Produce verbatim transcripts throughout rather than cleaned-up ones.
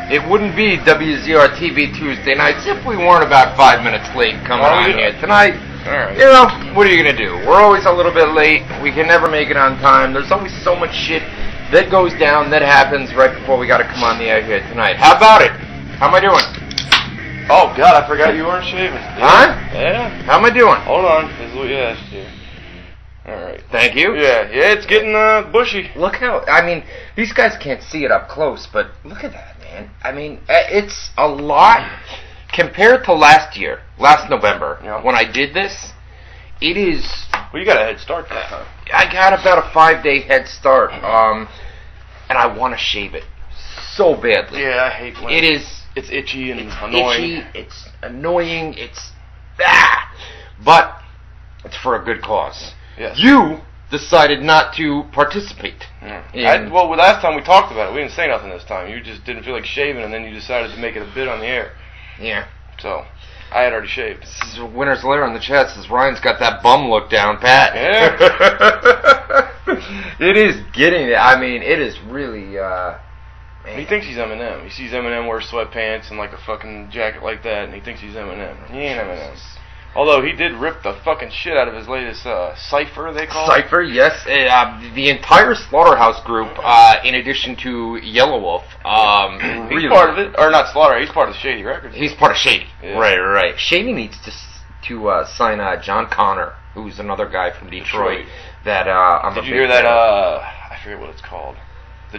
it wouldn't be W Z R T V Tuesday nights if we weren't about five minutes late coming Oh, on yeah. here tonight. Alright. You know, what are you going to do? We're always a little bit late. We can never make it on time. There's always so much shit that goes down, that happens right before we got to come on the air here tonight. How about it? How am I doing? Oh, God, I forgot you weren't shaving. Huh? Yeah. How am I doing? Hold on. This is what you asked you. Alright. Thank you. Yeah, yeah, it's getting uh, bushy. Look how, I mean, these guys can't see it up close, but look at that, man. I mean, uh, it's a lot compared to last year, last November, Yeah. when I did this. It is, Well, you got a head start that time. I got about a five-day head start, um, and I want to shave it so badly. Yeah, I hate when It is, it's itchy and it's annoying. itchy, it's annoying, it's, ah, but it's for a good cause. Yes. You decided not to participate. Yeah. in- I, well, last time we talked about it, we didn't say nothing this time. You just didn't feel like shaving, and then you decided to make it a bit on the air. Yeah. So, I had already shaved. This is Winner's Lair in the chat says Ryan's got that bum look down pat. Yeah. It is getting it. I mean, it is really, uh, man. He thinks he's Eminem. He sees Eminem wear sweatpants and like a fucking jacket like that, and he thinks he's Eminem. He ain't Eminem. Although he did rip the fucking shit out of his latest uh, cipher, they call it. Cypher, yes. Uh, the entire Slaughterhouse group, uh, in addition to Yellow Wolf, um, He's really- part of it, or not Slaughter. He's part of Shady Records. He's part of Shady. Yeah. Right, right. Shady needs to s- to uh, sign uh, John Connor, who's another guy from Detroit. Detroit. That uh, I'm a Did you big hear that? fan of. Uh, I forget what it's called. The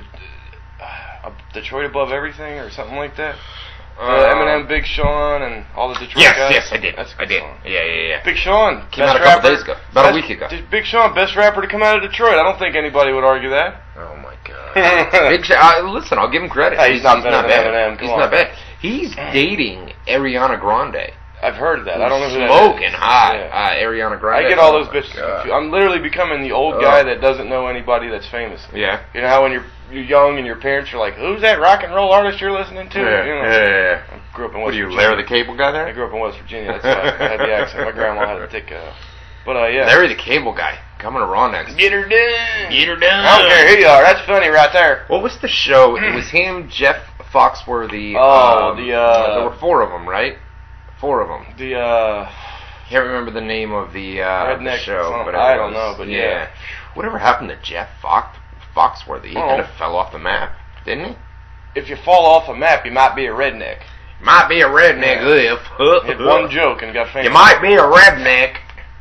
uh, Detroit Above Everything or something like that. Uh, Eminem, Big Sean, and all the Detroit Yes, guys. yes, I did. That's a I good did. song. Yeah, yeah, yeah. Big Sean, Came best out a couple rapper, days ago. About a best- week ago. Big Sean, best rapper to come out of Detroit. I don't think anybody would argue that. Oh my god. Big Sh- uh, listen, I'll give him credit. Hey, he's not better than bad. Eminem, come He's on. not bad. He's dating Ariana Grande. I've heard that. I don't know who that is. Smoking hot. Yeah. Uh, Ariana Grande. I get all Oh those my bitches God. confused. I'm literally becoming the old Oh. guy that doesn't know anybody that's famous. Yeah. You know how when you're you're young and your parents are like, "Who's that rock and roll artist you're listening to?" Yeah, You know, yeah, yeah, yeah. I grew up in What West are you, Virginia. Larry the Cable Guy I there? grew up in West Virginia. That's why I had the accent. My grandma had to take uh But uh, yeah. Larry the Cable Guy. Coming to Raw next. Get her done. Get her done. I don't care who you are. That's funny right there. What was the show? It was him, Jeff Foxworthy. Oh, um, the, uh, there were four of them, right? Four of them. The uh, Can't remember the name of the, uh, the Redneck show, something. but it I don't was- know, but yeah. Whatever happened to Jeff Fox Foxworthy? He Oh. kind of fell off the map, didn't he? if you fall off a map, you might be a redneck. Might be a redneck if. Hit one joke and got famous. You might be a redneck.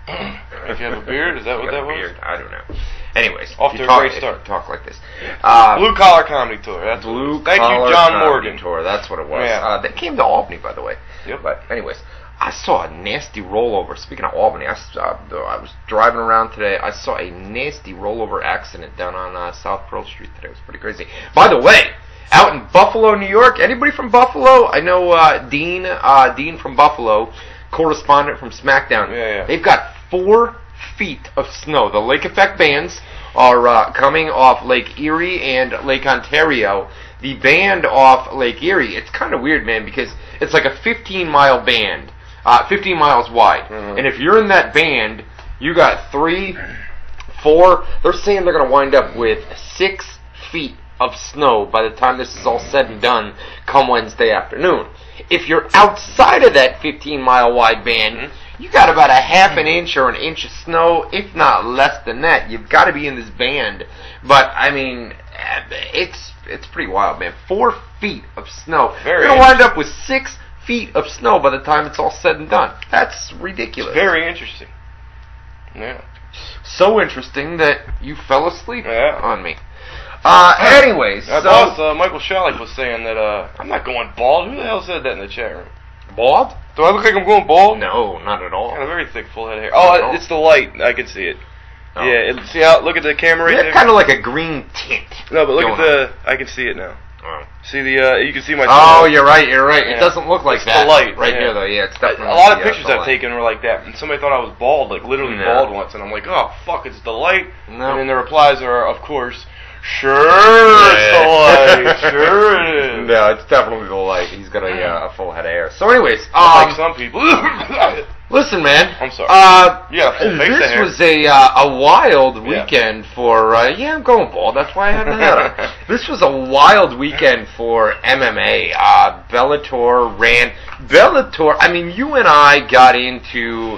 If you have a beard, is that what You got that a was? beard. I don't know. Anyways, Off if to you a talk, great if start. you talk like this. Uh, Blue Collar Comedy Tour. That's Blue what it was. Thank you, Collar John Comedy Morgan. Tour. That's what it was. Yeah. Uh, they came to Albany, by the way. Yep. But anyways, I saw a nasty rollover. Speaking of Albany, I, s- uh, I was driving around today. I saw a nasty rollover accident down on uh, South Pearl Street today. It was pretty crazy. By the way, out in Buffalo, New York, anybody from Buffalo? I know uh, Dean, uh, Dean from Buffalo, correspondent from SmackDown. Yeah, yeah. They've got four feet of snow. The Lake Effect bands are uh, coming off Lake Erie and Lake Ontario. The band off Lake Erie, it's kind of weird, man, because it's like a fifteen mile band, uh, fifteen miles wide. Mhm. And if you're in that band, you got three, four, they're saying they're going to wind up with six feet of snow by the time this is all said and done come Wednesday afternoon. If you're outside of that fifteen mile wide band, Mm-hmm. you got about a half an inch or an inch of snow, if not less than that. You've got to be in this band. But, I mean, it's it's pretty wild, man. Four feet of snow. Very You're going to wind up with six feet of snow by the time it's all said and done. That's ridiculous. Very interesting. Yeah. So interesting that you fell asleep Yeah. on me. Uh, anyways, Our so... boss, uh, Michael Shalik, was saying that, uh, I'm not going bald. Who the hell said that in the chat room? Bald? Do I look like I'm going bald? No, not at all. Got a very thick, full head of hair. Not at Oh, all. it's the light. I can see it. Oh. Yeah, it, see how, look at the camera right You there? have kind of like a green tint. No, but look at going the, I can see it now. Oh. See the, uh, you can see my... Oh, you're right, you're right. Yeah. It doesn't look like It's that the light, right yeah. here, though. Yeah, it's A definitely lot of the, uh, pictures the I've light. taken were like that, and somebody thought I was bald, like literally No. bald once, and I'm like, oh, fuck, it's the light. No. And then the replies are, of course, sure it's the light, sure it is. No, it's definitely the light. He's got a, uh, a full head of hair. So anyways, Like um, some people. Listen, man. I'm sorry. Uh, yeah, full face of this hair. was a uh, a wild Yeah. weekend for. Uh, yeah, I'm going bald. That's why I had my hat on. This was a wild weekend for M M A. Uh, Bellator ran. Bellator. I mean, you and I got into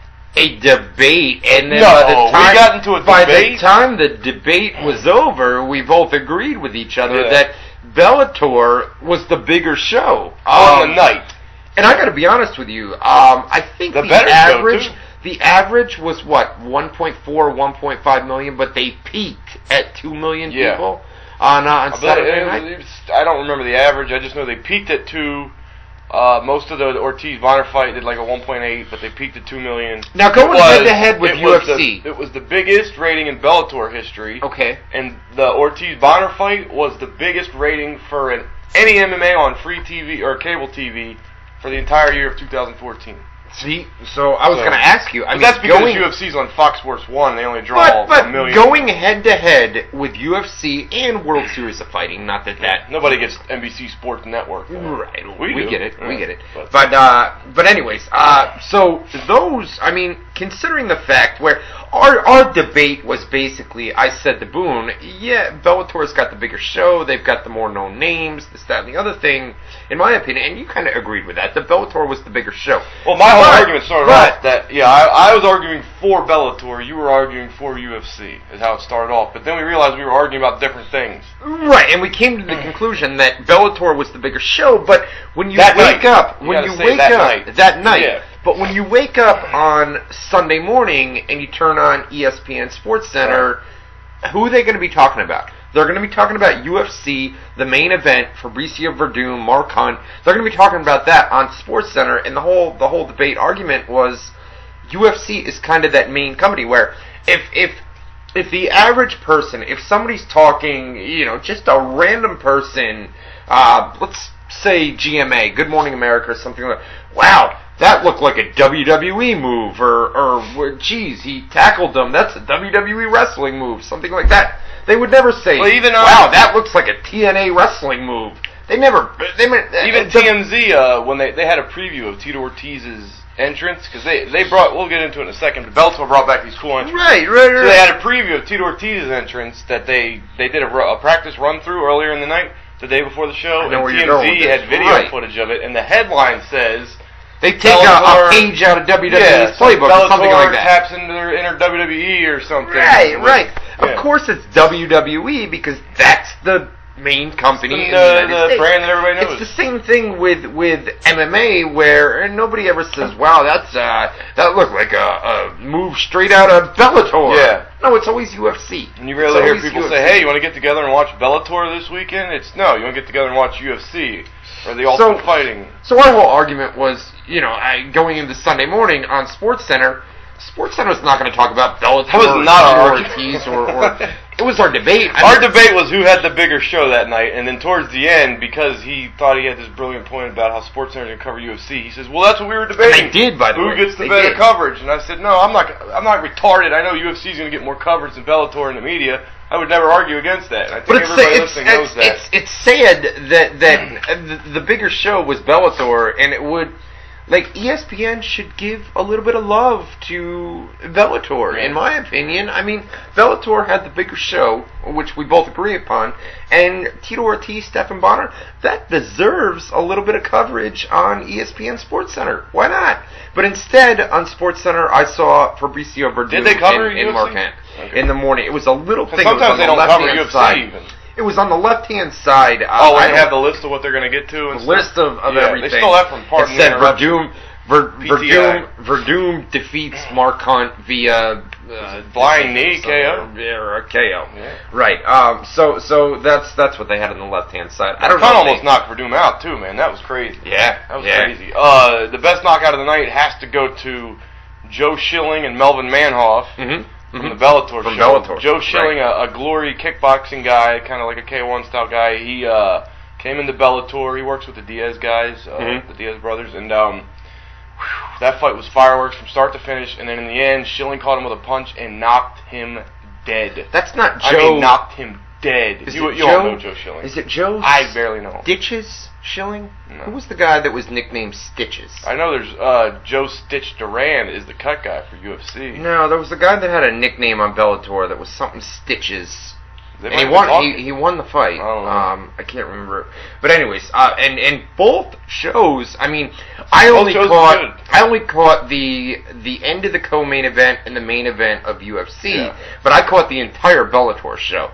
a debate, and then No, by the time we got into a by debate? the time the debate was over, we both agreed with each other Yeah. that Bellator was the bigger show On Um, the night. And I got to be honest with you. Um, I think The the, better show, average, too. the average was what one point four, one point five million, but they peaked at two million Yeah. people on uh, on I, bet Saturday it was- night. it was- I don't remember the average. I just know they peaked at two. Uh, most of the Ortiz-Bonner fight did like a one point eight, but they peaked at two million. Now going It was- head to head with it U was F C. The, it was the biggest rating in Bellator history. Okay. And the Ortiz-Bonner fight was the biggest rating for an, any M M A on free T V or cable T V for the entire year of two thousand fourteen. See, so I was So- going to ask you. I But mean, that's because going, U F C's on Fox Sports one. They only draw but, but a million. going head to head with U F C and World Series of Fighting. Not that that Nobody gets N B C Sports Network. man. Right, We we, do. get it, we Yeah. get it. But- But uh, but anyways, uh, so those, I mean, considering the fact where our our debate was basically, I said to Boone, yeah, Bellator's got the bigger show, they've got the more known names, this, that, and the other thing. In my opinion, and you kind of agreed with that, that Bellator was the bigger show. Well, my whole But- argument started but- off that, yeah, I, I was arguing for Bellator, you were arguing for U F C, is how it started off. But then we realized we were arguing about different things. Right, and we came to the conclusion that Bellator was the bigger show, but when you That wake night. up, You when gotta you say wake that up night. that night, Yeah. but when you wake up on Sunday morning and you turn on E S P N Sports Center, who are they going to be talking about? They're going to be talking about U F C, the main event, Fabricio Verdum, Mark Hunt. They're going to be talking about that on Sports Center, and the whole the whole debate argument was U F C is kind of that main company where if if if the average person, if somebody's talking, you know, just a random person, uh, let's say G M A, Good Morning America, or something like, wow, that looked like a W W E move, or or geez, he tackled them. That's a W W E wrestling move, something like that. They would never say, Well, even, uh, wow, that looks like a T N A wrestling move. They never, they Even uh, T M Z, uh, when they, they had a preview of Tito Ortiz's entrance, because they, they brought, we'll get into it in a second, but Bellator brought back these cool entrances. Right, right, right. So they had a preview of Tito Ortiz's entrance that they, they did a, ru- a practice run through earlier in the night, the day before the show, I know and where T you're M Z going with had this. video Right. footage of it, and the headline says, They take a, a Bellator- page out of W W E's yeah, so playbook or something Bellator like that. taps into their inner W W E or something. Right, With- right. yeah. Of course it's W W E because that's the main company It's in the- the United the States. brand that everybody knows. It's the same thing with, with M M A where and nobody ever says, wow, that's uh, that looked like a, a move straight out of Bellator. Yeah. No, it's always U F C. And you It's rarely hear always people U F C. say, hey, you want to get together and watch Bellator this weekend? It's, no, you want to get together and watch U F C, or the So- Ultimate Fighting. So our whole argument was, you know, I, going into Sunday morning on Sports Center, Sports Center's not going to talk about Bellator That was not or our Ortiz or, or it was our debate. I Our mean, debate was who had the bigger show that night, and then towards the end, because he thought he had this brilliant point about how SportsCenter going to cover U F C, he says, "Well, that's what we were debating. And they did, by the who way. gets the They better did. coverage?" And I said, "No, I'm not. I'm not retarded. I know U F C is going to get more coverage than Bellator in the media. I would never argue against that. And I think But it's, everybody it's, listening it's, knows that." it's, it's sad that that the, the bigger show was Bellator, and it would, like, E S P N should give a little bit of love to Bellator, Yeah. in my opinion. I mean, Bellator had the bigger show, which we both agree upon, and Tito Ortiz, Stephan Bonner, that deserves a little bit of coverage on E S P N Sports Center. Why not? But instead, on Sports Center, I saw Fabricio Verdum Did they cover in, in U F C? Marquette Okay. in the morning. It was a little thing. It was sometimes on they the don't cover left-hand U F C side. even. It was on the left-hand side. Uh, Oh, I and they don't- have the list of what they're going to get to and the stuff? list of, of Yeah, everything. They stole that from Pardon It the said Interruption. Verdum, Ver, P T I. Verdum, Verdum defeats Mark Hunt via uh, Flying knee, K O? Yeah, or a K O. Yeah. Right. Um. So so that's that's what they had on the left-hand side. I don't Khan know. almost they- knocked Verdum out too, man. That was crazy. Yeah. That was yeah. crazy. Uh, the best knockout of the night has to go to Joe Schilling and Melvin Manhoff Mm-hmm. from the Bellator From show. Bellator, Joe Schilling, right. a, a glory kickboxing guy, kind of like a K one style guy. He uh, came into Bellator. He works with the Diaz guys, uh, Mhm. the Diaz brothers, and um, whew, that fight was fireworks from start to finish. And then in the end, Schilling caught him with a punch and knocked him dead. That's not I Joe. mean, knocked him dead. Is You, it you Joe? don't know Joe Schilling. Is it Joe? I barely know. Stitches Schilling? No. Who was the guy that was nicknamed Stitches? I know there's uh, Joe Stitch Duran is the cut guy for U F C. No, there was a guy that had a nickname on Bellator that was something Stitches. They And might he be won. talking. He, he won the fight. I don't know. Um, I can't remember. But anyways, uh, and and both shows. I mean, I Both only shows were caught. good. I only caught the the end of the co-main event and the main event of U F C. Yeah. But I caught the entire Bellator show.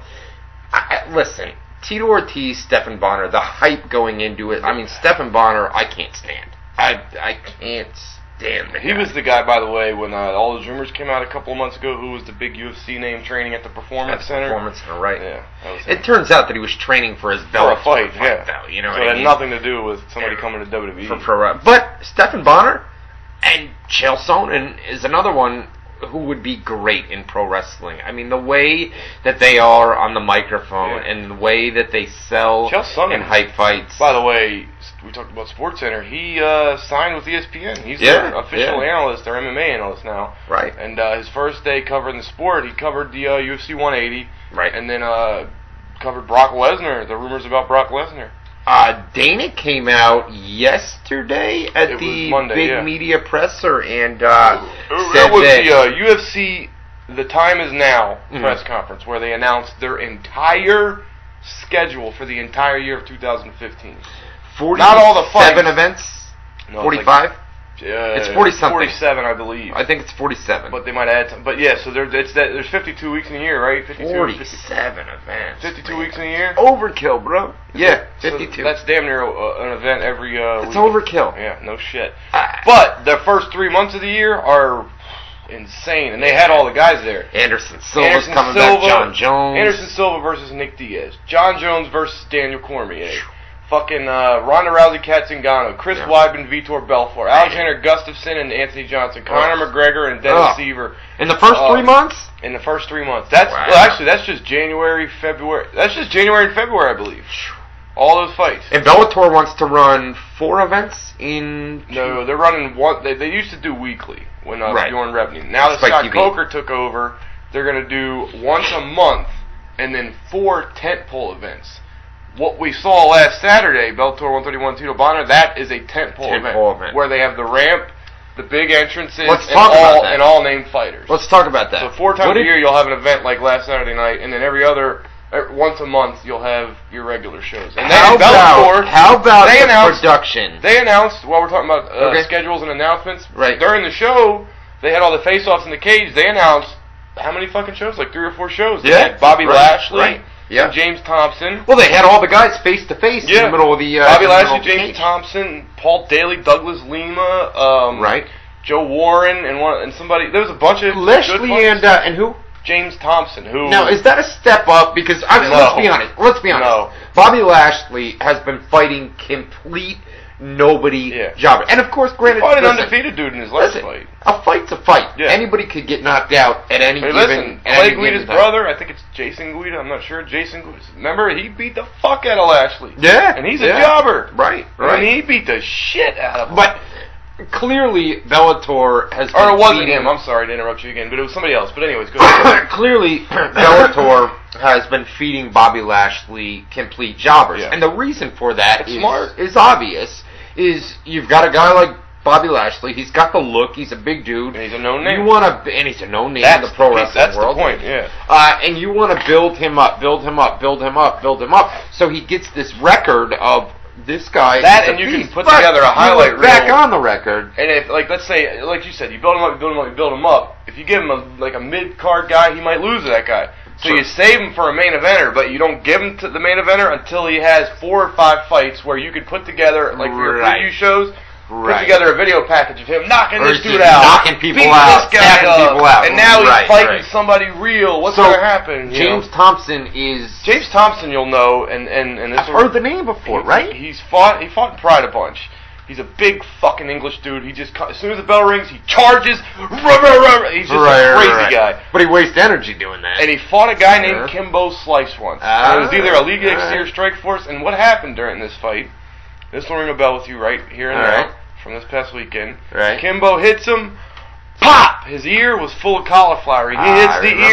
I, I, listen, Tito Ortiz, Stephan Bonner, the hype going into it. I mean, Stephan Bonner, I can't stand. I I can't stand the He guy. was the guy, by the way, when uh, all those rumors came out a couple of months ago, who was the big U F C name training at the Performance That's Center. Performance Center, right? Yeah, that was him. It turns out that he was training for his For Bellator a fight, yeah. though, you know so what it I had mean? nothing to do with somebody coming to W W E. For pro, but Stephan Bonner and Chael Sonnen is another one who would be great in pro wrestling. I mean, the way that they are on the microphone Yeah. and the way that they sell Chael Sonnen, and hype fights. By the way, we talked about SportsCenter. He uh, signed with E S P N. He's Yeah, their official yeah. analyst, their M M A analyst now. Right. And uh, his first day covering the sport, he covered the uh, U F C one eighty. Right. And then uh, covered Brock Lesnar, the rumors about Brock Lesnar. Uh, Dana came out yesterday at It the was Monday, big yeah. media presser and uh, It said was that the uh, U F C The Time Is Now Mhm. press conference where they announced their entire schedule for the entire year of two thousand fifteen. forty not all the fights. seven events, No, forty-five. It's, like, uh, It's forty-something. forty-seven, I believe. I think it's forty-seven. But they might add some. But yeah, so there, it's that, there's fifty-two weeks in a year, right? fifty-two, forty-seven events. fifty-two man. weeks in a year? Overkill, bro. Yeah, So fifty-two. that's damn near uh, an event every uh, It's week. overkill. Yeah, no shit. Ah. But the first three months of the year are insane. And they had all the guys there. Anderson Silva's Anderson coming Silva, back. John Jones. Anderson Silva versus Nick Diaz. John Jones versus Daniel Cormier. Fucking uh, Ronda Rousey, Kat Zingano. Chris Yeah. Weidman, Vitor Belfort. Alexander Gustafsson and Anthony Johnson. Conor Ugh. McGregor and Dennis Ugh. Seaver. In the first Uh, three months? In the first three months. That's Wow. well, actually that's just January, February. That's just January and February, I believe. All those fights. And Bellator wants to run four events in... No, they're running one. They, they used to do weekly when uh, Right. Bjorn Rebney. Now that Spike Scott T V. Coker took over, they're going to do once a month and then four tentpole events. What we saw last Saturday, Bellator one thirty-one Tito Bonner, that is a tentpole event, Tentpole event. where they have the ramp, the big entrances, Let's and talk about all that. and all named fighters. Let's talk about that. So four times What a did- year you'll have an event like last Saturday night, and then every other er, once a month you'll have your regular shows. And How then Bellator, about, how about they the announced production? they announced while we're talking about uh, Okay. schedules and announcements. Right. During the show, they had all the face-offs in the cage. They announced how many fucking shows? Like three or four shows. They Yeah, had Bobby right, Lashley, right, yeah. and James Thompson. Well, they had all the guys face to face in Yeah. the middle of the... Uh, Bobby in the middle Lashley, of the James cage. Thompson, Paul Daly, Douglas Lima, um, Right. Joe Warren, and one and somebody. There was a bunch of good Lashley fights. and, uh, and who? James Thompson, who Now, is that a step up? Because, I mean, No. let's be honest. Let's be honest. No. Bobby Lashley has been fighting complete nobody Yeah. jobber. And, of course, granted... fought an listen, undefeated dude in his last listen, fight. a fight's a fight. Yeah. Anybody could get knocked out at any Hey, given... listen, at Clay any given Guida's time. brother, I think it's Jason Guida, I'm not sure, Jason Guida. Remember, he beat the fuck out of Lashley. Yeah. And he's yeah. a jobber. Right, I right. mean, he beat the shit out of him. But clearly, Bellator has or been it wasn't feeding- him, I'm sorry to interrupt you again, but it was somebody else. But anyways, go ahead. Clearly, Bellator has been feeding Bobby Lashley complete jobbers. Yeah. And the reason for that It's is, smart. is obvious. Is you've got a guy like Bobby Lashley, he's got the look, he's a big dude. And he's a known name. You want to, and he's a known name That's in the pro the piece- wrestling that's the world. point, yeah. Uh, and you want to build him up, build him up, build him up, build him up. So he gets this record of this guy. That is a and you can beast. put But together a you highlight look back reel. on the record. And if, like, let's say, like you said, you build him up, you build him up, you build him up. If you give him a like a mid card guy, he might lose to that guy. So Sure. you save him for a main eventer, but you don't give him to the main eventer until he has four or five fights where you could put together, like for your Right. preview shows, Right. put together a video package of him knocking Or this just dude out, knocking people beating out, this guy stabbing up, people out. and now Right, he's fighting right. somebody real. What's So, going to happen? you James know? Thompson is. James Thompson, you'll know, and and and this I've will- heard the name before, he- right? He's fought. He fought in Pride a bunch. He's a big fucking English dude. He just as soon as the bell rings, he charges. Rah, rah, rah, rah. He's just Right, a crazy right, right. guy. But he wastes energy doing that. And he fought a guy named Yeah. Kimbo Slice once. Ah, and it was either a League alright. Exterior Strike Force. And what happened during this fight? This will ring a bell with you right here and Alright. now from this past weekend. Right. Kimbo hits him. Pop! His ear was full of cauliflower. He Ah, hits I the remember ear, that.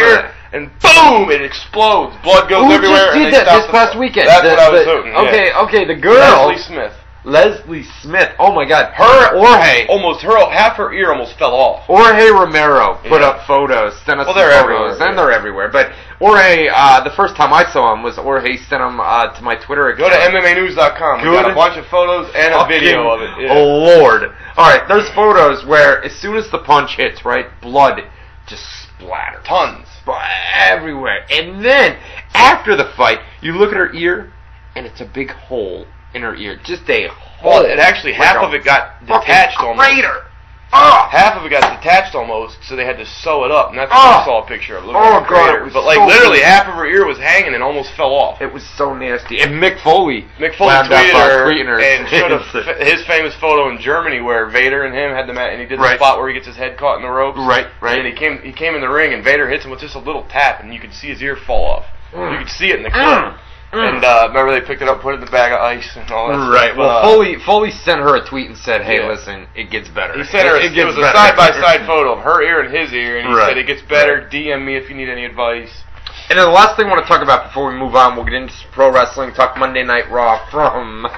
and boom, it explodes. Blood goes Who everywhere. just did and they that stop this the past fight. weekend? That's The- what I was the- hoping. yeah. Okay, okay, the girl, Leslie Smith. Leslie Smith. Oh my God, her Jorge, Almost her half her ear almost fell off. Jorge Romero put Yeah. up photos, sent us Well, some they're photos, everywhere, and yeah. they're everywhere. But Jorge, uh, the first time I saw him was Jorge sent them uh, to my Twitter Go account. to M M A news dot com. We got Good. a bunch of photos and a video of it. Yeah. Oh Lord! All right, there's photos where as soon as the punch hits, right, blood just splatters. Tons. Everywhere. And then, after the fight, you look at her ear, and it's a big hole in her ear. Just a hole. Well, it actually, Like half a of it got fucking detached almost. crater. Oh! Half of it got detached almost, so they had to sew it up. And that's Oh. what I saw a picture of. It looked Oh, like a God, crater. it was But, like, so literally, weird. half of her ear was hanging and almost fell off. It was so nasty. And Mick Foley. Mick Foley wound up, tweeted uh, her, tweeting her. and showed a f- his famous photo in Germany where Vader and him had the mat, and he did the Right. spot where he gets his head caught in the ropes. Right, right. And he came, he came in the ring, and Vader hits him with just a little tap, and you could see his ear fall off. Mm. You could see it in the clip. Mm. Mm. And uh, remember, they picked it up, put it in the bag of ice, and all that. Right. Stuff. Well, Uh, Foley Foley sent her a tweet and said, "Hey, Yeah. listen, it gets better." He sent her. It, It, gets was a better. side by side photo of her ear and his ear, and he Right. said it gets better. Right. D M me if you need any advice. And then the last thing I want to talk about before we move on, we'll get into some pro wrestling. Talk Monday Night Raw from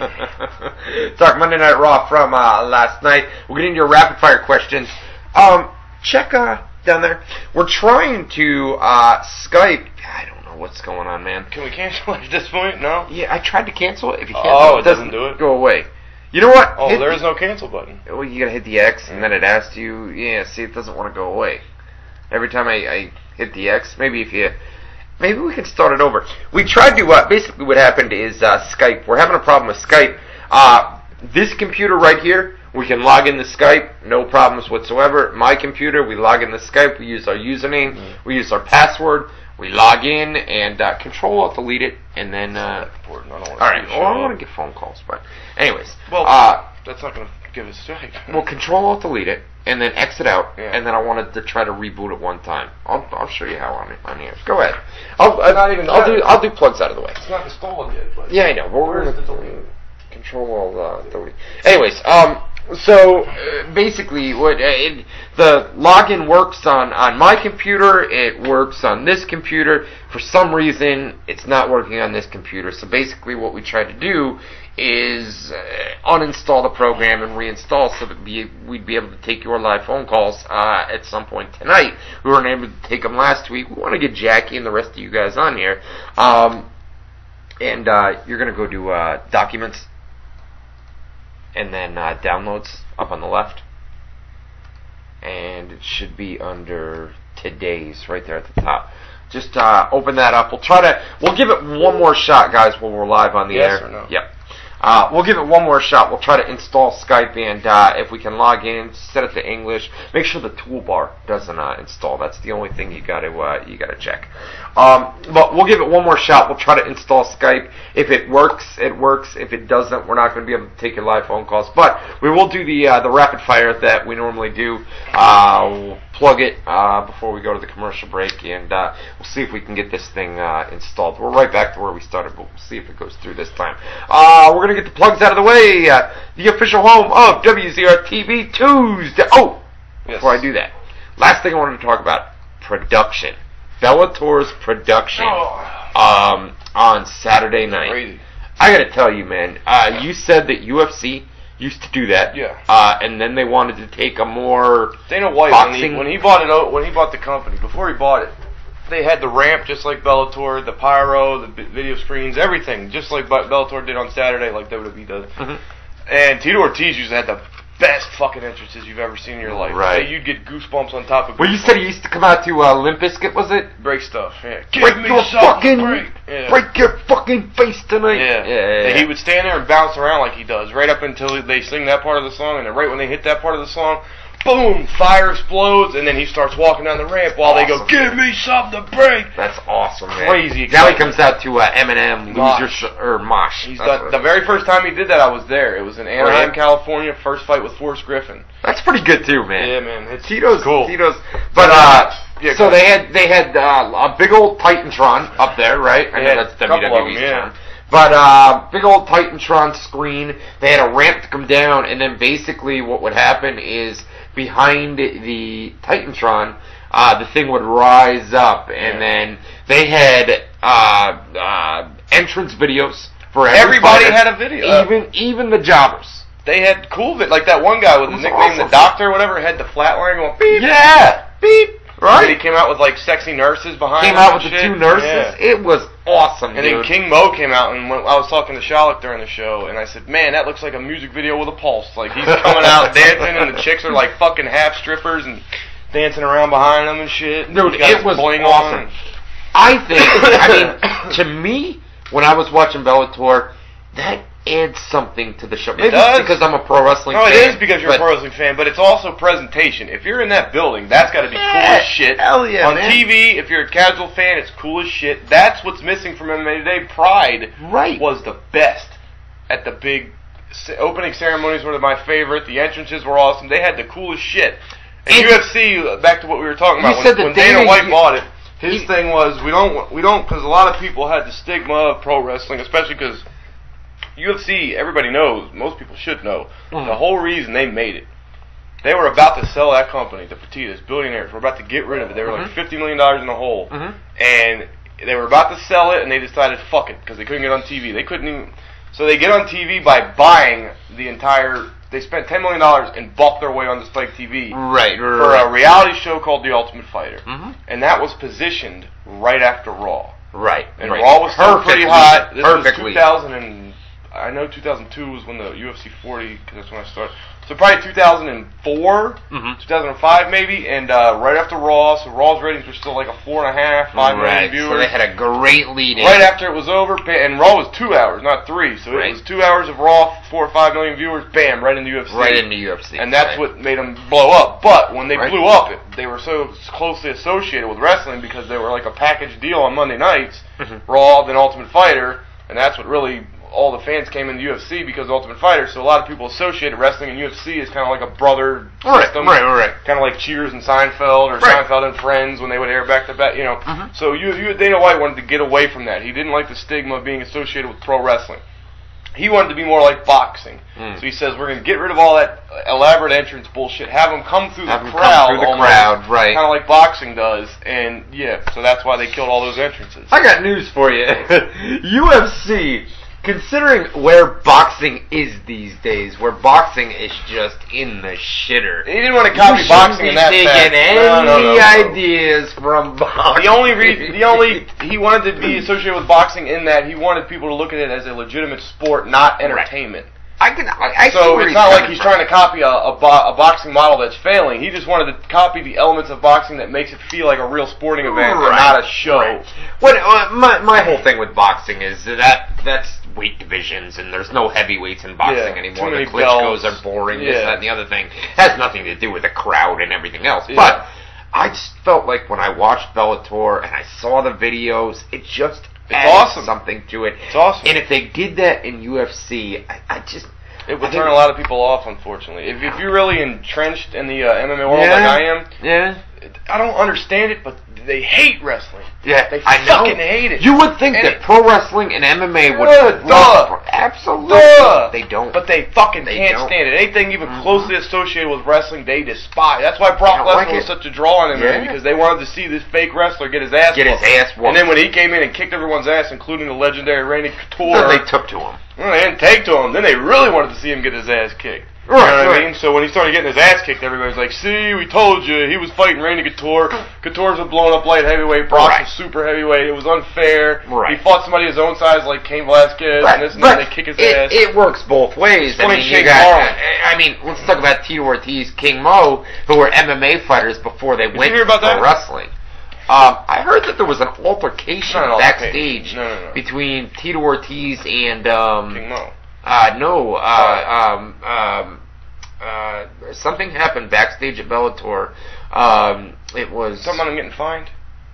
talk Monday Night Raw from uh, last night. We'll get into your rapid fire questions. Um, check uh, down there. We're trying to uh, Skype. I don't know what's going on, man. Can we cancel at this point? No. Yeah, I tried to cancel it. If you Oh, cancel, it doesn't do it? Go away. You know what? Oh, Hit there the- is no cancel button. Well, you gotta hit the X, and then it asks you. Yeah, see, it doesn't want to go away. Every time I, I hit the X, maybe if you, maybe we can start it over. We tried to. Uh, basically, what happened is uh, Skype. We're having a problem with Skype. Uh, this computer right here, we can log into Skype, no problems whatsoever. My computer, we log into Skype. We use our username, Mm-hmm. we use our password. We log in and uh, Control Alt Delete it, and then. Uh, Important. I don't want all to right. Well, I want to get phone calls, but anyways. Well, uh, that's not going to give us strike. Well, Control Alt Delete it, and then exit out, Yeah. and then I wanted to try to reboot it one time. I'll I'll show you how on on here. Go ahead. I'll uh, not even I'll done. do I'll do plugs out of the way. It's not installed yet. But Yeah, I know. But we're Where's gonna the delete? Control Alt uh, Delete. Anyways, um, so uh, basically, what uh, it, the login works on on my computer. It works on this computer. For some reason, it's not working on this computer. So basically, what we tried to do is uh, uninstall the program and reinstall so that be, we'd be able to take your live phone calls uh, at some point tonight. We weren't able to take them last week. We want to get Jackie and the rest of you guys on here. Um, and uh, you're going to go to uh, Documents and then uh, Downloads up on the left. And it should be under Today's right there at the top. Just uh, open that up. We'll try to. We'll give it one more shot, guys, while we're live on the Yes air. or no? Yep. Uh, we'll give it one more shot. We'll try to install Skype, and uh, if we can log in, set it to English. Make sure the toolbar doesn't uh, install. That's the only thing you got to uh, you got to check. Um, but we'll give it one more shot. We'll try to install Skype. If it works, it works. If it doesn't, we're not going to be able to take your live phone calls. But we will do the uh, the rapid fire that we normally do. Uh, we'll plug it uh, before we go to the commercial break, and uh, we'll see if we can get this thing uh, installed. We're right back to where we started, but we'll see if it goes through this time. Uh, we're going to get the plugs out of the way. Uh, the official home of W Z R T V Tuesday. Oh, Yes. before I do that, last thing I wanted to talk about, production. Bellator's production Oh. um, on Saturday night. Crazy. I got to tell you, man, uh, you said that U F C used to do that. Yeah. Uh, and then they wanted to take a more Dana White, when boxing. he, when he bought it, out- when he bought the company, before he bought it, they had the ramp just like Bellator, the pyro, the vi- video screens, everything, just like Be- Bellator did on Saturday, like W W E does. Mhm. And Tito Ortiz used to have the best fucking entrances you've ever seen in your life. Right. So you'd get goosebumps on top of. Well, you goosebumps. said he used to come out to uh, Limp Bizkit, was it? break stuff. Yeah. Break Give me your something fucking, to break. Yeah. break your fucking face tonight. Yeah. yeah, yeah, And he yeah. would stand there and bounce around like he does, right up until they sing that part of the song, and then right when they hit that part of the song, boom, fire explodes, and then he starts walking down the ramp while they go, Awesome. give me something to break. That's awesome, man. Crazy Now he excitement. comes out to uh, Eminem, Lose Mosh. Your Sh- or Mosh. He's That's done, what the it very is. first time he did that, I was there. It was in Anaheim, Right. California, first fight with Forrest Griffin. That's pretty good too, man. Yeah, man. It's Tito's cool. Tito's, but uh, Yeah, so go they had they had uh, a big old Titantron up there, right? I They know had that's a couple W of W E's them, yeah. term. But uh, big old Titantron screen. They had a ramp to come down, and then basically what would happen is behind the Titantron, uh, the thing would rise up, and Yeah. then they had uh, uh, entrance videos for every Everybody fighter, had a video. even even the jobbers. They had cool vid, like that one guy with It the was nickname awesome. the Doctor or whatever had the flatline going beep, Yeah, beep. right. And then he came out with like sexy nurses behind Came him out and with the shit. two nurses. Yeah. It was awesome, And dude. then King Mo came out, and when I was talking to Sherlock during the show, and I said, "Man, that looks like a music video with a pulse." Like he's coming out dancing, and the chicks are like fucking half strippers and dancing around behind him and shit. Dude, He got it his was bling awesome. on. I think, I mean, to me, when I was watching Bellator, that adds something to the show. Maybe does. it's because I'm a pro wrestling No, fan. it is because you're but- a pro wrestling fan, but it's also presentation. If you're in that building, that's got to be cool Yeah, as shit. hell yeah, On man. T V, if you're a casual fan, it's cool as shit. That's what's missing from M M A today. Pride Right. was the best at the big c- opening ceremonies. Were my favorite. The entrances were awesome. They had the coolest shit. And And- U F C, uh, back to what we were talking You about, said when, that when Dana Dana- White you- bought it, his you- thing was we don't we don't because a lot of people had the stigma of pro wrestling, especially because U F C, everybody knows, most people should know, Mhm. the whole reason they made it. They were about to sell that company, the Petitas, billionaires, were about to get rid of it. They were Mhm. like fifty million dollars in the hole. Mhm. And they were about to sell it, and they decided, fuck it, because they couldn't get on T V. They couldn't even... So they get on T V by buying the entire... They spent ten million dollars and bought their way onto Spike T V Right, for a reality show called The Ultimate Fighter. hmm And that was positioned right after Raw. Right. And right. Raw was still pretty Perfectly- hot. This perfectly. was two thousand and I know two thousand two was when the U F C forty, because that's when I started. So probably two thousand four, Mhm. two thousand five maybe, and uh, right after Raw. So Raw's ratings were still like a four and a half, five million Right. viewers. So they had a great lead in. Right after it was over, ba- and Raw was two hours, not three. So it Right. was two hours of Raw, four or five million viewers, bam, right into U F C. Right into U F C. And that's right. what made them blow up. But when they Right. blew up, it, they were so closely associated with wrestling because they were like a package deal on Monday nights, Mhm. Raw, then Ultimate Fighter, and that's what really all the fans came into U F C because of Ultimate Fighter. So a lot of people associated wrestling and U F C as kind of like a brother Right, system, right, right. kind of like Cheers and Seinfeld, or Right. Seinfeld and Friends when they would air back to back. You know, Mhm. so you, you Dana White wanted to get away from that. He didn't like the stigma of being associated with pro wrestling. He wanted to be more like boxing. Mm. So he says, we're going to get rid of all that elaborate entrance bullshit, have them come through Have the 'em come crowd, through the crowd, right. kind of like boxing does, and yeah, so that's why they killed all those entrances. I got news for you. U F C, considering where boxing is these days, where boxing is just in the shitter. He didn't want to You copy shouldn't boxing be in that taking fact. any No, no, no, no. ideas from boxing. The only reason, the only, he wanted to be associated with boxing in that he wanted people to look at it as a legitimate sport, not entertainment. I can. I, I see So where it's he's not like coming he's from. trying to copy a, a, bo- a boxing model that's failing. He just wanted to copy the elements of boxing that makes it feel like a real sporting event and Right. not a show. Right. What uh, my my whole thing with boxing is that that's weight divisions and there's no heavyweights in boxing Yeah, anymore. too The many Klitschko's belts. are boring. This, Yeah. that, and the other thing has nothing to do with the crowd and everything else. Yeah. But I just felt like when I watched Bellator and I saw the videos, it just It's added awesome. something to it. It's awesome. And if they did that in U F C, I, I just It would I think- turn a lot of people off, unfortunately. If, if you're really entrenched in the uh, M M A world Yeah. like I am, yeah. I don't understand it, but they hate wrestling. Yeah, They I know. fucking hate it. You would think And that it- pro wrestling and M M A would Yeah, love duh. for- absolutely. Duh. They don't. But they fucking They can't don't. stand it. Anything even Mhm. closely associated with wrestling, they despise. That's why Brock They don't Lesnar like was it. such a draw on M M A, Yeah. because they wanted to see this fake wrestler get his ass Get his whooped. ass whooped. And then when he came in and kicked everyone's ass, including the legendary Randy Couture, Then they took to him. well, they didn't take to him. Then they really wanted to see him get his ass kicked. Right, You know what right. I mean? So when he started getting his ass kicked, everybody's like, see, we told you. He was fighting Randy Couture. Couture's a blown up light heavyweight. Brock's Right. a super heavyweight. It was unfair. Right. He fought somebody his own size like Cain Velasquez, and this and that, and they kick his it, ass. it works both ways. I funny mean, you Shane got, Carlin. I, I mean, let's talk about Tito Ortiz, King Mo, who were M M A fighters before they you went hear about to that? wrestling. Um, I heard that there was an altercation Not an backstage altercation. No, no, no. between Tito Ortiz and um, King Mo. Uh, no, uh, um, um, uh, something happened backstage at Bellator. Um, it was Something about him getting fined?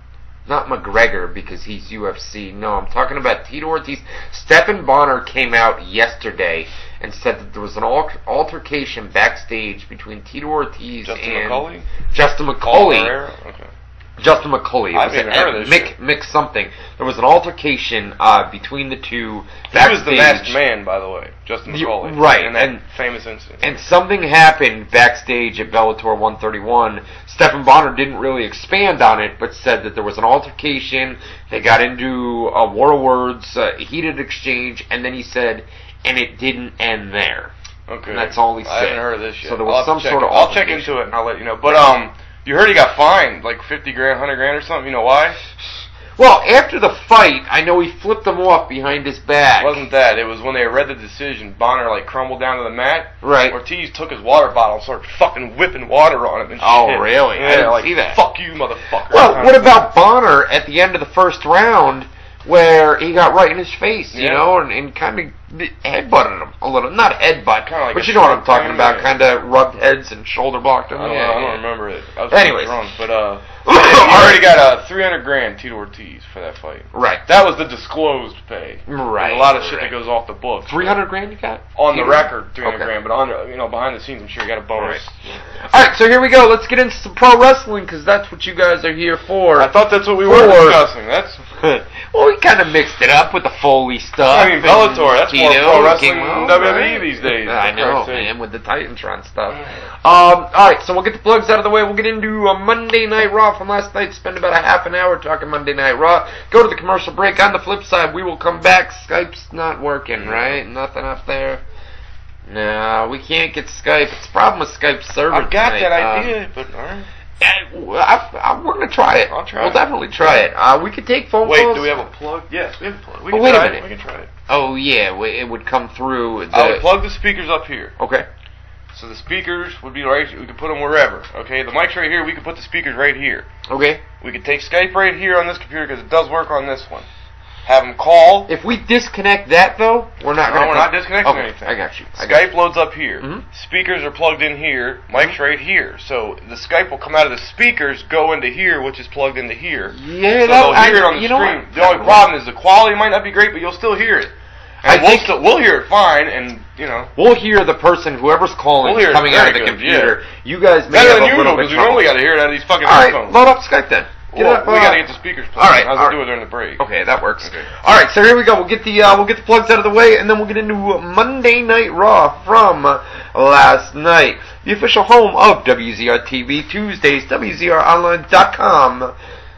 not McGregor because he's U F C. No, I'm talking about Tito Ortiz. Stephen Bonner came out yesterday and said that there was an al- altercation backstage between Tito Ortiz Justin and McCauley? Justin Paul McCauley. Herrera? Okay. Justin McCulley. It I was haven't a- even heard of this Mick, shit. Mick something. There was an altercation uh, between the two He backstage. was the masked man, by the way, Justin You- McCauley. right, In that and- famous incident. And something happened backstage at Bellator one thirty-one. Stephen Bonner didn't really expand on it, but said that there was an altercation. They got into a war of words, a heated exchange, and then he said, and it didn't end there. Okay. And that's all he said. I haven't heard of this yet. So there I'll was have to some check sort it. of I'll check altercation. into it and I'll let you know. But um, you heard he got fined like fifty grand, hundred grand or something. You know why? Well, after the fight, I know he flipped them off behind his back. It wasn't that. It was when they read the decision. Bonner like crumbled down to the mat. Right. Ortiz took his water bottle and started fucking whipping water on him and Oh, shit. really? I Yeah, didn't like see that. fuck you, motherfucker. Well, Kind what of about Bonner at the end of the first round, where he got right in his face, you Yeah. know, and, and kind of headbutted him a little. Not headbutt, Kinda like but a you know what I'm short talking thing, about. yeah. Kind of rubbed heads and shoulder blocked him. I don't, yeah, know, I yeah. don't remember it. I was Anyways. drunk, but uh, All he already right. got uh, three hundred grand Tito Ortiz for that fight. Right. That was the disclosed pay. Right. There's a lot of shit right. that goes off the books. three hundred grand you got? On the Peter? record, three hundred Okay. grand, but on the, you know, behind the scenes, I'm sure you got a bonus. All right, so here we go. Let's get into some pro wrestling because that's what you guys are here for. I thought that's what we were For- discussing. That's well, we kind of mixed it up with the Foley stuff. I mean, and Bellator, that's more Tito pro wrestling came than out, W W E right? these days, I for know, Christ's sake. man, with the Titantron stuff. Um, all right, so we'll get the plugs out of the way. We'll get into a Monday Night Raw from last night. Spend about a half an hour talking Monday Night Raw. Go to the commercial break. On the flip side, we will come back. Skype's not working, right? Nothing up there. No, we can't get Skype. It's a problem with Skype's server I've got tonight. that Uh, idea, but alright. I, I, I, we're gonna try it. I'll try We'll it. definitely try it. Uh, we could take phone Wait, calls. do we have a plug? Yes, we have a plug. We Oh, can wait a try minute. it. We can try it. Oh yeah, we- it would come through. The, I would plug the speakers up here. Okay. So the speakers would be right. We could put them wherever. Okay, the mic's right here. We could put the speakers right here. Okay. We could take Skype right here on this computer because it does work on this one. Have them call. If we disconnect that though, we're not No, gonna. we're come- not disconnecting okay, anything. I got you. I got Skype loads up here. Mhm. Speakers are plugged in here. Mic's right here. So the Skype will come out of the speakers, go into here, which is plugged into here. you. Yeah, So that, they'll I, hear it on the you know screen. what? The only problem is the quality might not be great, but you'll still hear it. I And we'll think- still we'll hear it fine, and you know We'll hear the person, whoever's calling, We'll hear it coming out of very the good, computer. You guys may better have than a you little know bit because we trouble. normally got to hear it out of these fucking All right, headphones. load up Skype then. Get Well, up, we uh, got to get the speakers plugged. all right, in. How's all it right. do it during the break? Okay, that works. Okay. All right, so here we go. We'll get the uh, we'll get the plugs out of the way, and then we'll get into Monday Night Raw from last night, the official home of W Z R T V Tuesdays, W Z R online dot com.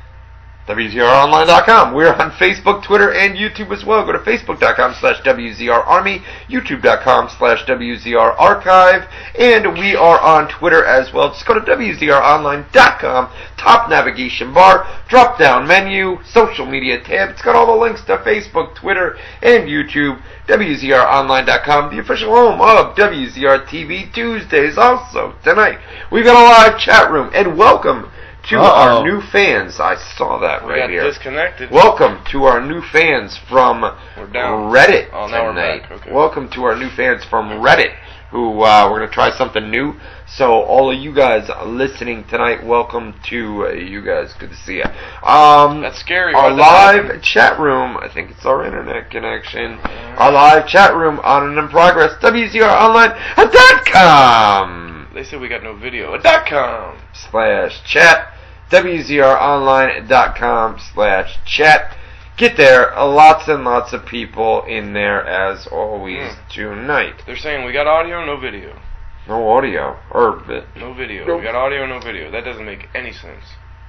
W Z R online dot com. We're on Facebook, Twitter, and YouTube as well. Go to facebook dot com slash W Z R Army, youtube dot com slash W Z R Archive, and we are on Twitter as well. Just go to W Z R online dot com, top navigation bar, drop down menu, social media tab. It's got all the links to Facebook, Twitter, and YouTube. W Z R online dot com, the official home of W Z R T V Tuesdays. Also, tonight, we've got a live chat room, and welcome to Uh-oh. our new fans. I saw that We right got here. disconnected. Welcome to our new fans from We're down. Reddit Oh, now we're tonight. back. Okay. Welcome to our new fans from Reddit, who uh, we're going to try something new. So all of you guys listening tonight, welcome to uh, you guys. Good to see you. Um, That's scary. Our Why'd that live happen? chat room, I think it's our internet connection. Our live chat room on and in progress, W Z R online dot com They said we got no video. Dot com. slash chat. W Z R online dot com slash chat. Get there. Lots and lots of people in there as always Mm. tonight. They're saying we got audio, no video. No audio. Or bit. No video. Nope. We got audio, no video. That doesn't make any sense.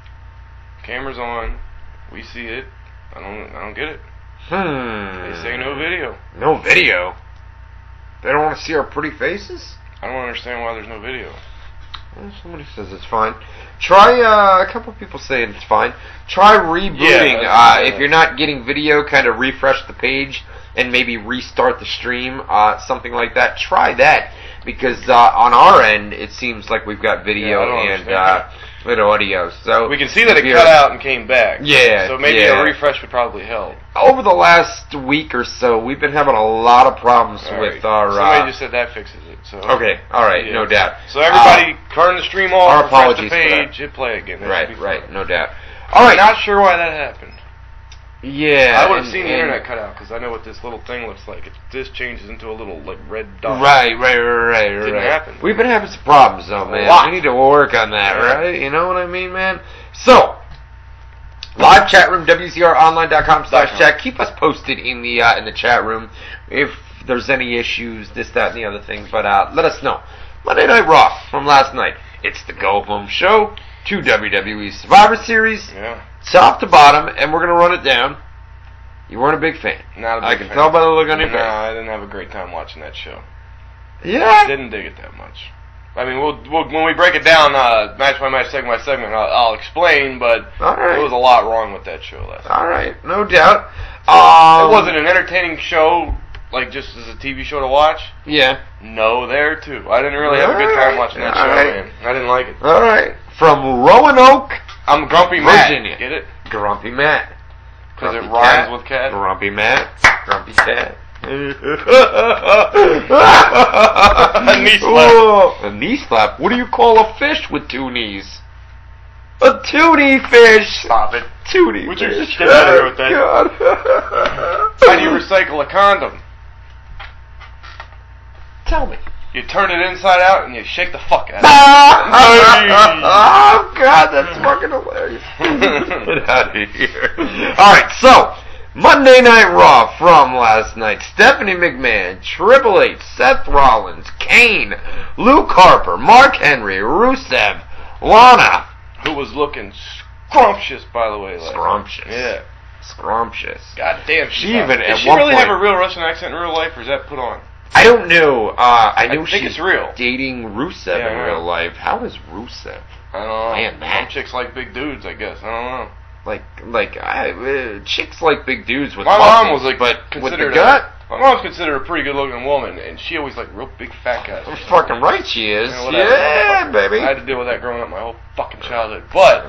Camera's on. We see it. I don't. I don't get it. Hmm. They say no video. No video. They don't want to see our pretty faces? I don't understand why there's no video. Well, somebody says it's fine. Try, uh, a couple people say it's fine. Try rebooting. Yeah, uh, yeah. if you're not getting video, kind of refresh the page and maybe restart the stream, uh, something like that. Try that because uh, on our end, it seems like we've got video Yeah, I don't and understand uh, with audio. So We can see that it if you're- cut out and came back. Yeah, So maybe yeah. a refresh would probably help. Over the last week or so, we've been having a lot of problems All with right. our. Somebody Uh, just said that fixes it. So okay, all right, Yeah. no doubt. So everybody, turn the stream off. our refresh apologies the for that. page. Hit play again. That Right, should be right, fine. no doubt. All right, Not sure why that happened. yeah. I would have and- seen the and- internet cut out because I know what this little thing looks like. It, this changes into a little like red dot. Right, right, right, right, Didn't right. happen. We've been having some problems though, man. lot. We need to work on that, Yeah. right? You know what I mean, man? So, Live chat room, W C R online dot com slash chat. Keep us posted in the uh, in the chat room if there's any issues, this, that, and the other thing. But uh, let us know. Monday Night Raw from last night. It's the Go Home Show. Two W W E Survivor Series. Yeah. Top to bottom, and we're going to run it down. You weren't a big fan. Not a big I can fan. tell by the look on your No, face. I didn't have a great time watching that show. Yeah? Didn't dig it that much. I mean, we'll, we'll when we break it down, uh, match by match, segment by segment, I'll, I'll explain, but All right. there was a lot wrong with that show last night. All right, no doubt. Um, It wasn't an entertaining show, like just as a T V show to watch. Yeah. No, there too. I didn't really have a good time watching that All show, right. man. I didn't like it. All right. From Roanoke, I'm Grumpy Matt. Virginia. Get it? Grumpy Matt. Because it Grumpy rhymes cat. with cat. Grumpy Matt. Grumpy Cat. Knee slap. Oh, a knee slap? What do you call a fish with two knees? A toonie fish. Stop it. Toonie Would you fish. just get out of here with that? God. How do you recycle a condom? Tell me. You turn it inside out and you shake the fuck out of it. Oh, God, that's fucking hilarious. Get out of here. Alright, so, Monday Night Raw from last night. Stephanie McMahon, Triple H, Seth Rollins, Kane, Luke Harper, Mark Henry, Rusev, Lana. Who was looking scrumptious, by the way. Like, Scrumptious. Yeah. Scrumptious. God damn, She she's hot. even, at Does she one really point- have a real Russian accent in real life, or is that put on? I don't know. Uh, I know I think she's it's real. dating Rusev Yeah, in I know. real life. How does Rusev? I don't know. Man, that- Some chicks like big dudes, I guess. I don't know. Like, like, I, uh, chicks like big dudes with My mom muscles, was like, but with the considered gut, A, my mom's considered a pretty good-looking woman, and she always liked real big fat guys. I'm fucking right she is. You know, whatever. Yeah, baby. I had to deal with that growing up my whole fucking childhood, but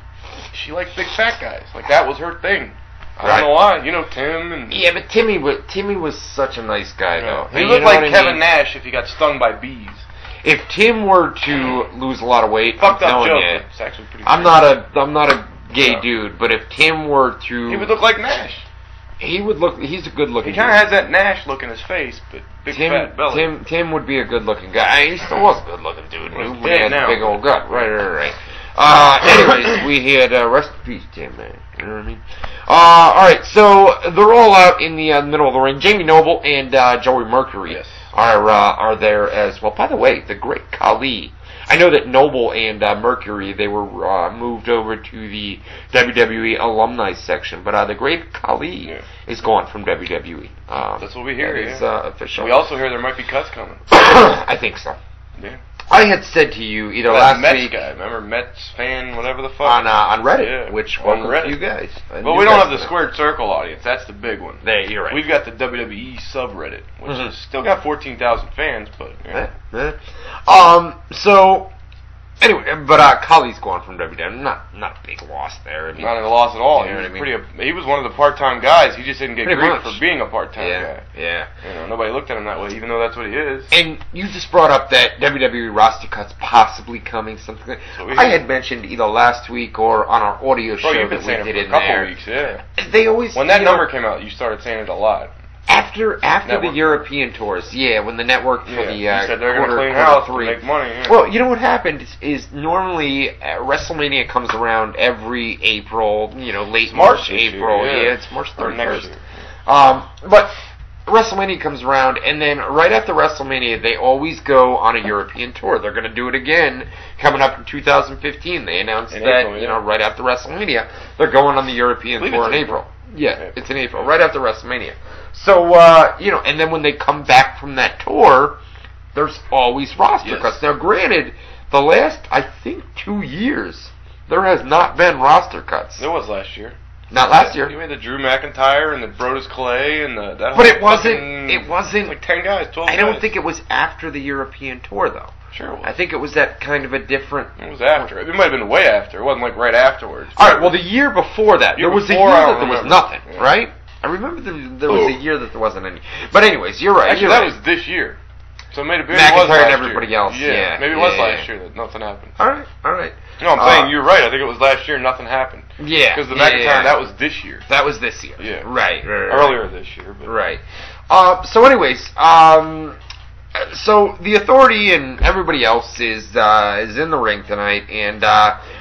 she liked big fat guys. Like that was her thing. I Right. don't know why. You know Tim and Yeah, but Timmy was Timmy was such a nice guy, yeah. though. He You looked know like what I Kevin mean? Nash if he got stung by bees. If Tim were to lose a lot of weight, Fucked I'm up telling joke. you, but It's actually pretty. I'm great. not a I'm not a gay No. dude, but if Tim were to, He would look like Nash. he would look. He's a good looking. He kind of has that Nash look in his face, but big Tim, fat belly. Tim, Tim would be a good looking guy. He still was a good looking dude. Well, he's When he dead had now. a big old gut. Right, right, right. Uh, anyways, we had uh, rest in peace, Tim, man. You know what I mean? Uh, all right, so they're all out in the uh, middle of the ring. Jamie Noble and uh, Joey Mercury Yes. are uh, are there as well. By the way, the Great Khali. I know that Noble and uh, Mercury, they were uh, moved over to the W W E alumni section, but uh, the Great Khali Yeah. is gone from W W E. Um, That's what we hear. that Yeah. is, uh, official. We also hear there might be cuts coming. I think so. Yeah. I had said to you either That last Mets week guy, remember Mets fan, whatever the fuck. on uh, on Reddit, Yeah, which on welcome Reddit. to you guys. Uh, But you we don't guys have the know. squared circle audience. That's the big one. There, you're right. We've got the W W E subreddit, which Mhm. has still got fourteen thousand fans, but yeah. Eh, eh. Um. So anyway, but uh, Khali's gone from W W E. Not not a big loss there. I mean, not at a loss at all. You He know was what I mean? pretty. He was one of the part-time guys. He just didn't get Pretty grief much. for being a part-time yeah, guy. yeah. You know, nobody looked at him that way, even though that's what he is. And you just brought up that W W E roster cuts possibly coming. Something like So we I hear. had mentioned either last week or on our audio Bro, show you've been that we saying it did for a in couple there. weeks, yeah. They always When that you know, number came out, you started saying it a lot. After after Network. the European tours, yeah, when the network for Yeah. the You uh, said they're quarter, gonna clean quarter house three. to make money. Yeah. Well, you know what happened is, is normally uh, WrestleMania comes around every April, you know, late It's March March, this year, April. yeah. Yeah. it's March Or next thirty-first. year. Um, but WrestleMania comes around, and then right after WrestleMania, they always go on a European tour. They're going to do it again coming up in two thousand fifteen. They announced In that, April, you yeah. know, right after WrestleMania, they're going on the European I believe tour in it's April. April. Yeah, Yeah. it's in April, right after WrestleMania. So, uh, you know, and then when they come back from that tour, there's always roster Yes. cuts. Now, granted, the last, I think, two years, there has not been roster cuts. There was last year. Not last You year. had the Drew McIntyre and the Brodus Clay and the that. But whole it wasn't, fucking- it wasn't, like ten guys, twelve I don't guys. think it was after the European tour, though. Sure it was. I think it was that kind of a different... It was after. It might have been way after. It wasn't like right afterwards. Alright, well, the year before that, Year there was a before, year I that don't there was remember. nothing, Yeah. right? I remember there, there was a Oh. year that there wasn't any. But anyways, you're right. Actually, you're that right. was this year. So maybe, maybe McIntyre it was last and everybody year. else, yeah. Maybe it was Yeah. last year that nothing happened. Alright, alright. No, I'm Uh, saying you're right. I think it was last year and nothing happened. Yeah. Because the yeah, McIntyre, yeah. that was this year. That was this year. Yeah. Right, right, right. Earlier this year. But Right. Uh, so anyways, um, so the Authority and everybody else is uh, is in the ring tonight, and uh,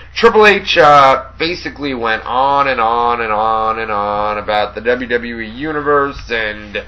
Triple H uh, basically went on and on and on and on about the W W E Universe, and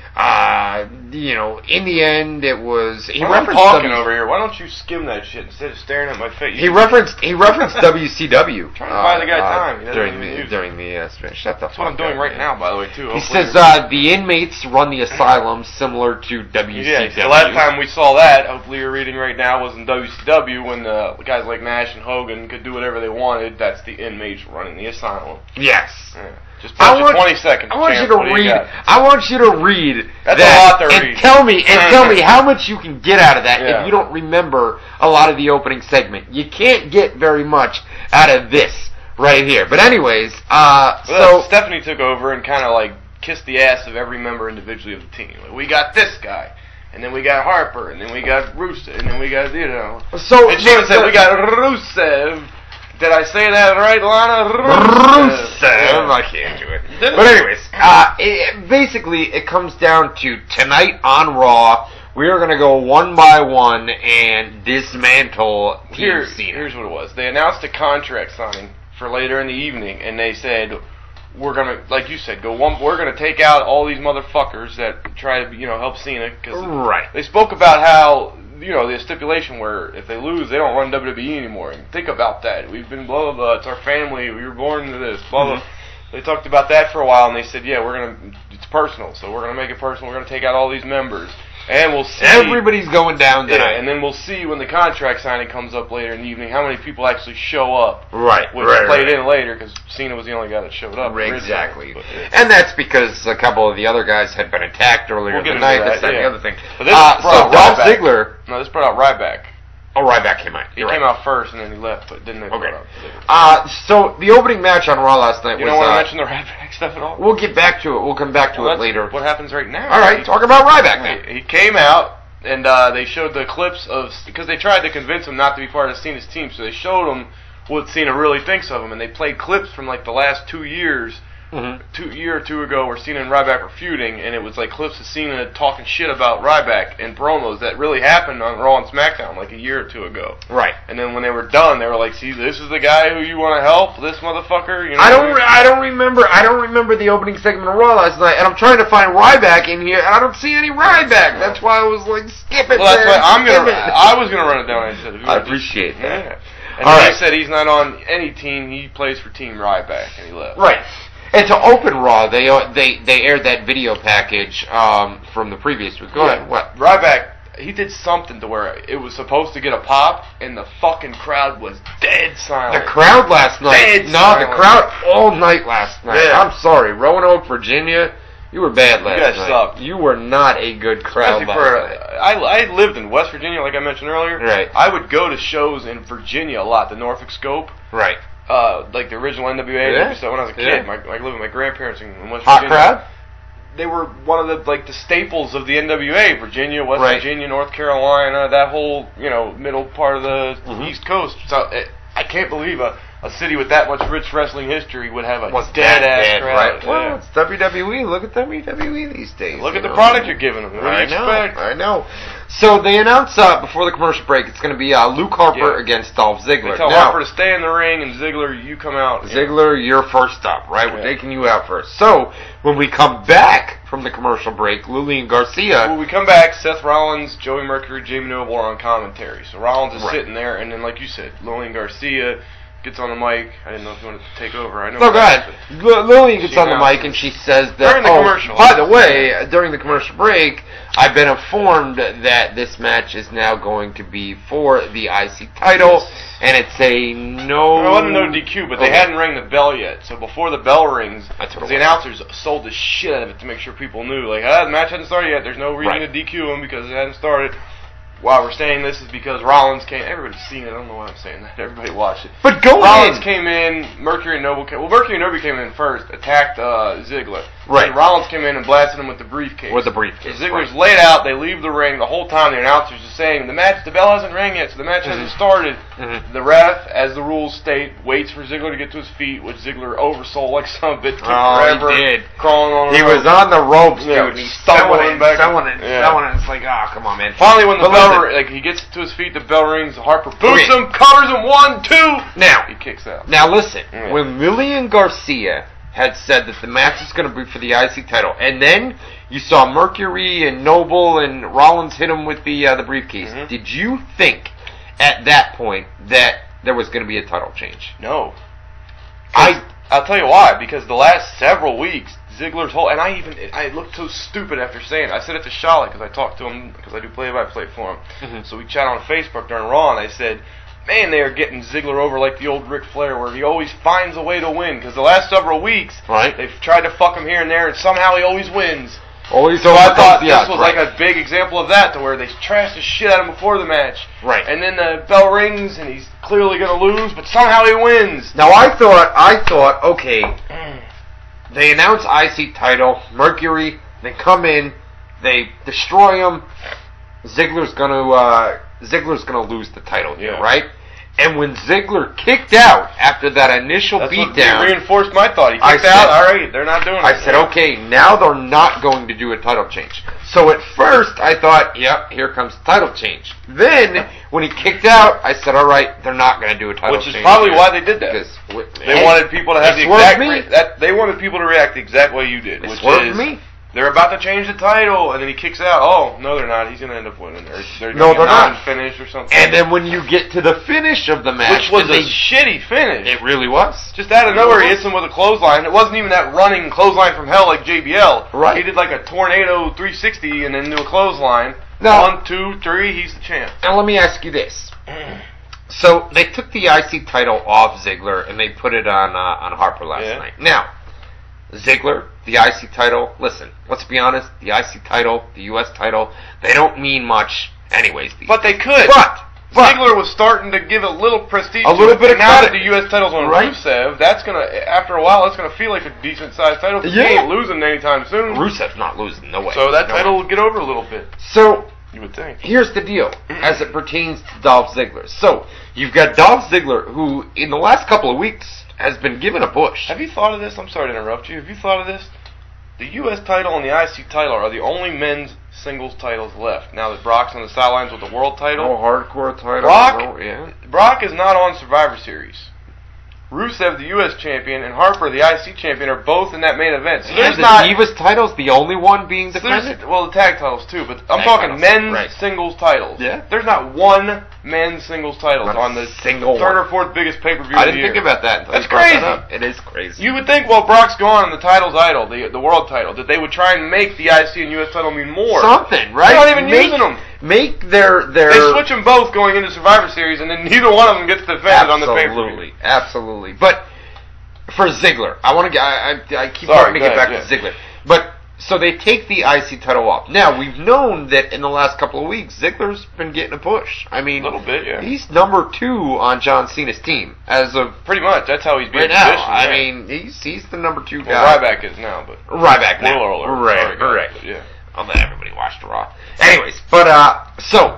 uh, you know, in the end, it was he I'm referenced talking W- over here. Why don't you skim that shit instead of staring at my face? He referenced he referenced W C W. Trying to buy the guy uh, time. He doesn't during even the use it. during the uh, stream. Shut the That's fuck what I'm doing up, right man. now, by the way, too. He Hopefully says you're- uh, the inmates run the asylum similar to W C W. Yeah, the last time we saw that, hopefully you're reading right now, was in W C W when uh, guys like Nash and Hogan could do whatever they wanted. That's the inmates running the asylum. Yes. Yeah. Just I punch want, it twenty seconds. I want champ. you to What do read. got? I want you to read That's that a lot to and read. tell me and tell me how much you can get out of that Yeah. if you don't remember a lot of the opening segment. You can't get very much out of this right here. But anyways, uh, Well, so Stephanie took over and kind of like kissed the ass of every member individually of the team. Like, we got this guy, and then we got Harper, and then we got Rusev, and then we got, you know. so And she even said, we got Rusev. Did I say that right, Lana? Rusev. Yeah. I can't do it. Didn't But it? anyways, uh, it, basically it comes down to tonight on Raw. We are going to go one by one and dismantle Team Here, Cena. here's what it was. They announced a contract signing for later in the evening, and they said, we're gonna, like you said, go one. We're gonna take out all these motherfuckers that try to, you know, help Cena, because Right. they spoke about how, you know, the stipulation where if they lose, they don't run W W E anymore. And think about that. We've been blah blah blah. It's our family. We were born into this. Blah blah. They talked about that for a while, and they said, yeah, we're gonna. It's personal, so we're gonna make it personal. We're gonna take out all these members, and we'll see. Everybody's going down Yeah, tonight. and then we'll see when the contract signing comes up later in the evening how many people actually show up. Right, Which right, played right. in later because Cena was the only guy that showed up. originally. Exactly. But, yeah. And that's because a couple of the other guys had been attacked earlier We'll in get the into night, that, this, that, and yeah. the other thing. But this Uh, brought so Dolph Ryback. Ziggler, No, this brought out Ryback. oh, Ryback came out. He You're came right. out first and then he left, but didn't they Okay. brought out Ziggler? Uh, so the opening match on Raw last night You was, don't want to uh, mention the Ryback stuff at all? we'll get back to it. We'll come back to Well, it that's later. What happens right now? Alright, He- talk about Ryback then. He, he came out, and uh, they showed the clips of, because they tried to convince him not to be part of Cena's team, so they showed him what Cena really thinks of him, and they played clips from like the last two years, Mm-hmm. two year or two ago, where Cena and Ryback were feuding, and it was like clips of Cena talking shit about Ryback and promos that really happened on Raw and SmackDown like a year or two ago. Right. And then when they were done, they were like, "See, this is the guy who you want to help, this motherfucker." You know, I don't. Re- I don't remember. I don't remember the opening segment of Raw last night, and I'm trying to find Ryback in here, and I don't see any Ryback. That's why I was like, skip it. Well, that's man, why I'm skip gonna. it. I was gonna run it down. I said, if you I would just- appreciate that. Yeah. And All then right. he said he's not on any team. He plays for Team Ryback, and he left. Right. And to open Raw, they uh, they they aired that video package um, from the previous week. Go Yeah. ahead. What? Ryback, he did something to where it was supposed to get a pop, and the fucking crowd was dead silent. The crowd last night. Dead no, silent. the crowd all night last night. Yeah. I'm sorry, Roanoke, Virginia. You were bad last guys night. sucked. You were not a good crowd Especially last for, night. I, I lived in West Virginia, like I mentioned earlier. Right. I would go to shows in Virginia a lot, the Norfolk Scope. Right. Uh, like the original N W A Yeah. episode when I was a kid. Yeah. My, I lived with my grandparents in, in West Hot Virginia. crowd? They were one of the like the staples of the N W A. Virginia, West Right. Virginia, North Carolina, that whole you know middle part of the Mhm. East Coast. So it, I can't believe a, a city with that much rich wrestling history would have a Was dead that ass bad, crowd. right? Yeah. Well, it's W W E. Look at W W E these days. Look you at the know? product you're giving them. What do I you know. expect? I know. So they announced uh, before the commercial break, it's going to be uh, Luke Harper Yeah. against Dolph Ziggler. They tell now, Harper to stay in the ring, and Ziggler, you come out. you know. Ziggler, you're first up, right? We're Yeah. taking you out first. So when we come back from the commercial break, Lillian Garcia. When we come back, Seth Rollins, Joey Mercury, Jamie Noble are on commentary. So Rollins is Right. sitting there, and then, like you said, Lillian Garcia gets on the mic. I didn't know if you wanted to take over. I know. No, go ahead. L- Lillian gets She on the announced mic and she says that. During the oh, commercial. by the way, during the commercial break, I've been informed that this match is now going to be for the I C title, and it's a no. Well, it wasn't no D Q, but they Okay. hadn't rang the bell yet. So before the bell rings, That's what it the was. announcers sold the shit out of it to make sure people knew, like, ah, the match hadn't started yet. There's no reason Right. to D Q him because it hadn't started. Why we're saying this is because Rollins came. Everybody's seen it. I don't know why I'm saying that. Everybody watched it. But go Rollins in. came in. Mercury and Noble came. Well, Mercury and Noble came in first. Attacked uh, Ziggler. Right. And Rollins came in and blasted him with the briefcase. With the briefcase, So Ziggler's right. laid out. They leave the ring. The whole time the announcers just saying the match, the bell hasn't rang yet, so the match Mm-hmm. hasn't started. Mm-hmm. The ref, as the rules state, waits for Ziggler to get to his feet, which Ziggler oversold like some bitch. Took Oh, forever, he did. Crawling on the He rope. was on the ropes, Yeah, dude. He stumbling selling it, back. selling it, Yeah. selling it. It's like, ah, oh, come on, man. Finally, when the But bell, listen. ri- like he gets to his feet, the bell rings. Harper boots Okay. him, covers him, one, two. Now, He kicks out. now listen. Yeah. When Lillian Garcia had said that the match is going to be for the I C title, and then you saw Mercury and Noble and Rollins hit him with the uh, the briefcase. Mhm. Did you think at that point that there was going to be a title change? No. I I'll tell you why. Because the last several weeks, Ziggler's whole, and I even I looked so stupid after saying it. I said it to Charlotte because I talked to him because I do play-by-play for him. Mhm. So we chat on Facebook during Raw, and I said, man, they are getting Ziggler over like the old Ric Flair, where he always finds a way to win. Because the last several weeks, Right. they've tried to fuck him here and there, and somehow he always wins. always So I overcomes thought the this odds, was right. like a big example of that, to where they trashed the shit out of him before the match. Right. And then the bell rings, and he's clearly going to lose, but somehow he wins. Now I thought, I thought, okay, they announce I C title, Mercury, they come in, they destroy him. Ziggler's gonna, uh, Ziggler's gonna lose the title here, Yeah. right? And when Ziggler kicked out after that initial That's what beatdown, reinforced my thought. He I kicked said- out. All right, they're not doing it. I said, okay, now they're not going to do a title change. So at first, I thought, yep, here comes the title change. Then, when he kicked out, I said, all right, they're not going to do a title Which change. is probably here. why they did that. Because w- They hey, wanted people to have it the swerved exact me. re- that they wanted people to react the exact way you did, It which swerved is me. they're about to change the title, and then he kicks out. Oh no, they're not. He's going to end up winning. Or they're No, gonna they're get not. finish or something. And then when you get to the finish of the match, which was and a they- shitty finish. it really was. Just out of nowhere, he hits him with a clothesline. It wasn't even that running clothesline from hell like J B L. Right. He did like a tornado three sixty and then do a clothesline. Now- One, two, three, he's the champ. Now let me ask you this. So they took the I C title off Ziggler and they put it on uh, on Harper last Yeah. night. Now, Ziggler, the I C title. Listen, let's be honest. The I C title, the U S title, they don't mean much, anyways. These But they could. But, but Ziggler was starting to give a little prestige. A to little it, bit and of now credit. that the U S title's on Right. Rusev, that's gonna after a while that's gonna feel like a decent sized title. 'Cause Yeah. he ain't losing anytime soon. Rusev's not losing. No way. So that No title way. will get over a little bit. So You would think. here's the deal as it pertains to Dolph Ziggler. So you've got Dolph Ziggler, who in the last couple of weeks has been given a push. Have you thought of this? I'm sorry to interrupt you. Have you thought of this? The U S title and the I C title are the only men's singles titles left. Now that Brock's on the sidelines with the world title, No hardcore title. Brock? No, yeah. Brock is not on Survivor Series. Rusev, the U S champion, and Harper, the I C champion, are both in that main event. So Yeah, there's the not. Divas title's the only one being so there's- defended. well, the tag titles too, but I'm Tag talking titles, men's right. singles titles. Yeah. There's not one men's singles titles Not a on the single third one. or fourth biggest pay per view. I of the didn't year. think about that. Until That's you brought that crazy. up. It is crazy. You would think, while Brock's gone and the title's idle, the the world title, that they would try and make the I C and U S title mean more. Something, right? They're not even make, using them. Make their their They switch them both going into Survivor Series, and then neither one of them gets defended on the pay per view. Absolutely, absolutely. But for Ziggler, I want to get. I, I, I keep Sorry, wanting to go get back ahead, to Ziggler, but so they take the I C title off. Now we've known that in the last couple of weeks, Ziggler's been getting a push. I mean, A little bit, yeah. He's number two on John Cena's team as of Pretty much. That's how he's being right now. positioned. I yeah. mean, he's he's the number two well, guy. Ryback is now, but Ryback now. Spoiler alert. Right, Sorry, guys, right. but yeah. I'll let everybody watch the Raw. Anyways, but uh, so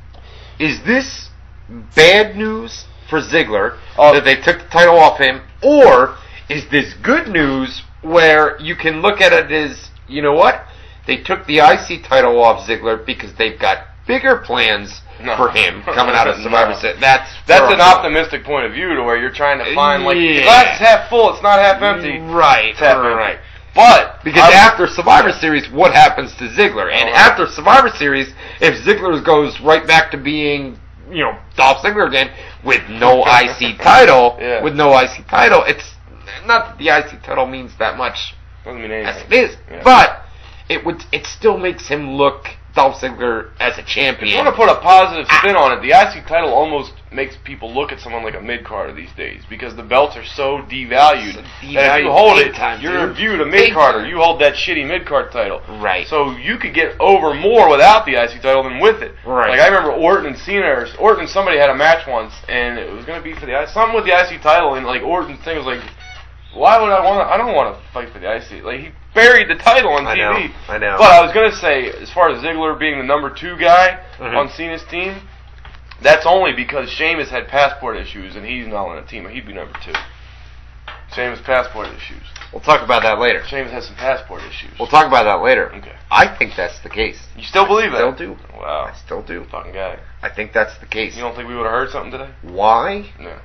is this bad news for Ziggler Uh, that they took the title off him, or is this good news where you can look at it as, you know what, they took the I C title off Ziggler because they've got bigger plans No. for him coming out of No. Survivor Series. That's That's where an I'm going. optimistic point of view, to where you're trying to find like Yeah. the glass is half full, it's not half empty. Right, It's half right. empty. But Because I'm- after Survivor Series, what happens to Ziggler? And Oh, right. after Survivor Series, if Ziggler goes right back to being, you know, Dolph Ziggler again with no I C title, Yeah. with no I C title, it's not that the I C title means that much doesn't mean as anything. it is, Yeah. but it would it still makes him look Dolph Ziggler as a If you champion. want to put a positive spin on it, the I C title almost makes people look at someone like a mid-carder these days, because the belts are so devalued, So that if you devalued hold big it, time, you're dude. viewed a Big mid-carder. time. You hold that shitty mid-card title. Right. So you could get over more without the I C title than with it. Right. Like I remember Orton and Cena, or Orton and somebody had a match once, and it was going to be for the I C, something with the I C title, and like Orton's thing was like, why would I want to? I don't want to fight for the I C. Like, he buried the title on T V. I know. I know. But I was gonna say, as far as Ziggler being the number two guy Mhm. on Cena's team, that's only because Sheamus had passport issues and he's not on a team. He'd be number two. Sheamus passport issues. We'll talk about that later. Sheamus has some passport issues. We'll talk about that later. Okay. I think that's the case. You still believe I that? still do. Wow. I still do. Fucking guy. I think that's the case. You don't think we would have heard something today? Why? No.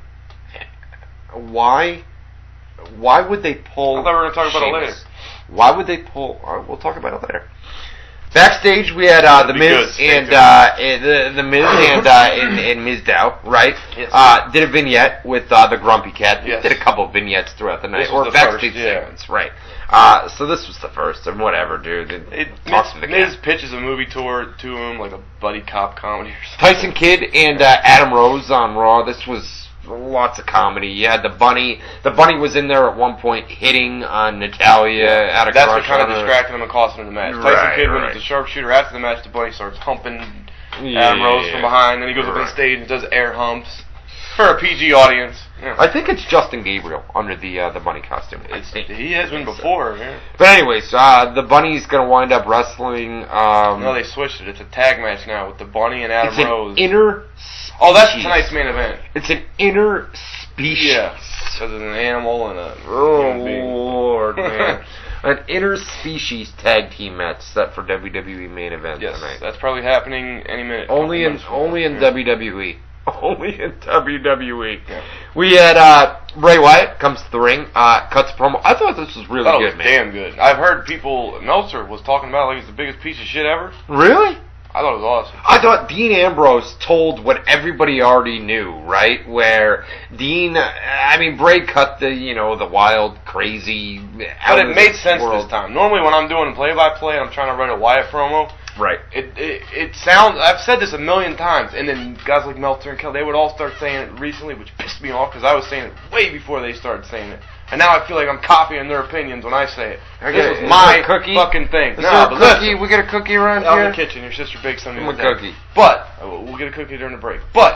Why? Why would they pull? I thought we were gonna talk about it Sheamus? later. Why would they pull? Uh, we'll talk about it later. Backstage, we had uh, the Be Miz good. Stay and tuned. uh, and the the Miz and uh, and, and Mizdow, right? Yes. Uh, did a vignette with uh, the Grumpy Cat. Yes. Did a couple of vignettes throughout the night, This was or the backstage first, yeah. segments, right? Uh, so this was the first, and whatever, dude. It, It, talks Miz, to the Miz cat. pitches a movie tour to him, like a buddy cop comedy or something. Tyson Kidd and uh, Adam Rose on Raw. This was lots of comedy. You had the bunny. The bunny was in there at one point hitting on Natalia out of That's what crush kind of on her. distracted him and cost him the match. Right, Tyson Kidd, when right. he's the sharpshooter after the match, the bunny starts humping Yeah, Adam Rose from behind. Then he goes up on right. stage and does air humps for a P G audience. Yeah. I think it's Justin Gabriel under the uh, the bunny costume. I It's, think. he has been I think so. before. Yeah. But anyways, uh, the bunny's gonna wind up wrestling. Um, No, they switched it. It's a tag match now with the bunny and Adam it's an Rose. inner. oh, that's species. tonight's main event. It's an inner species. Yeah, because it's an animal and a Oh human being. Lord, man! An interspecies tag team match set for W W E main event Yes, tonight. that's probably happening any minute. Only in Couple minutes from only now. in Yeah. W W E. Only in W W E. Yeah. We had uh, Bray Wyatt comes to the ring, uh, cuts a promo. I thought this was really I thought it good, was man. damn good. I've heard people. Meltzer was talking about it like it's the biggest piece of shit ever. Really? I thought it was awesome. I thought Dean Ambrose told what everybody already knew, right? Where Dean, I mean, Bray cut the, you know, the wild, crazy. out But it of made this sense world. this time. Normally, when I'm doing play-by-play and I'm trying to write a Wyatt promo, Right. it, it it sounds. I've said this a million times, and then guys like Meltzer and Kelly, they would all start saying it recently, which pissed me off because I was saying it way before they started saying it. And now I feel like I'm copying their opinions when I say it. Okay, This is was my there a cookie? fucking thing. Is No, there a but cookie? listen. We got a cookie around Out here? in the kitchen. Your sister baked something. Give me the a other day. cookie. But uh, we'll get a cookie during the break. But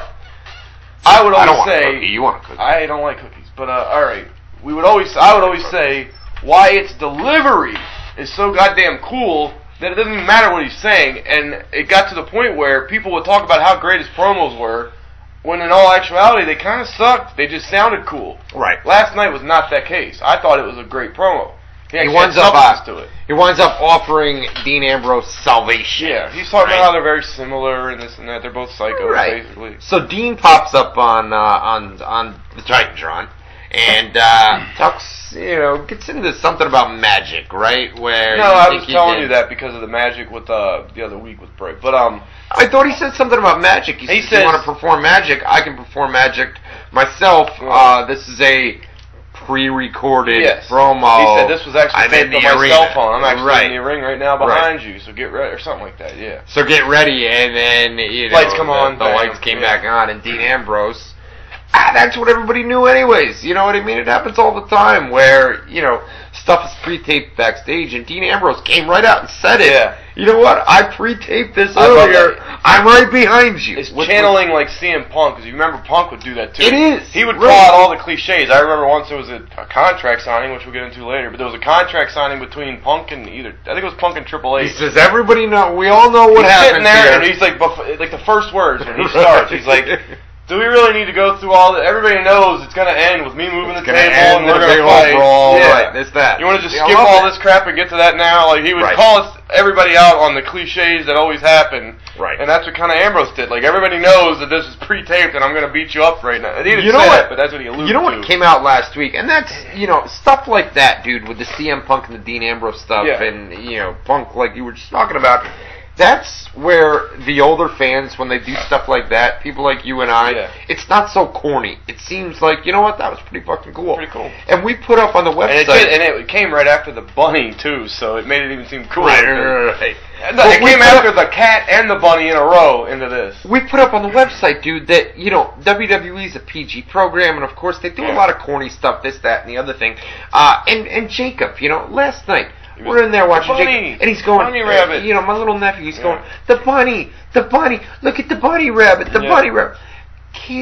I would I always don't want say a cookie. You want a cookie. I don't like cookies. But uh, all right, we would always. I would always say Wyatt's delivery is so goddamn cool that it doesn't even matter what he's saying. And it got to the point where people would talk about how great his promos were, when in all actuality they kind of sucked. They just sounded cool. Right. Last night was not that case. I thought it was a great promo. He, He actually winds had up, uh, substance to it. He winds up offering Dean Ambrose salvation. Yeah, he's talking right? about how they're very similar and this and that. They're both psychos, Right. basically. So Dean pops up on uh, on on the Titantron and uh, talks, you know, gets into something about magic, right? Where No, you I think was he telling did- you that because of the magic with uh, the other week with Bray. But um, I thought he said something about magic. He, He said, says- "You want to perform magic? I can perform magic myself." Yeah. Uh, this is a pre-recorded yes. promo. He said this was actually I'm taped in on the my arena. cell phone. I'm actually right. in the ring right now behind you, so get ready or something like that. Yeah. So get ready, and then you know Lights come the, on, the bam, lights came yeah. back on, and Dean Ambrose. Ah, that's what everybody knew, anyways. You know what I mean? It happens all the time, where you know stuff is pre-taped backstage, and Dean Ambrose came right out and said it. Yeah. You know what? I pre-taped this I love earlier. that. I'm right behind you. It's With- channeling like C M Punk, because you remember Punk would do that too. It is, He would right. call out all the cliches. I remember once there was a, a contract signing, which we'll get into later, but there was a contract signing between Punk and either, I think it was Punk and Triple He H. says everybody know. We all know what he's happened sitting there, here. and he's like, bef- like the first words when he starts, he's like, do we really need to go through all that? Everybody knows it's going to end with me moving It's the gonna table end and we're in a going big to old fight. brawl, Yeah. right, this, that. You want to just Yeah, I skip love all it. this crap and get to that now? Like he would Right. call us, everybody out on the cliches that always happen. Right. And that's what kind of Ambrose did. Like everybody knows that this is pre-taped and I'm going to beat you up right now. He didn't You know say what? that, but that's what he alluded You know to. what came out last week, and that's you know stuff like that, dude, with the C M Punk and the Dean Ambrose stuff, Yeah. and you know Punk, like you were just talking about. That's where the older fans, when they do stuff like that, people like you and I, Yeah. it's not so corny. It seems like, you know what, that was pretty fucking cool. Pretty cool. And we put up on the And website. it, did, and it came right after the bunny too, so it made it even seem cooler. Right, right, right, right. No, But it we came put after up- the cat and the bunny in a row into this. We put up on the website, dude, that, you know, W W E is a P G program, and of course they do a lot of corny stuff, this, that, and the other thing. Uh, and, and Jacob, you know, last night, was- we're in there watching the bunny! Jacob, and he's going, Bunny uh, rabbit. you know, my little nephew, he's Yeah. going, the bunny, the bunny, look at the bunny rabbit, the Yeah. bunny rabbit. Kids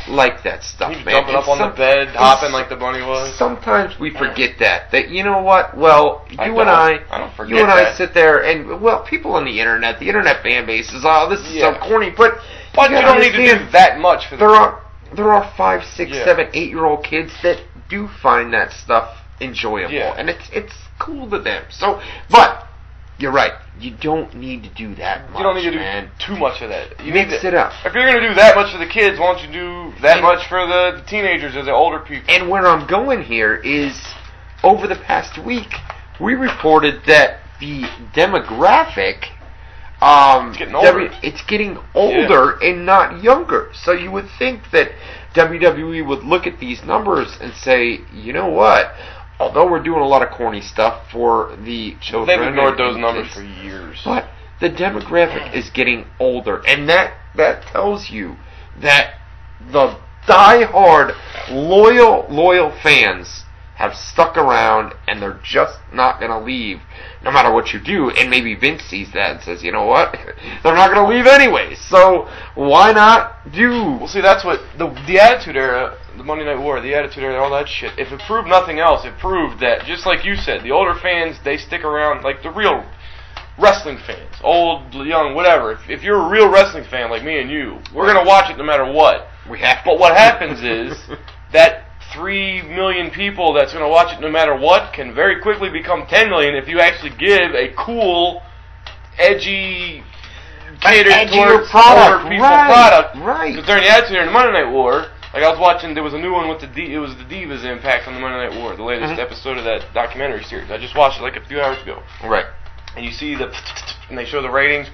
like that stuff, He was man. jumping And up on some- the bed, and hopping s- like the bunny was. Sometimes we forget that. That, you know what? Well, you I and don't. I, I don't forget you and I that. sit there and, well, people on the internet, the internet fan base is, oh, this is Yeah. so corny, but But you gotta don't need to understand, do that much for the There are there are five, six, Yeah. seven, eight year old kids that do find that stuff enjoyable, Yeah. and it's it's cool to them. So, but you're right. You don't need to do that much. You don't need to do man. too much of that. You Mix need to, it up. If you're going to do that much for the kids, why don't you do that And- much for the, the teenagers or the older people? And where I'm going here is, over the past week, we reported that the demographic, um, It's getting older. W- it's getting older and not younger. So you would think that W W E would look at these numbers and say, you know what? Although we're doing a lot of corny stuff for the children, They've ignored and- those and numbers kids, for years. but the demographic is getting older, and that that tells you that the die-hard, loyal, loyal fans have stuck around, and they're just not going to leave, no matter what you do. And maybe Vince sees that and says, you know what, they're not going to leave anyway, so why not do? Well, see, that's what the the Attitude Era, the Monday Night War, the Attitude Era, all that shit. If it proved nothing else, it proved that, just like you said, the older fans, they stick around, like the real wrestling fans, old, young, whatever. If, if you're a real wrestling fan like me and you, we're gonna watch it no matter what. We have. But what happens is that three million people that's gonna watch it no matter what can very quickly become ten million if you actually give a cool, edgy, catered edgier towards product, older people right, product. right. Because during the Attitude Era and the Monday Night War, like I was watching, there was a new one with the D, it was the Divas Impact on the Monday Night War, the latest Mhm. episode of that documentary series. I just watched it like a few hours ago, Right. and you see the and they show the ratings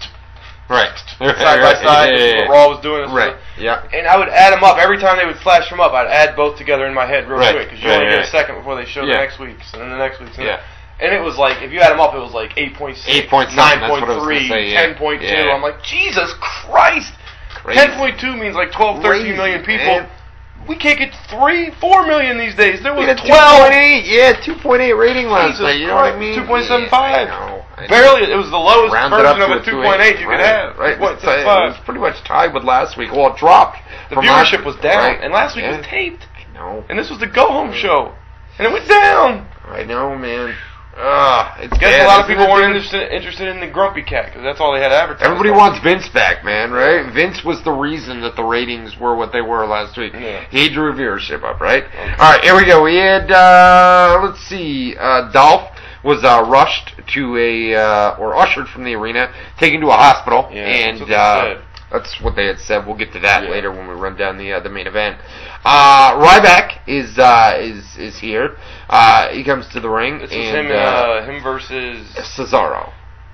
Right. side by side. This is what Raw was doing. This is Right. what- Yeah. And I would add them up every time they would flash them up. I'd add both together in my head real Right. quick because you Right, only right, get a right. second before they show Yeah. the next week's and then the next week's. And Yeah. And it was like, if you add them up, it was like eight point six, eight point nine something, that's what I was point three, gonna say, yeah. ten point two. Yeah. I'm like, Jesus Christ! Crazy. ten point two means like twelve, thirteen Crazy, million people. man. We can't get three, four million these days. There was We had twelve. two point eight, yeah, two point eight rating last Jesus night, you know what I Christ, mean? two point seven five. Yeah, I know, I know. Barely, it was the lowest Round it up version to of a two point eight you right, could have. Right, two point It's, uh, seven it five. was pretty much tied with last week. Well, it dropped. The from last viewership week, was down, right? and last week Yeah. was taped. I know. And this was the go-home show, and it went down. I know, man. Ugh, it's Guess bad. a lot of Isn't people it weren't different? interested, interested in the Grumpy Cat because that's all they had advertised. Everybody wants Vince back, man, right? Vince was the reason that the ratings were what they were last week. Yeah. He drew viewership up, right? All right, here we go. We had, uh, let's see, uh, Dolph was uh, rushed to a, uh, or ushered from the arena, taken to a hospital, Yeah, and that's what they uh, said. that's what they had said. We'll get to that Yeah. later when we run down the uh, the main event. Uh, Ryback is uh, is is here. Uh, he comes to the ring, This was and him, uh, uh, him versus Cesaro.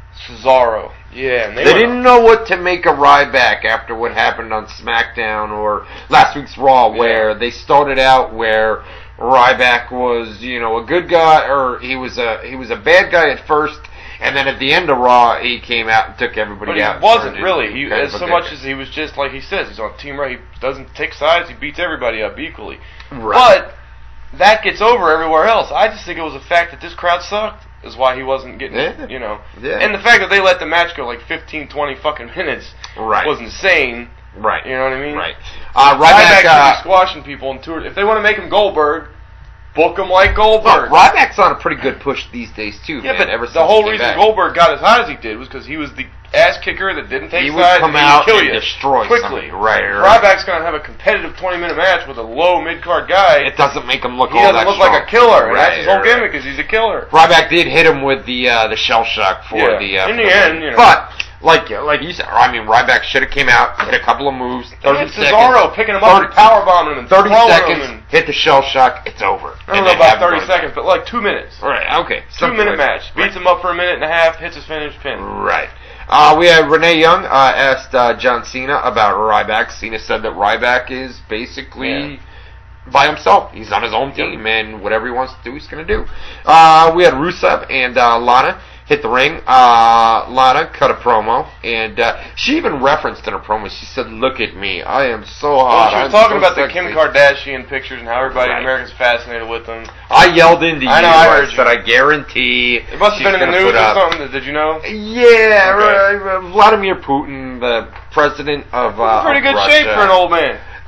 Cesaro. Yeah, and they, They went didn't know what to make of Ryback after what happened on SmackDown or last week's Raw, where they started out where Ryback was, you know, a good guy, or he was a he was a bad guy at first, and then at the end of Raw, he came out and took everybody But he out. wasn't Turned really. into He, kind as of a so good much guy. as he was just like he says, he's on Team Right. He doesn't take sides. He beats everybody up equally. Right. But that gets over everywhere else. I just think it was the fact that this crowd sucked is why he wasn't getting, Yeah. you know. Yeah. And the fact that they let the match go like fifteen, twenty fucking minutes Right. was insane. Right. You know what I mean? Right. Uh, Ryback Ryback. should Uh, be squashing people and tour. If they want to make him Goldberg, book him like well, Goldberg. Ryback's on a pretty good push these days too, Yeah, man. but ever since the whole he came reason back. Goldberg got as high as he did was because he was the ass kicker that didn't take He would sides come and he out would kill and you destroy quickly. somebody. Right, right. Ryback's gonna have a competitive twenty minute match with a low mid card guy. It doesn't make him look He all doesn't that look strong. like a killer, and Right, that's his whole right. gimmick is he's a killer. Ryback did hit him with the uh, the shell shock for Yeah. the. Uh, In for the end, you know. But like like you said, I mean, Ryback should have came out, hit a couple of moves, thirty And seconds. Cesaro picking him up and power bombing him and thirty throwing seconds, him. And, hit the shell shock, it's over. I don't And know then about have him thirty go seconds, but like two minutes. back. Right. Okay. Two something minute like match. that. Beats him up for a minute and a half, hits his finish pin. Right. Uh, we had Renee Young uh, asked uh, John Cena about Ryback. Cena said that Ryback is basically Yeah. by himself. He's on his own team, and whatever he wants to do, he's going to do. Uh, we had Rusev and uh, Lana hit the ring. Uh, Lana cut a promo, and uh, she even referenced in her promo, she said, "Look at me. I am so Well, hot. she was I'm talking so about the sexy." Kim Kardashian pictures and how everybody Right. in America's fascinated with them. I yelled into I you. know, I heard said, you. I guarantee It must have she's been in the gonna news put or up- something. Did you know? Yeah, Okay. right. Vladimir Putin, the president of uh, Pretty of good shape Russia. for an old man.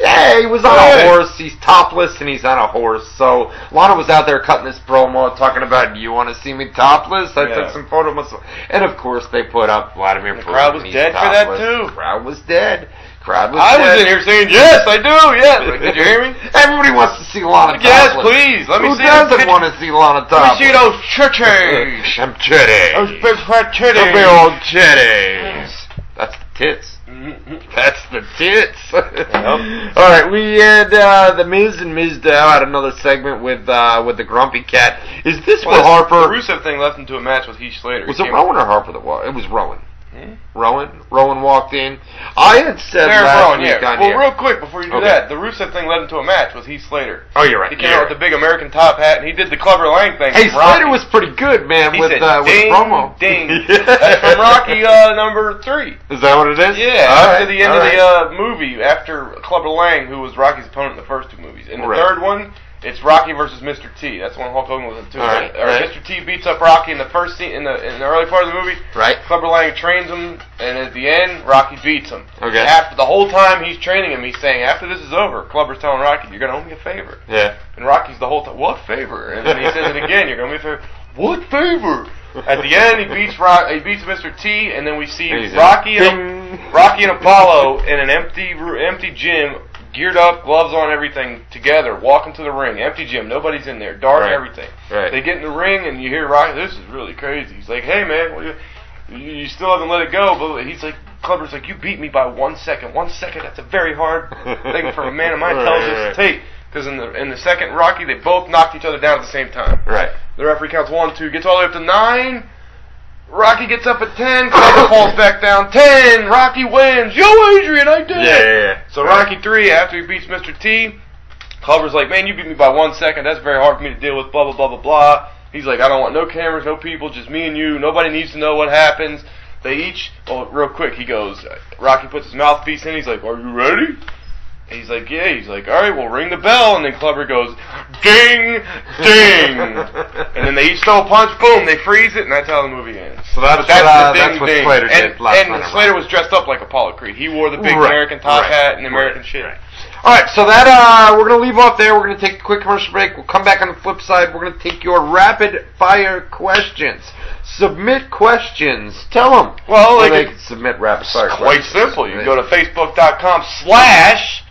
Yeah, he was on Hey. a horse. He's topless and he's on a horse. So Lana was out there cutting this promo, talking about, "Do you want to see me topless?" I Yeah. took some photo of myself, and of course they put up Vladimir The Putin. crowd was and he's dead for that, topless. too. The crowd was dead. Crowd was I dead. was in here saying, yes, I do, yeah. Like, did you hear me? Everybody wants to see Lana Yes, topless. please. Let me Who see doesn't those- want to see Lana Let topless? me see those titties. Them titties. Those big fat Them titties. big old titties. That's the tits. That's the tits. All right, we had uh, the Miz and Miz Dow had another segment with uh, with the Grumpy Cat. Is this Well, where the Harper? Rusev thing left him to a match with Heath Slater. Was He it came- Rowan or Harper that walked? It was Rowan. Hmm? Rowan. Rowan walked in. I had said Sarah last Rowan, week yeah. on Well, here- real quick before you do Okay. that, the Rusev thing led him to a match with Heath Slater. Oh, you're right. He came you're out with right. the big American top hat, and he did the Clubber Lang thing. Hey, from Rocky. Slater was pretty good, man, He with said, uh, with ding, promo. ding. That's from Rocky uh, number three. Is that what it is? Yeah, All after right, the end all of right. the uh, movie, after Clubber Lang, who was Rocky's opponent in the first two movies. In the Right. third one, it's Rocky versus Mister T. That's when Hulk Hogan was in two. All right, Or right. Mister T beats up Rocky in the first scene, in the in the early part of the movie. Right. Clubber Lang trains him, and at the end, Rocky beats him. Okay. After the whole time he's training him, he's saying, "After this is over, Clubber's telling Rocky, you're gonna owe me a favor." Yeah. And Rocky's the whole time, "What favor?" And then he says it again, "You're gonna owe me a favor." "What favor?" At the end, he beats Rock, he beats Mister T, and then we see He's Rocky in- and Rocky and Apollo in an empty ro- empty gym, geared up, gloves on, everything, together, walking to the ring. Empty gym, nobody's in there, dark, Right. everything. Right. They get in the ring, and you hear Rocky. This is really crazy. He's like, "Hey man, well, you, you you still haven't let it go." But he's like, Clubber's like, "You beat me by one second. One second. That's a very hard thing for a man of my Right, intelligence right, to take." Because in the in the second Rocky, they both knocked each other down at the same time. Right. The referee counts one, two, gets all the way up to nine. Rocky gets up at ten. Clubber falls back down. Ten. Rocky wins. Yo, Adrian, I did Yeah, it. yeah, yeah. So Rocky three, after he beats Mister T, Clubber's like, "Man, you beat me by one second. That's very hard for me to deal with. Blah blah blah blah blah." He's like, "I don't want no cameras, no people, just me and you. Nobody needs to know what happens." They each, well, real quick, he goes. Rocky puts his mouthpiece in. He's like, "Are you ready?" And he's like, "Yeah." He's like, "All right, well, ring the bell." And then Clubber goes, "Ding, ding." And then they each throw a punch. Boom, they freeze it, and that's how the movie ends. So that's But that's what, uh, the ding, that's what ding. Slater and, did last And night. Slater was dressed up like Apollo Creed. He wore the big Right, American top right, hat and the American right, shit. right. All right, so that uh, we're gonna leave off there. We're gonna take a quick commercial break. We'll come back on the flip side. We're gonna take your rapid fire questions. Submit questions. Tell them. Well, Well, they they can- can submit rapid fire It's questions. quite simple. You can go to facebook.com slash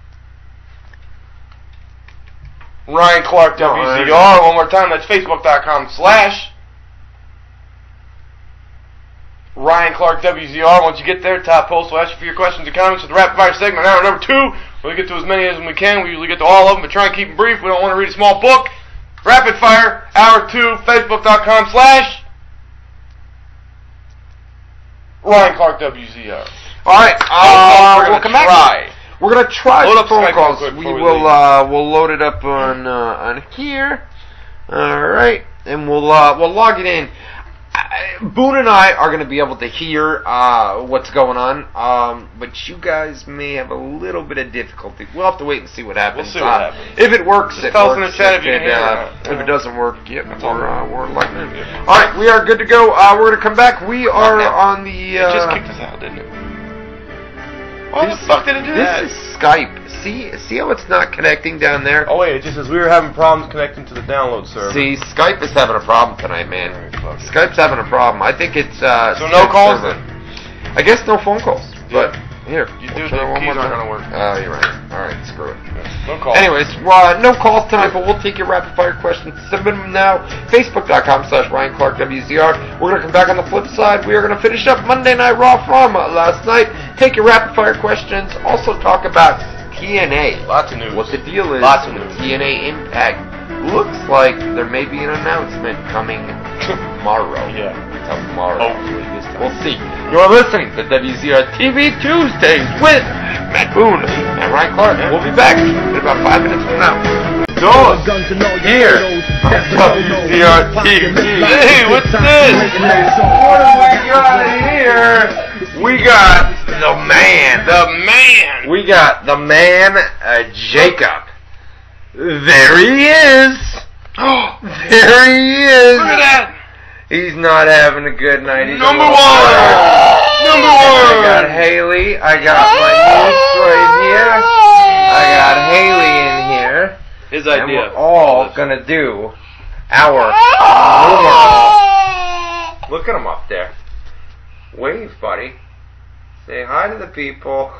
Ryan Clark W Z R. One more time, that's facebook.com slash Ryan Clark W Z R. Once you get there, top post will ask you for your questions and comments for the rapid fire segment. Hour number two, we get to as many as we can. We usually get to all of them, but try and keep them brief. We don't want to read a small book. Rapid fire, hour two, facebook.com slash Ryan Clark W Z R. All right, Uh, uh, we're gonna we'll come back. try. We're gonna try Load the up phone Skype real calls. quick We before we will leave. uh, we'll load it up on uh, on here. All right, and we'll uh, we'll log it in. I, Boone and I are going to be able to hear uh, what's going on, um, but you guys may have a little bit of difficulty. We'll have to wait and see what happens. We'll see what Uh, happens. If it works, Just it tell us works. in the chat if you it, can hear uh, or not. if it doesn't work, yep, That's all. we're uh, we're logging in. All right, we are good to go. Uh, we're going to come back. We are now. on the. Uh, It just kicked us out, didn't it? Why the this- fuck did it do this that? is Skype. See, see how it's not connecting down there. Oh wait, it just says we were having problems connecting to the download server. See, Skype is having a problem tonight, man. Alright, fuck it. Skype's having a problem. I think it's uh. So no Skype calls server. then? I guess no phone calls. But here, You we'll do, try the one keys more aren't time. gonna work. Oh, you're right. All right, screw it. No calls. Anyways, well, uh, no calls tonight, but we'll take your rapid fire questions. Submit them now. Facebook.com slash Ryan Clark W Z R. We're going to come back on the flip side. We are going to finish up Monday Night Raw from uh, last night. Take your rapid fire questions. Also talk about T N A. Lots of news. What the deal is Lots of with news. T N A Impact. Looks like there may be an announcement coming tomorrow. Yeah. Tomorrow. Hopefully this time. We'll see. You're listening to W Z R T V Tuesdays with Matt Boone and Ryan Clark. We'll be back in about five minutes from now. Doors here on W Z R T V. Hey, what's this? What do we got here? We got the man. The man. We got the man, uh, Jacob. There he is. Oh, There he is. look at that. He's not having a good night. He's Number a little one. tired. Number I one. got Haley. I got my niece right here. I got Haley in here. His And idea. we're all gonna do our numerals. Look at him up there. Wave, buddy. Say hi to the people.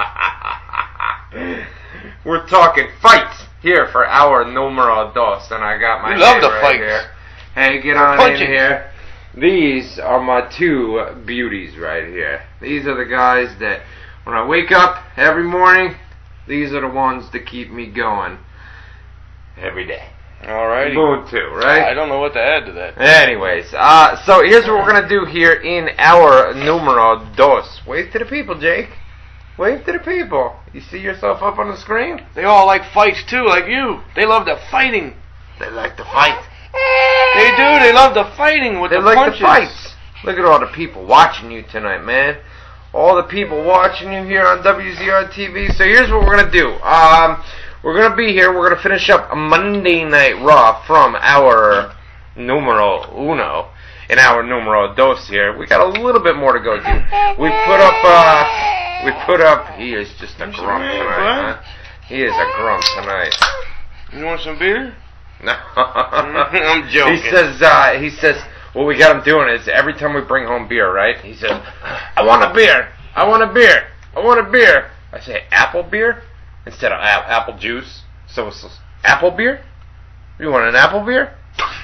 We're talking fights here for our numero dos, and I got my We love man the right fights. here. Hey, get We're on punching. in here. These are my two beauties right here. These are the guys that, when I wake up every morning, these are the ones that keep me going every day. Alrighty. Moon too, right? I don't know what to add to that. Anyways, uh, so here's what we're gonna do here in our numero dos. Wave to the people, Jake. Wave to the people. You see yourself up on the screen? They all like fights too, like you. They love the fighting. They like to fight. They do. They love the fighting with They the like punches. the fights. Look at all the people watching you tonight, man. All the people watching you here on W Z R T V. So here's what we're gonna do. Um, we're gonna be here. We're gonna finish up a Monday Night Raw from our numero uno and our numero dos here. We got a little bit more to go do. We put up. Uh, we put up. He is just a grump tonight. Huh? He is a grump tonight. You want some beer? No. I'm joking. He says, uh, he says, what we got him doing is every time we bring home beer, right? He says, I want a beer. I want a beer. I want a beer. I say, apple beer instead of a- apple juice. So it's apple beer? You want an apple beer?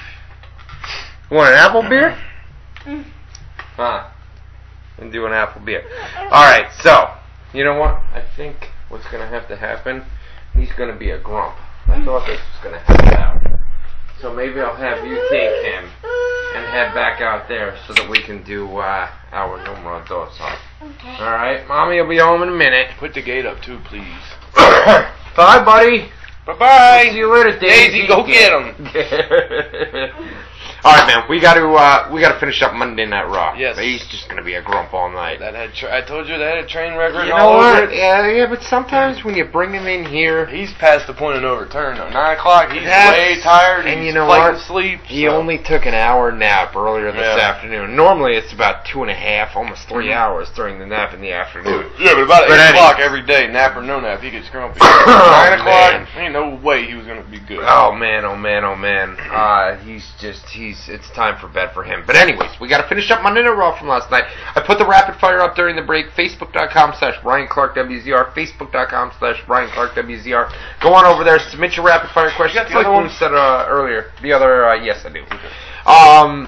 You want an apple beer? Huh. And do an apple beer. Alright, so, you know what? I think what's going to have to happen, he's going to be a grump. I thought this was going to happen out. So maybe I'll have you take him and head back out there so that we can do uh, our numero dos. Okay. Alright, Mommy will be home in a minute. Put the gate up too, please. Bye, buddy. Bye bye. See you later, Daisy. Daisy, go get him. All right, man. We got to uh, we got to finish up Monday Night Raw. Yes. But he's just gonna be a grump all night. That had tra- I told you that had a train wreck written You all know over what? it. Yeah, yeah. But sometimes when you bring him in here, He's past the point of no return though. Nine o'clock. He's Yes. way tired. And he's you know fighting what? sleep. he so- only took an hour nap earlier this Yeah. afternoon. Normally it's about two and a half, almost three Mhm. hours during the nap in the afternoon. Yeah, but about But eight o'clock anyways. every day, nap or no nap, he gets grumpy. Oh, Nine o'clock, man. ain't no way he was gonna be good. Oh man, oh man, oh man. Uh, he's just, he's, it's time for bed for him. But anyways, we gotta finish up Monday Night Raw from last night. I put the rapid fire up during the break. Facebook.com slash Brian Clark WZR. Facebook.com slash Brian Clark WZR. Go on over there, submit your rapid fire questions. got the other Like one? Boone said uh, earlier. The other, uh, yes I do. Um,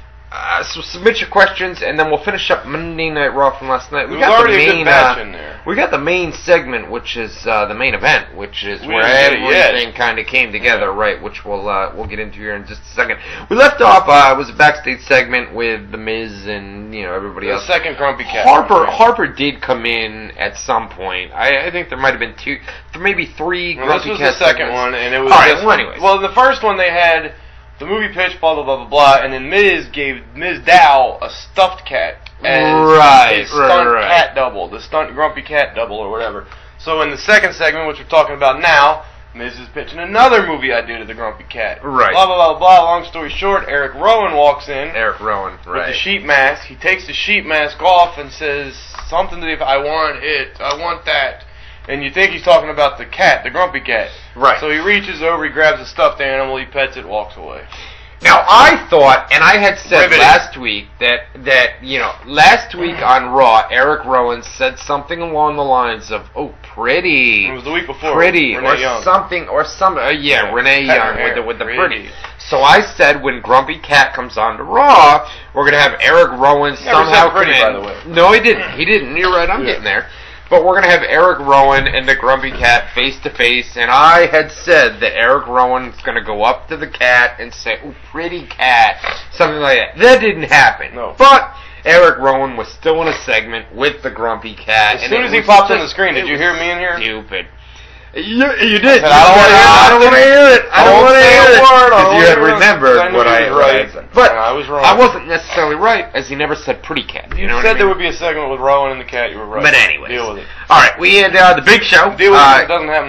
uh, so submit your questions, and then we'll finish up Monday Night Raw from last night. We There was got the already a good main, match uh, in there. we got the main segment, which is uh, the main event, which is We where didn't get it yet. everything kind of came together, right? Which we'll uh, we'll get into here in just a second. We left off. Uh, it was a backstage segment with the Miz and you know everybody The else. second grumpy cat. Harper Harper did come in at some point. I, I think there might have been two, maybe three. Well, this Grumpy was Cat the second segments. one, and it was All right, just, well, anyways. well, the first one they had the movie pitch, blah blah blah blah blah, and then Miz gave Miz Dow a stuffed cat as Right, his right, stunt right. cat double, the stunt grumpy cat double or whatever. So in the second segment, which we're talking about now, Miz is pitching another movie idea to the grumpy cat. Right. Blah blah blah blah. Long story short, Eric Rowan walks in. Eric Rowan, With right? the sheep mask, he takes the sheep mask off and says something to the I want it, I want that. And you think he's talking about the cat, the grumpy cat. Right. So he reaches over, he grabs a stuffed animal, he pets it, walks away. Now I thought, and I had said Riveting. last week that that you know last week on Raw, Eric Rowan said something along the lines of "Oh, pretty." It was the week before. Pretty Renee or Young. something or some uh, yeah, Yeah, Renee cut her Young with hair. the with the Pretty. pretty. So I said when Grumpy Cat comes on to Raw, we're gonna have Eric Rowan Never somehow said pretty, come by in. the way. No, he didn't. He didn't. You're right. I'm Yeah. getting there. But we're gonna have Eric Rowan and the Grumpy Cat face to face, and I had said that Eric Rowan's gonna go up to the cat and say, "Oh, pretty cat," something like that. That didn't happen. No. But Eric Rowan was still in a segment with the Grumpy Cat. As and soon it as he was popped on just- the screen, did it you was hear me in here? Stupid. You, you did. I said, I don't wanna hear I don't want to hear it. I don't Don't want to say hear a it. word. I don't Because you wanna had hear it. remembered I knew what he I, was what I right. said. But Yeah, I was wrong. I wasn't necessarily right, as he never said pretty cat. You, You know what said I mean? there would be a segment with Rowan and the cat, you were right. But anyways. Deal with it. All right, we had uh, the big show. Deal with Uh, it, it doesn't happen often.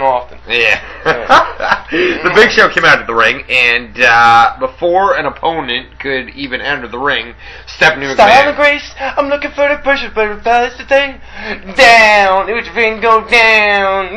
Yeah. The Big Show came out of the ring, and uh, before an opponent could even enter the ring, Stephanie McMahon. Style Grace, I'm looking for the pressure, but that's the thing. Down, it was ring go down.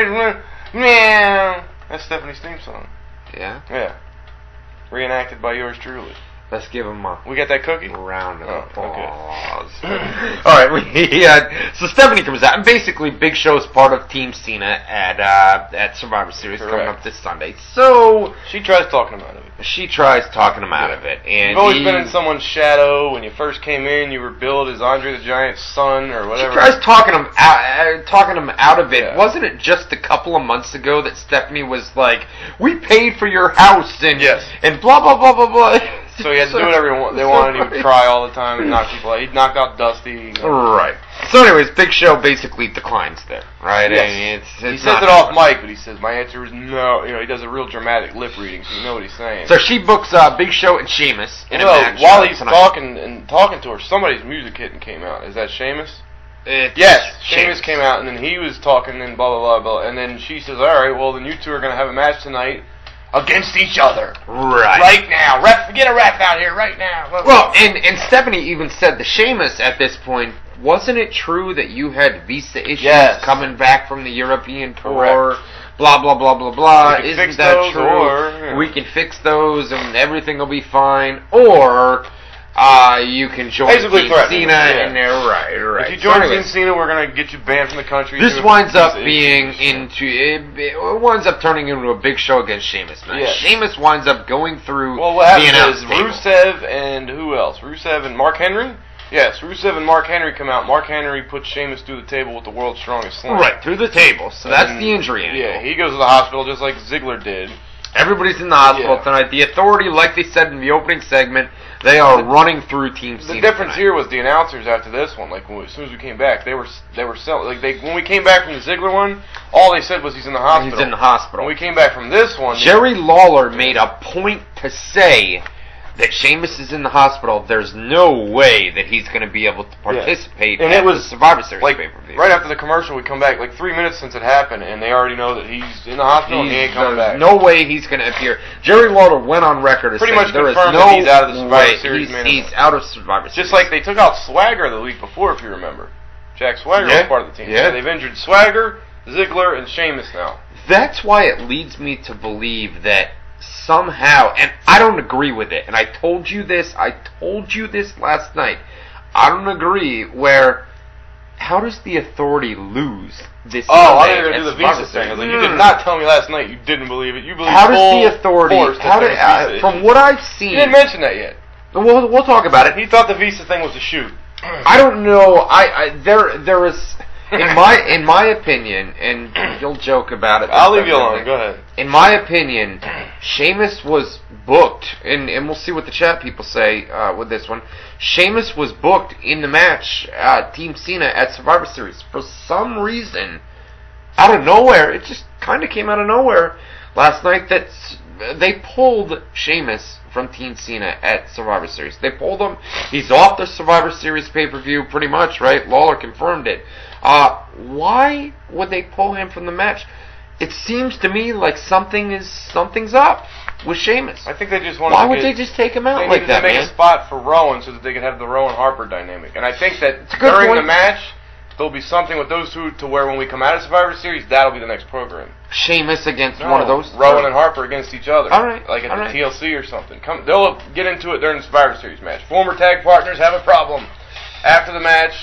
Meow. That's Stephanie's theme song. Yeah? Yeah. Reenacted by yours truly. Let's give him a We got that cookie? round of Oh, applause. Alright, we uh, so Stephanie comes out, and basically Big Show's part of Team Cena at uh, at Survivor Series Correct. coming up this Sunday. So She tries talking him out of it. she tries talking him out Yeah. of it. And You've always he, been in someone's shadow. When you first came in, you were billed as Andre the Giant's son or She whatever. tries talking him out, uh, talking him out of it. Yeah. Wasn't it just a couple of months ago that Stephanie was like, "We paid for your house," and Yes. and blah blah blah blah blah. So he had to do whatever he wa- they So wanted. He would funny. cry all the time and knock people out. He'd knocked out Dusty. Right. So, anyways, Big Show basically declines there, right? Yes. I mean, it's, He it's says not it off mic, but he says, my answer is no. You know, he does a real dramatic lip reading, so you know what he's saying. So she books uh, Big Show and Sheamus in a well, match. while uh, he's tonight. talking and talking to her, somebody's music hit and came out. Is that Sheamus? It's Yes, Sheamus came out, and then he was talking, and blah, blah, blah, blah. And then she says, all right, well, then you two are going to have a match tonight against each other. Right. Right now. Ref, get a ref out here right now. Well, and, and Stephanie even said to Sheamus at this point, wasn't it true that you had visa issues Yes. coming back from the European tour? Correct. Blah, blah, blah, blah, blah. We can Isn't fix that those, true? or, yeah. We can fix those and everything will be fine. Or uh, you can join Basically Team threatening Cena them, yeah. and they're right, right. If you join So Team anyways, Cena, we're going to get you banned from the country. this too. winds up Visa being issues. into it, it winds up turning into a Big Show against Sheamus match. Yes. Sheamus winds up going through Well, what the happens is announce table. Rusev and who else? Rusev and Mark Henry? Yes, Rusev and Mark Henry come out. Mark Henry puts Sheamus through the table with the world's strongest slam. Right, through the table. So that's And, the injury angle. Yeah, he goes to the hospital just like Ziggler did. Everybody's in the hospital Yeah. tonight. The Authority, like they said in the opening segment, they are running through Team Cena The difference tonight. here was the announcers after this one. Like when we, as soon as we came back, they were they were selling. Like they when we came back from the Ziggler one, all they said was he's in the hospital. He's in the hospital. When we came back from this one, Jerry Lawler made a point to say that Sheamus is in the hospital. There's no way that he's going to be able to participate And at it was the Survivor Series like pay-per-view. right after the commercial, we come back like three minutes since it happened, and they already know that he's in the hospital and he ain't coming there's back. no way he's going to appear. Jerry Lawler went on record as Pretty saying much there is confirmed no that he's out of the Survivor way. Series He's, main he's event. out of Survivor Series. Just like they took out Swagger the week before, if you remember. Jack Swagger Yeah. was part of the team. Yeah. So they've injured Swagger, Ziggler, and Sheamus now. That's why it leads me to believe that somehow, and I don't agree with it, and I told you this, I told you this last night, I don't agree where, how does the Authority lose this Oh, I Sunday thought you were going at to do the Survivor visa thing. I was like, Series? you No, did no, not no. tell me last night you didn't believe it. You believe How does full the Authority, force that how there did, was uh, visa from issues. what I've seen, You didn't mention that yet. we'll, we'll talk about it. He thought the visa thing was a shoot. I don't know. I, I there there is in my in my opinion, and you'll joke about it. I'll leave you alone. Go ahead. In my opinion, Sheamus was booked, and and we'll see what the chat people say uh, with this one. Sheamus was booked in the match, uh, Team Cena at Survivor Series. For some reason, out of nowhere, it just kind of came out of nowhere last night that s- they pulled Sheamus from Team Cena at Survivor Series. They pulled him. He's off the Survivor Series pay-per-view pretty much, right? Lawler confirmed it. Uh, why would they pull him from the match? It seems to me like something is something's up with Sheamus. I think they just wanted Why to would get, they just take him out They like needed that, to make man? a spot for Rowan so that they could have the Rowan Harper dynamic. And I think that a good during point. the match, there'll be something with those two to where when we come out of Survivor Series, that'll be the next program. Sheamus against No, one of those? Rowan and Harper against each other. All right, Like at all the right. T L C or something. Come, they'll get into it during the Survivor Series match. Former tag partners have a problem. After the match,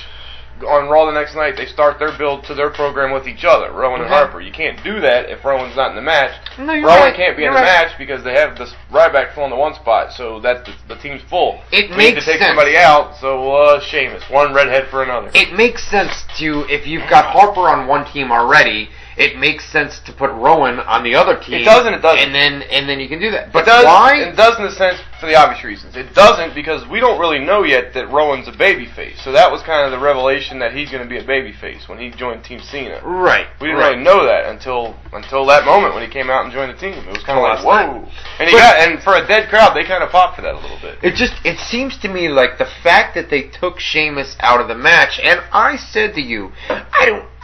on Raw the next night, they start their build to their program with each other, Rowan and Mhm. Harper. You can't do that if Rowan's not in the match. No, you're Rowan right. can't be You're in the right. match because they have this Ryback filling the one spot, so that the, the team's full. It we makes need to take sense. somebody out, so uh, Sheamus, one redhead for another. It makes sense to, if you've got Harper on one team already, it makes sense to put Rowan on the other team. It does and it doesn't. And then, and then you can do that. But it does, why? It does in the sense for the obvious reasons. It doesn't because we don't really know yet that Rowan's a babyface. So that was kind of the revelation that he's going to be a babyface when he joined Team Cena. Right. We didn't right. really know that until until that moment when he came out and joined the team. It was kind of like, Last night. whoa. And he But- got and for a dead crowd, they kind of popped for that a little bit. It just, it seems to me like the fact that they took Sheamus out of the match, and I said to you, I don't,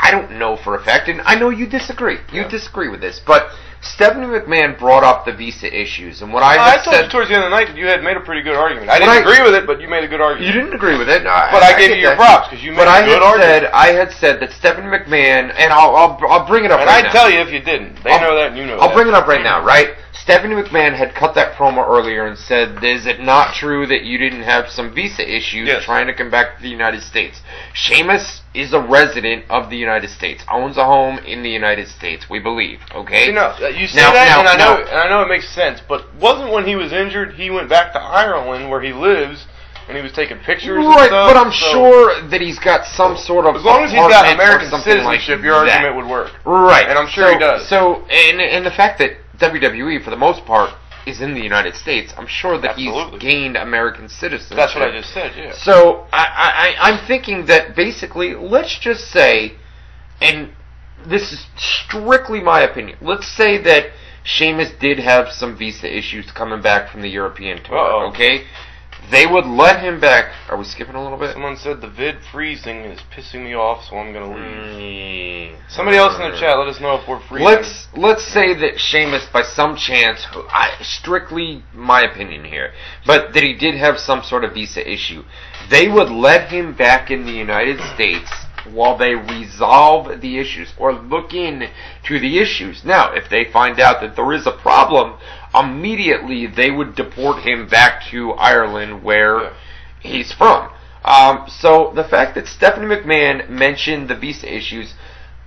I don't know for a fact, and I know you disagree. You Yeah. disagree with this, but Stephanie McMahon brought up the visa issues, and what I I had told said... you towards the end of the night that you had made a pretty good argument. I didn't I- agree with it, but you made a good argument. You didn't agree with it. No, But I, I gave get you your that. props because you made But a I good had argument. said I had said that Stephanie McMahon, and I'll I'll, I'll bring it up and right I'd now. tell you if you didn't. They I'll- know that and you know I'll that. bring it up right now, right? Stephanie McMahon had cut that promo earlier and said, is it not true that you didn't have some visa issues Yes. trying to come back to the United States? Sheamus is a resident of the United States, owns a home in the United States, we believe, okay? You know, uh, you say Now- that, now- and I know, now- and I know it makes sense. But wasn't when he was injured, he went back to Ireland where he lives, and he was taking pictures. Right, and stuff, but I'm so sure that he's got some sort of as long as he's got apartment or American something like citizenship, your that. argument would work. Right. And I'm sure so, he does. So, and, and the fact that W W E, for the most part, is in the United States, I'm sure that Absolutely. he's gained American citizenship. That's what I just said. Yeah. So, I, I, I'm thinking that basically, let's just say, and this is strictly my opinion, let's say that Sheamus did have some visa issues coming back from the European tour, Uh-oh. okay? They would let him back. Are we skipping a little bit? Someone said the vid freezing is pissing me off, so I'm gonna leave. Mm. Somebody else in the chat, let us know if we're freezing. Let's let's say that Sheamus, by some chance, I, strictly my opinion here, but that he did have some sort of visa issue. They would let him back in the United States while they resolve the issues or look into the issues. Now, if they find out that there is a problem, immediately they would deport him back to Ireland, where Yeah. he's from. Um, so the fact that Stephanie McMahon mentioned the visa issues,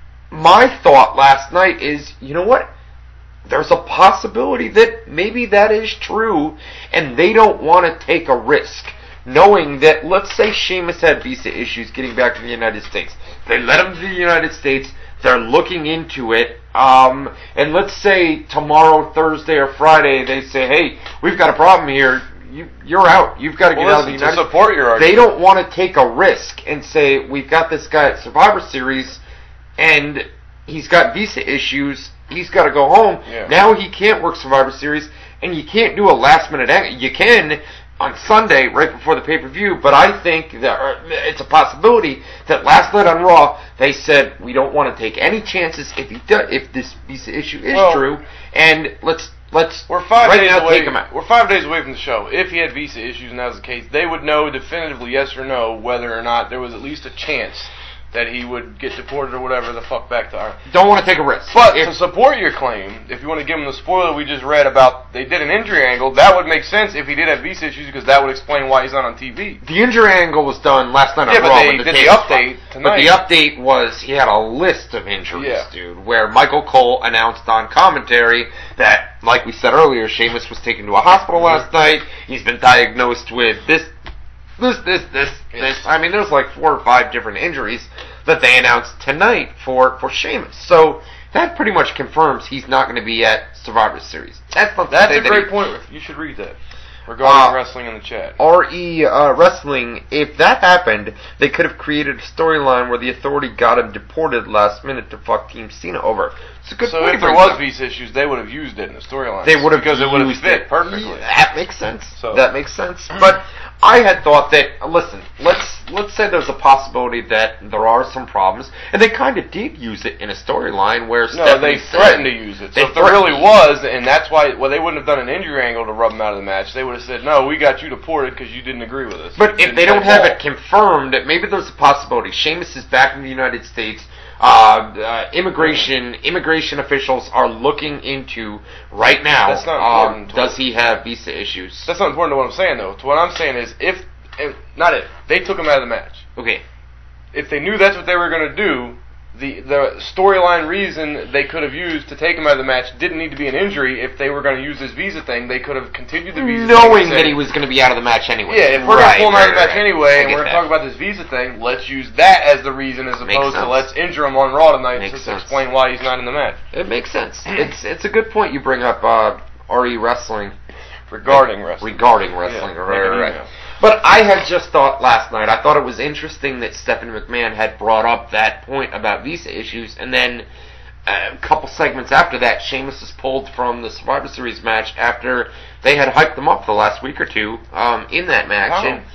my thought last night is, you know what? There's a possibility that maybe that is true, and they don't want to take a risk, knowing that, let's say Sheamus had visa issues getting back to the United States. They let him to the United States, they're looking into it, um, and let's say tomorrow, Thursday, or Friday, they say, hey, we've got a problem here, you, you're out, you've got to get well, out of the listen, United to support your argument. They don't want to take a risk and say, we've got this guy at Survivor Series, and he's got visa issues, he's got to go home. Yeah. Now he can't work Survivor Series, and you can't do a last minute angle. You can on Sunday, right before the pay-per-view, but I think that or it's a possibility that last night on Raw, they said, we don't want to take any chances if he do, if this visa issue is Well, true, and let's let's We're five right days now away. take him out. We're five days away from the show. If he had visa issues and that was the case, they would know definitively, yes or no, whether or not there was at least a chance that he would get deported or whatever the fuck back to Ireland. Don't want to take a risk. But If- to support your claim, if you want to give him the spoiler we just read about they did an injury angle, that would make sense if he did have visa issues because that would explain why he's not on T V. The injury angle was done last night on Yeah, but Raw. they when did the the tape was update fine. tonight. But the update was he had a list of injuries, Yeah. dude, where Michael Cole announced on commentary that, like we said earlier, Sheamus was taken to a hospital last night. He's been diagnosed with this, this, this, this, Yeah. this. I mean, there's like four or five different injuries that they announced tonight for, for Sheamus. So that pretty much confirms he's not going to be at Survivor Series. That's not to That's say a that great he- point. You should read that regarding Uh, wrestling in the chat. R E uh, Wrestling, if that happened, they could have created a storyline where the Authority got him deported last minute to fuck Team Cena over. It's a good So point. if there he was brings visa issues, they would have used it in the storyline. They would have because it would have used fit it. perfectly. Yeah, that makes sense. So- That makes sense. But I had thought that, listen, let's let's say there's a possibility that there are some problems, and they kind of did use it in a storyline where No, Stephanie they said- threatened to use it. So They if there really threatened- was, and that's why, well, they wouldn't have done an injury angle to rub him out of the match. They would have said, no, we got you deported because you didn't agree with us. But You if didn't they don't play have ball. it confirmed, maybe there's a possibility. Sheamus is back in the United States. Uh, uh, immigration immigration officials are looking into right now. That's not um, important to does us. he have visa issues? That's not important to what I'm saying, though. To what I'm saying is, if, if not if, they took him out of the match. Okay. If they knew that's what they were going to do, the the storyline reason they could have used to take him out of the match didn't need to be an injury. If they were going to use this visa thing, they could have continued the visa thing. Knowing and said, that he was going to be out of the match anyway. yeah, if we're right, going to pull him out of the right, match right. anyway, I and get we're going to that. talk about this visa thing, let's use that as the reason as Makes opposed to sense. let's injure him on Raw tonight Makes just sense. to explain why he's not in the match. It makes sense. it's it's a good point you bring up. Uh, R E Wrestling Regarding wrestling. regarding wrestling. Yeah, right, make an right, right. email. But I had just thought last night, I thought it was interesting that Stephanie McMahon had brought up that point about visa issues, and then uh, a couple segments after that, Sheamus is pulled from the Survivor Series match after they had hyped them up the last week or two um, in that match. How? And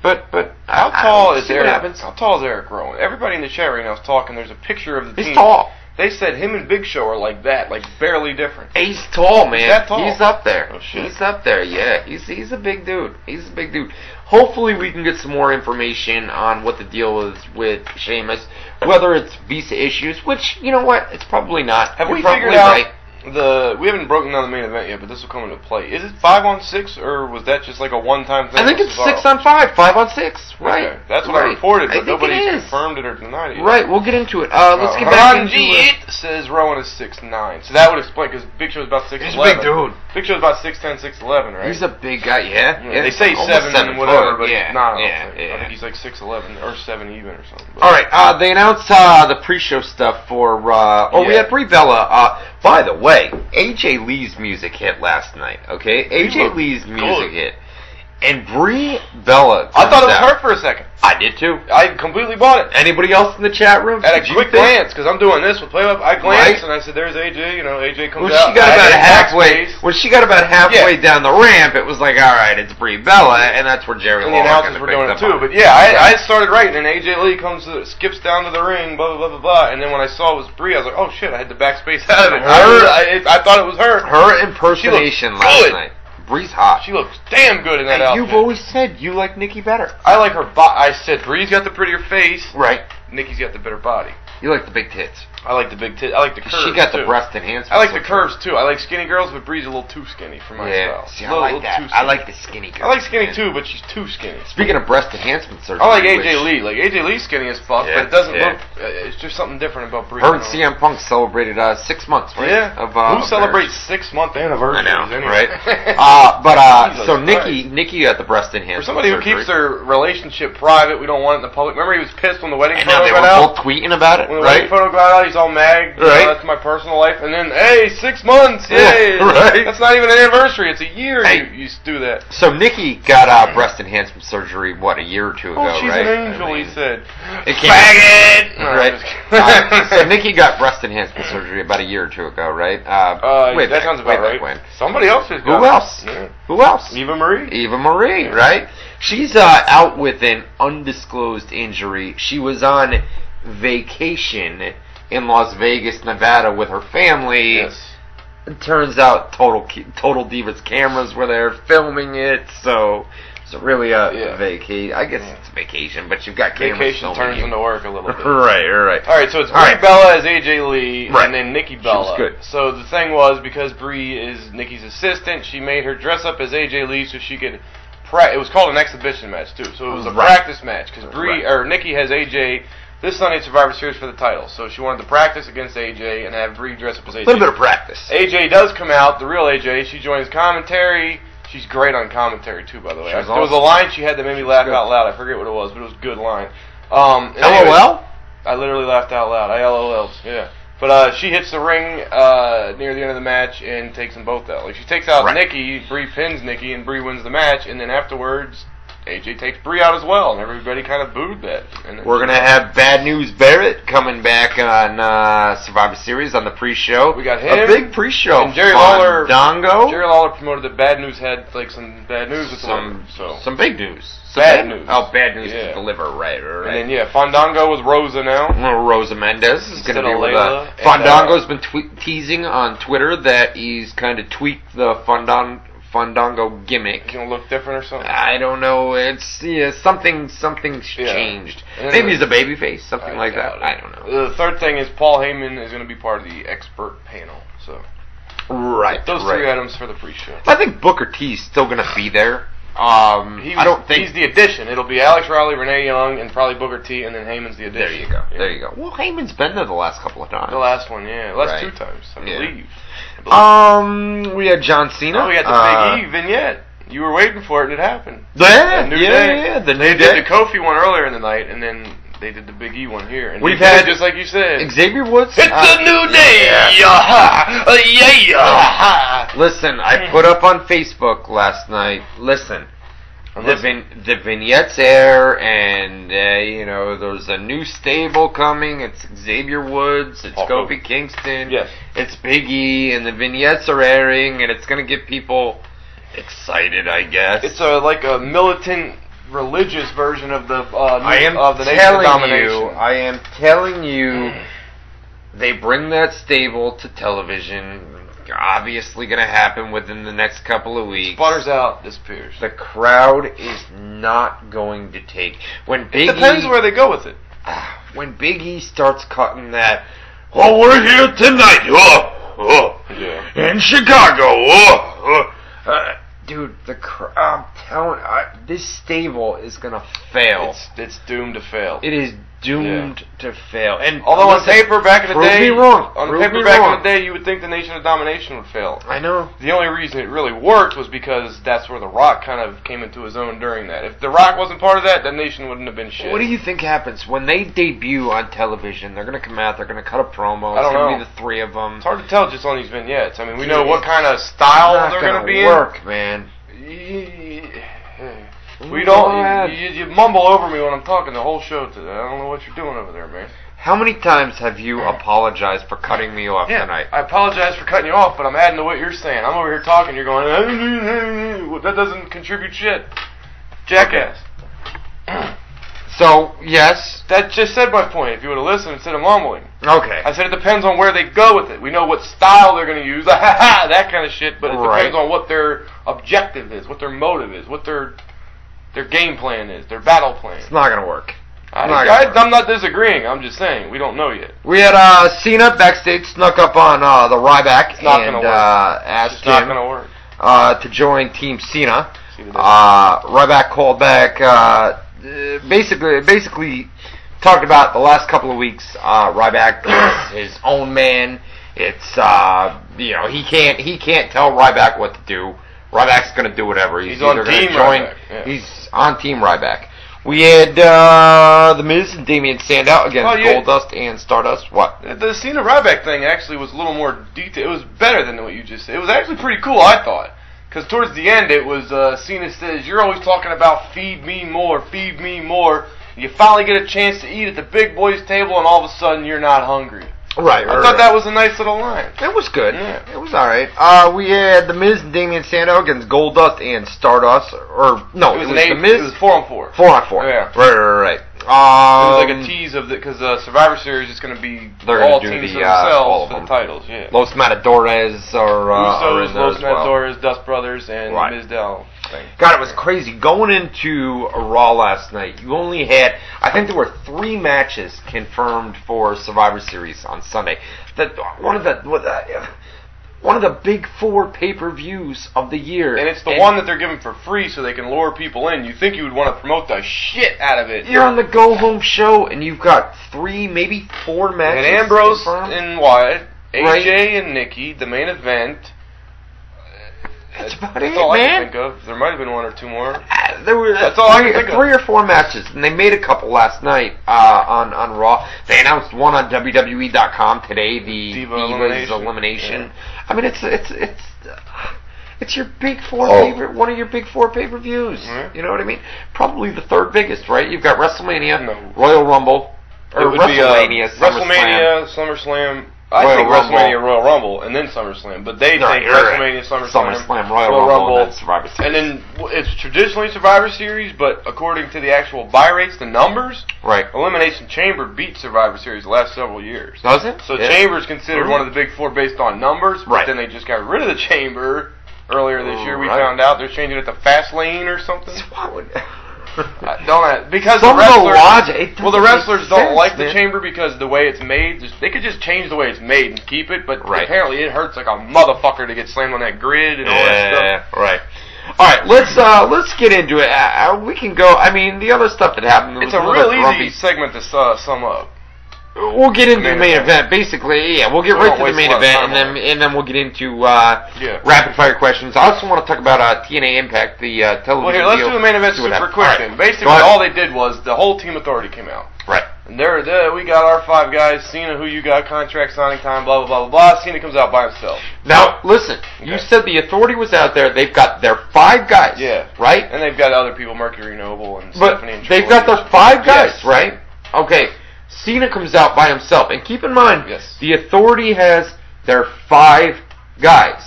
But but How I, tall I is see what Eric? happens. How tall is Eric Rowan? Everybody in the chat right now is talking. There's a picture of the He's team. tall. They said him and Big Show are like that, like barely different. He's tall, man. He's that tall? He's up there. Oh, shit. He's up there. Yeah, he's he's a big dude. He's a big dude. Hopefully, we can get some more information on what the deal is with Sheamus, whether it's visa issues, which you know what, it's probably not. Have You're we probably figured out right. the? We haven't broken down the main event yet, but this will come into play. Is it five on six, or was that just like a one-time thing? I think with it's Cesaro? six on five, five on six. Right. Okay. That's what I Right. reported, I but think nobody's it is. confirmed it or denied it yet. Right. We'll get into it. Uh, let's Uh, get back Ranjit into it. says Rowan is six nine, so that would explain because Big Show's about six He's a eleven. big dude. Big Show's about six ten, six eleven, right? He's a big guy. Yeah. Yeah, yeah. they say Almost seven, seven and whatever, foot. but yeah. he's not. I, yeah, don't think. yeah. I think he's like six eleven or seven even or something. But All right, uh, they announced uh, the pre-show stuff for. Uh, oh, we Yeah. had Brie Bella. Uh, by the way, A J Lee's music hit last night. Okay, A J looked Lee's good. music hit, and Brie Bella. I thought it was turns out- her for a second. I did too. I completely bought it. Anybody else in the chat room? At a Did you quick think- glance, because I'm doing this with Play Up, I glanced Right. and I said, "There's A J." You know, A J comes When out. she got I about hit halfway, backspace, when she got about halfway Yeah. down the ramp, it was like, all right, it's Brie Bella, and that's where Jerry and the Lawler announcers kinda were picked doing it up too. on But yeah, Right. I, I started right, and then A J Lee comes, to, skips down to the ring, blah blah blah blah blah. And then when I saw it was Brie, I was like, "Oh shit!" I had the backspace out of it. I, Her- I, it- I thought it was her. her impersonation last good. night. Bree's hot. She looks damn good in that and outfit. you've always said you like Nikki better. I like her. Bo- I said Bree's got the prettier face. Right. Nikki's got the better body. You like the big tits. I like the big tit. I like the curves. She got the too. breast enhancement. I like the surgery. curves too. I like skinny girls, but Bree's a little too skinny for my Yeah, style. see, I Little- like little that. too I skinny. like the skinny girl. I like skinny man. too, but she's too skinny. Speaking of breast enhancement surgery, I like A J which- Lee. Like A J Lee's skinny as fuck, Yeah, but it doesn't yeah. look. Uh, it's just something different about Bree. Her and C M Punk celebrated uh, six months, right? Yeah. Of, uh, Who of celebrates six month marriage. I anniversaries? know, anyway? right? uh, but uh, Jesus so Christ. Nikki, Nikki got the breast enhancement For somebody who surgery. keeps their relationship private, we don't want it in the public. Remember, he was pissed when the wedding and now photo they got were out. both tweeting about it, When the right? wedding photo got out, he's all mad. You know, Right. that's my personal life. And then, hey, six months. Yeah, Yay. right. That's not even an anniversary. It's a year Hey. you, you do that. So Nikki got uh, breast enhancement surgery, what, a year or two ago, Oh, she's right? an angel, I mean, he said. it came- Faggot! No, I'm Right. just kidding. Uh, so Nikki got breast enhancement surgery about a year or two ago, right? Uh, Uh, way that back, sounds way about back right. when. Somebody else has Who got it. else? Yeah. Who else? Eva Marie. Eva Marie, right? She's uh, out with an undisclosed injury. She was on vacation in Las Vegas, Nevada with her family. Yes. It turns out Total Total Divas cameras were there filming it, so it's really a Yeah. vacation. I guess it's a vacation, but you've got cameras Vacation filming turns you. into work a little bit. Right, right. All right, so it's Brie All right. Bella as A J Lee, Right. and then Nikki was Bella. good. So the thing was, because Brie is Nikki's assistant, she made her dress up as A J Lee so she could. Pra- it was called an exhibition match too, so it was a Right. practice match because Brie Right. or Nikki has A J this Sunday at Survivor Series for the title, so she wanted to practice against A J and have Brie dress up as A J. A little bit of practice. A J does come out, the real A J. She joins commentary. She's great on commentary too, by the way. She was There was a awesome. line she had that made me laugh Good. out loud. I forget what it was, but it was a good line. Um, and LOL? anyways, I literally laughed out loud. I LOL'd, yeah. But uh, she hits the ring uh, near the end of the match and takes them both out. Like she takes out Right. Nikki, Brie pins Nikki, and Brie wins the match. And then afterwards, A J takes Brie out as well, and everybody kind of booed that. And then- We're gonna have Bad News Barrett coming back on uh, Survivor Series on the pre-show. We got A him. big pre-show. And Jerry Lawler- Fandango. Jerry Lawler promoted that Bad News had like some bad news to some deliver. So some big news. Some Bad news. Oh, bad news Yeah. to deliver. Right, right. and then yeah, Fandango with Rosa now. Well, Rosa Mendez is Instead going to be of with Layla. uh, And, Fandango's been twe- teasing on Twitter that he's kind of tweaked the Fandan- Fandango gimmick. He's gonna look different or something. I don't know. It's yeah, something. Something's Yeah. changed. And then Maybe the- he's a babyface, something I like doubt that. it. I don't know. The third thing is Paul Heyman is going to be part of the expert panel. So Right. those right. three items for the pre-show. I think Booker T's still going to be there. Um, He I don't think he's the addition. It'll be Alex Riley, Renee Young, and probably Booker T, and then Heyman's the addition. There you go. Yeah. There you go. Well, Heyman's been there the last couple of times. The last one, yeah, the last Right. two times, I Yeah. believe. I believe. Um, we had John Cena. oh, we got the uh, Big E vignette. You were waiting for it, and it happened. Yeah, The New yeah, Day. yeah, the They New did Day. the Kofi one earlier in the night, and then they did the Big E one here. And We've they did had- it just like you said. Xavier Woods. It's uh, a new day! yeah. Yeah! Uh, yeah! yeah. Listen, I put up on Facebook last night. Listen, I'm the listening. vin- the vignettes air, and uh, you know, there's a new stable coming. It's Xavier Woods. It's Oh, Kofi Kingston. Yes. It's Big E, and the vignettes are airing, and it's gonna get people excited, I guess. It's a like a militant religious version of the uh, I am of the Nation of telling Domination. you, I am telling you, they bring that stable to television. Obviously going to happen within the next couple of weeks. Sputters out, disappears. The crowd is not going to take when Big It depends E, where they go with it. when Big E starts cutting that. Oh, we're here tonight. Oh, oh, Yeah. in Chicago. Oh, oh. Uh, dude, the crowd. I'm telling, I, this stable is going to fail. It's it's doomed to fail. It is doomed to fail. And Although listen, on paper back in the prove day, me wrong. on Prove paper me back wrong. in the day, you would think the Nation of Domination would fail. I know. The only reason it really worked was because that's where The Rock kind of came into his own during that. If The Rock wasn't part of that, that Nation wouldn't have been shit. What do you think happens when they debut on television? They're going to come out. They're going to cut a promo. I don't it's going know. to be the three of them. It's hard to tell just on these vignettes. I mean, we know what kind of style they're going to be work, man. in. We don't. You, you, you mumble over me when I'm talking the whole show today. I don't know what you're doing over there, man. How many times have you apologized for cutting me off Yeah, tonight? I apologize for cutting you off, but I'm adding to what you're saying. I'm over here talking. You're going. Well, that doesn't contribute shit. Jackass. So, yes. That just said my point. If you would have listened instead of mumbling. Okay. I said it depends on where they go with it. We know what style they're going to use, that kind of shit, but it Right. depends on what their objective is, what their motive is, what their their game plan is, their battle plan. It's not going to work. I, not I, gonna work. I'm not disagreeing. I'm just saying we don't know yet. We had uh, Cena backstage, snuck up on uh, the Ryback, not and gonna work. uh, asked It's not him going to work. uh, to join Team Cena. See the difference. Uh, Ryback called back, uh, basically, basically talked about the last couple of weeks. Uh, Ryback is his own man. It's uh, you know he can't he can't tell Ryback what to do. Ryback's going to do whatever. He's, He's on either going Team to join. Ryback, yeah. He's on Team Ryback. We had uh, the Miz and Damian Sandow against Oh, yeah. Goldust and Stardust. What? The Cena Ryback thing actually was a little more detailed. It was better than what you just said. It was actually pretty cool, I thought. Because towards the end, it was uh, Cena says, "You're always talking about feed me more, feed me more. You finally get a chance to eat at the big boys' table, and all of a sudden you're not hungry." Right. I thought that was a nice little line. It was good. Yeah. It was alright. Uh, we had the Miz and Damian Sandow against Goldust and Stardust. Or, no, It was, it an was eight, the Miz. It was four on four. Four on four. Yeah. Right, right, right. It Um, was like a tease of the because uh, Survivor Series is going to be They're gonna all do teams the, for uh, all themselves of for them. the titles. Yeah. Los Matadores are, uh, are in Usos, there Los as well. Matadores, Dust Brothers, and Right. Mizdell thing. God, it was crazy. Going into a Raw last night, you only had, I think there were three matches confirmed for Survivor Series on Sunday. That one of the, what, uh, one of the big four pay-per-views of the year. And it's the one that they're giving for free so they can lure people in. You think you would want to promote the shit out of it. You're on the go-home show, and you've got three, maybe four matches. And Ambrose confirmed. and Wyatt, A J Right. and Nikki, the main event. That's about That's it, all I man. can think of. There might have been one or two more. Uh, There were That's all I three, can think of. three or four matches, and they made a couple last night uh, on on Raw. They announced one on W W E dot com today, the Diva Divas Elimination. Elimination. I mean, it's it's it's uh, it's your big four Oh. favorite, one of your big four pay per views. Mhm. You know what I mean? Probably the third biggest, right? You've got WrestleMania, No. Royal Rumble, or It would be, uh, WrestleMania, SummerSlam. WrestleMania, SummerSlam. I Royal think Rumble. WrestleMania, Royal Rumble, and then SummerSlam. But they Right, take right, right. WrestleMania, SummerSlam, SummerSlam, Royal, Rumble, and then Survivor Series. And then w- it's traditionally Survivor Series, but according to the actual buy rates, the numbers, right? Elimination Chamber beat Survivor Series the last several years. Does it? So Yeah. Chamber's considered Mhm. one of the big four based on numbers, but Right. then they just got rid of the Chamber earlier this year. We Right. found out they're changing it to Fast Lane or something. Why would- I don't because Some the of the wrestlers, logic- it well, the doesn't wrestlers make don't sense, like the man. chamber because the way it's made. Just, they could just change the way it's made and keep it, but Right. apparently it hurts like a motherfucker to get slammed on that grid and all that Yeah, stuff. right. All right, let's uh, let's get into it. Uh, we can go. I mean, the other stuff that happened. It's was a another real grumpy- easy segment to uh, sum up. We'll get into the Main main event. event. Basically, yeah, we'll get We right don't to the waste main a lot of event, time and then on and then we'll get into uh, Yeah. rapid fire questions. I also want to talk about uh, T N A Impact, the uh, television. Well, here, let's deal. do the main event See what super happens. quick All right. then. Basically, Go ahead. all they did was the whole Team Authority came out. Right. And there, there, we got our five guys. Cena, who you got, contract signing time, blah, blah, blah, blah, blah. Cena comes out by himself. Now, listen. You Okay. said the Authority was out there. They've got their five guys. Yeah. Right. And they've got other people, Mercury Noble and But Stephanie and they've Troy. got their five guys, Yes. right? Okay. Cena comes out by himself. And keep in mind, Yes. the Authority has their five guys.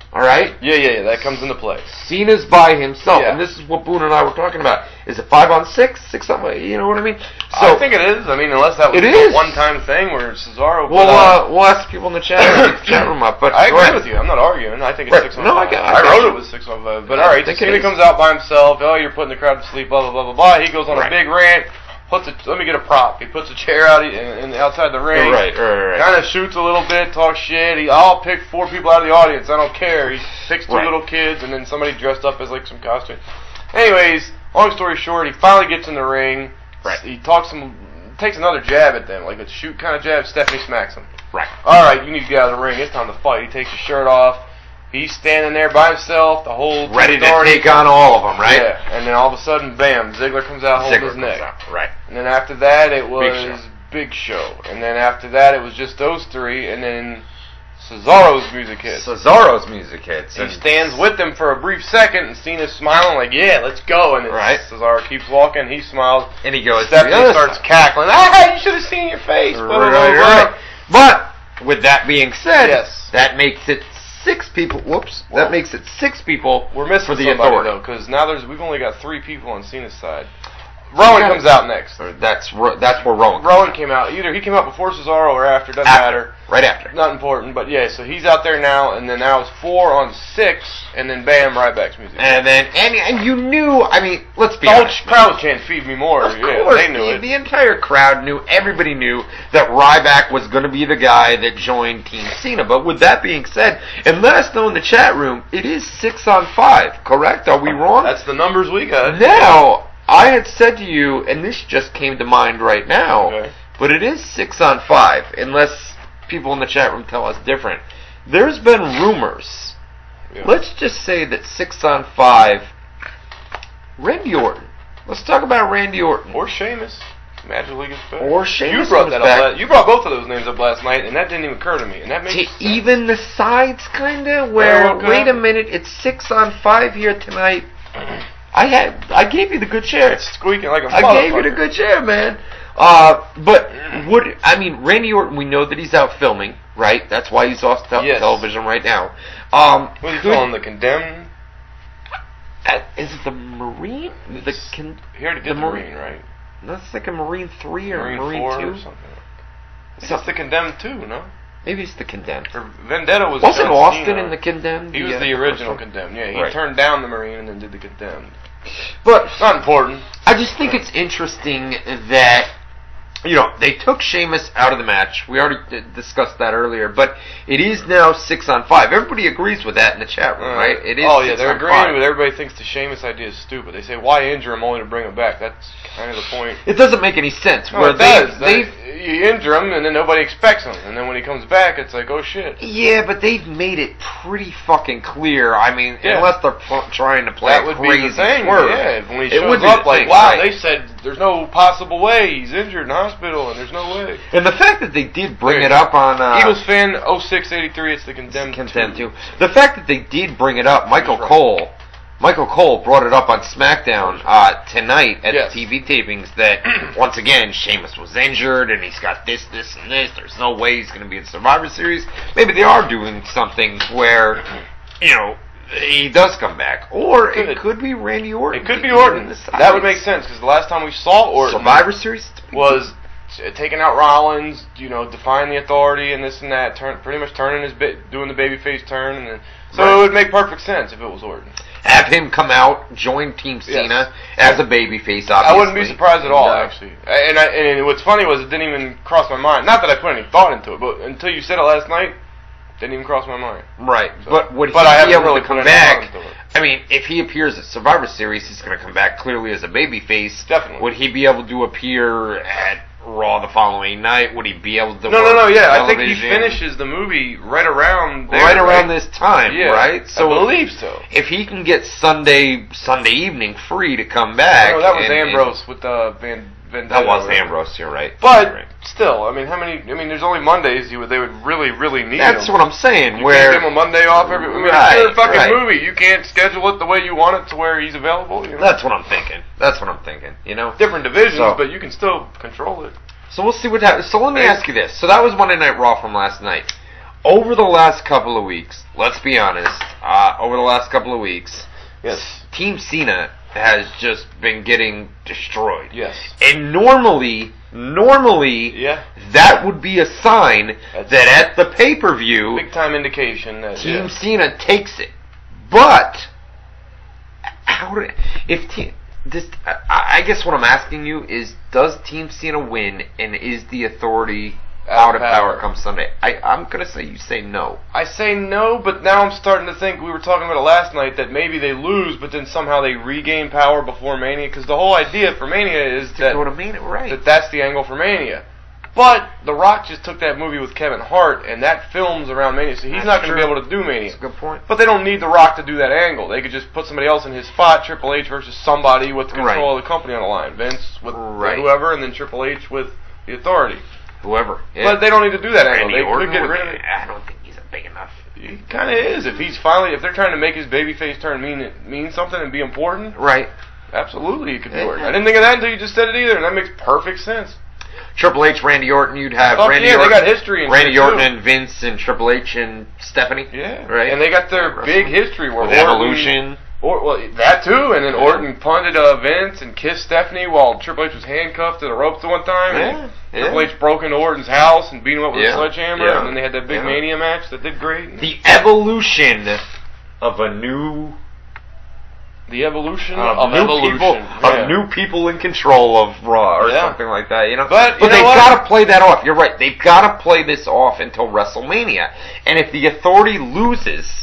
All right. Yeah, yeah, yeah. That comes into play. Cena's by himself, Yeah. and this is what Boone and I were talking about. Is it five on six, six on? You know what I mean? So I think it is. I mean, unless that was It a is. one-time thing where Cesaro. we'll put out- uh, we'll ask people in the chat and get the chat room up. But I go agree ahead. with you. I'm not arguing. I think it's Right. six on No, I five. got- I I, got wrote you. it was six on five. But I all right, so think it Cena is. comes out by himself. Oh, you're putting the crowd to sleep. Blah blah blah blah blah. He goes on Right. a big rant. Puts a, let me get a prop. He puts a chair out in, in outside the ring. Right, right, right, right. Kind of shoots a little bit, talks shit. He, I'll pick four people out of the audience. I don't care. He picks two Right. little kids and then somebody dressed up as like some costume. Anyways, long story short, he finally gets in the ring. Right. He talks some, takes another jab at them, like a shoot kind of jab. Stephanie smacks him. Right. All right, you need to get out of the ring. It's time to fight. He takes his shirt off. He's standing there by himself. The whole Ready to authority- take on all of them, right? Yeah, and then all of a sudden, bam! Ziggler comes out holding Ziggler his comes neck. out. Right. And then after that, it was Show. Big Show. And then after that, it was just those three. And then Cesaro's music hits. Cesaro's music hits. He and- stands with them for a brief second, and Cena's smiling like, "Yeah, let's go." And it's, Right. Cesaro keeps walking. He smiles. and he goes. to Stephanie the other starts side. cackling. Ah, you should have seen your face. Blah, blah, blah, Right, blah. right. But with that being said, Yes. that makes it six people. Whoops. Well, that makes it six people. We're missing for the somebody authority. though, because now there's we've only got three people on Cena's side. Rowan Yeah. comes out next. Or That's Ro- that's where Rowan. comes Rowan out. came out. Either he came out before Cesaro or after. Doesn't After. matter. Right after. Not important, but yeah. So he's out there now, and then now it's four on six, and then bam, Ryback's music. And then and and you knew. I mean, let's be the whole honest. crowd can't feed me more. Of yeah, course, they knew the, it. the entire crowd knew, everybody knew that Ryback was going to be the guy that joined Team Cena. But with that being said, and let us know in the chat room, it is six on five, correct? Are we wrong? That's the numbers we got. Now, I had said to you, and this just came to mind right now, Okay. but it is six on five, unless people in the chat room tell us different. There's been rumors. Yeah. Let's just say that six on five, Randy Orton. Let's talk about Randy Orton. Or Sheamus. Magically gets better. Or Sheamus You brought comes that back. up. la- You brought both of those names up last night, and that didn't even occur to me. And that makes To sense. even the sides, kinda, where, Well, okay. wait a minute, it's six on five here tonight. I had, I gave you the good chair. It's squeaking like a I gave you the motherfucker. good chair, man. Uh, but would I mean Randy Orton? We know that he's out filming, right? That's why he's off te- Yes. television right now. Um, What do you could- call him? The Condemned? uh, is it the Marine? The con- He already did the the, Mar- Marine, right? that's like a Marine three or Marine, Marine, four two. or something. I think So- it's the Condemned two, no? Maybe it's the Condemned. Or Vendetta was Wasn't John Austin Cena. in the Condemned? He was Yeah, the original first one. Condemned. Yeah, he Right. turned down the Marine and then did the Condemned. But Not important. I just think it's interesting that, you know, they took Sheamus out of the match. We already d- discussed that earlier, but it is now six on five. Everybody agrees with that in the chat room, Uh, right? It is. Oh yeah, six they're on agreeing, five. but everybody thinks the Sheamus idea is stupid. They say, "Why injure him only to bring him back?" That's kind of the point. It doesn't make any sense. No, where it they, does. They, That- you injure him, and then nobody expects him, and then when he comes back, it's like, "Oh shit." yeah, but they've made it pretty fucking clear. I mean, Yeah. unless they're pl- trying to play That a would crazy be the thing. swerve. Yeah, when he It would shows be up, the like, thing, "Wow, right. they said there's no possible way he's injured in the hospital, and there's no way." And the fact that they did bring Hey, it up on uh, Eagles fan oh six eighty-three. It's the Condemned. Condemned two. too. The fact that they did bring it up, Michael That's right. Cole, Michael Cole brought it up on SmackDown uh, tonight at Yes. the T V tapings that once again Sheamus was injured and he's got this, this, and this. There's no way he's going to be in Survivor Series. Maybe they are doing something where, you know, he does come back, or Could. it could be Randy Orton. It could be beating him in Orton. the That would sides. make sense because the last time we saw Orton Survivor Series was t- taking out Rollins, you know, defying the authority and this and that, turn pretty much turning his bit, doing the babyface turn, and then so Right. it would make perfect sense if it was Orton. have him come out, join Team Cena as a babyface. Obviously, I wouldn't be surprised at all, No. actually. And I, and what's funny was it didn't even cross my mind. Not that I put any thought into it, but until you said it last night, didn't even cross my mind. Right, So- but would but he I be haven't able really to come put any thought back? into it. I mean, if he appears at Survivor Series, he's going to come back clearly as a babyface. Definitely. Would he be able to appear at Raw the following night? Would he be able to? No, no, work no. Yeah, I think he television? finishes the movie right around there, right around right? this time, Yeah, right? I believe so. If he can get Sunday Sunday evening free to come back, No, that was and- Ambrose with uh, Van. Van and- that was Ambrose. You're right. But You're right. still, I mean, how many? I mean, there's only Mondays you would they would really, really need That's him. what I'm saying. You where can't give him a Monday off every. I mean, Right, it's your fucking right. movie. You can't schedule it the way you want it to where he's available. You know? that's what I'm thinking. That's what I'm thinking. You know. different divisions, So- but you can still control it. So we'll see what happens. So let me Hey. ask you this. So that was Monday Night Raw from last night. over the last couple of weeks, let's be honest, uh, over the last couple of weeks, Yes. Team Cena has just been getting destroyed. Yes. And normally, normally, Yeah. that would be a sign That's that at the pay-per-view, Big time indication that Team yeah. Cena takes it. But how do, if team this? I, I guess what I'm asking you is, does Team Cena win, and is the Authority out of power come Sunday? I I'm gonna say you say no. I say no, but now I'm starting to think, we were talking about it last night, that maybe they lose, but then somehow they regain power before Mania, because the whole idea for Mania is that, Go to Mania, right? that that's the angle for Mania. But The Rock just took that movie with Kevin Hart, and that films around Mania, so he's That's not going to be true. able to do Mania. That's a good point. But they don't need The Rock to do that angle. They could just put somebody else in his spot, Triple H versus somebody with control Right. of the company on the line. Vince with Right. whoever, and then Triple H with the Authority. Whoever. Yeah. But they don't need to do that angle. Randy They Orton could get would rid be- of it. I don't think he's a big enough. He kind of is. If he's finally, if they're trying to make his babyface turn mean mean something and be important, Right. absolutely he could do it. Yeah. I didn't think of that until you just said it either, and that makes perfect sense. Triple H, Randy Orton, you'd have Fuck Randy yeah, they Orton, got history in Randy shit, Orton too. and Vince and Triple H and Stephanie. Yeah, Right. And they got their Yeah, big wrestling. history where With Orton, Evolution. Or well, that too, and then Orton punted uh, Vince and kissed Stephanie while Triple H was handcuffed to the ropes at one time. Yeah, And yeah. Triple H broke into Orton's house and beat him up with Yeah, a sledgehammer, yeah, and then they had that big yeah. Mania match that did great. The evolution of a new The evolution of, of new evolution. people yeah. of new people in control of Raw or Yeah. something like that, you know. But, you but know they've what? got to play that off. You're right. They've got to play this off until WrestleMania. And if the Authority loses,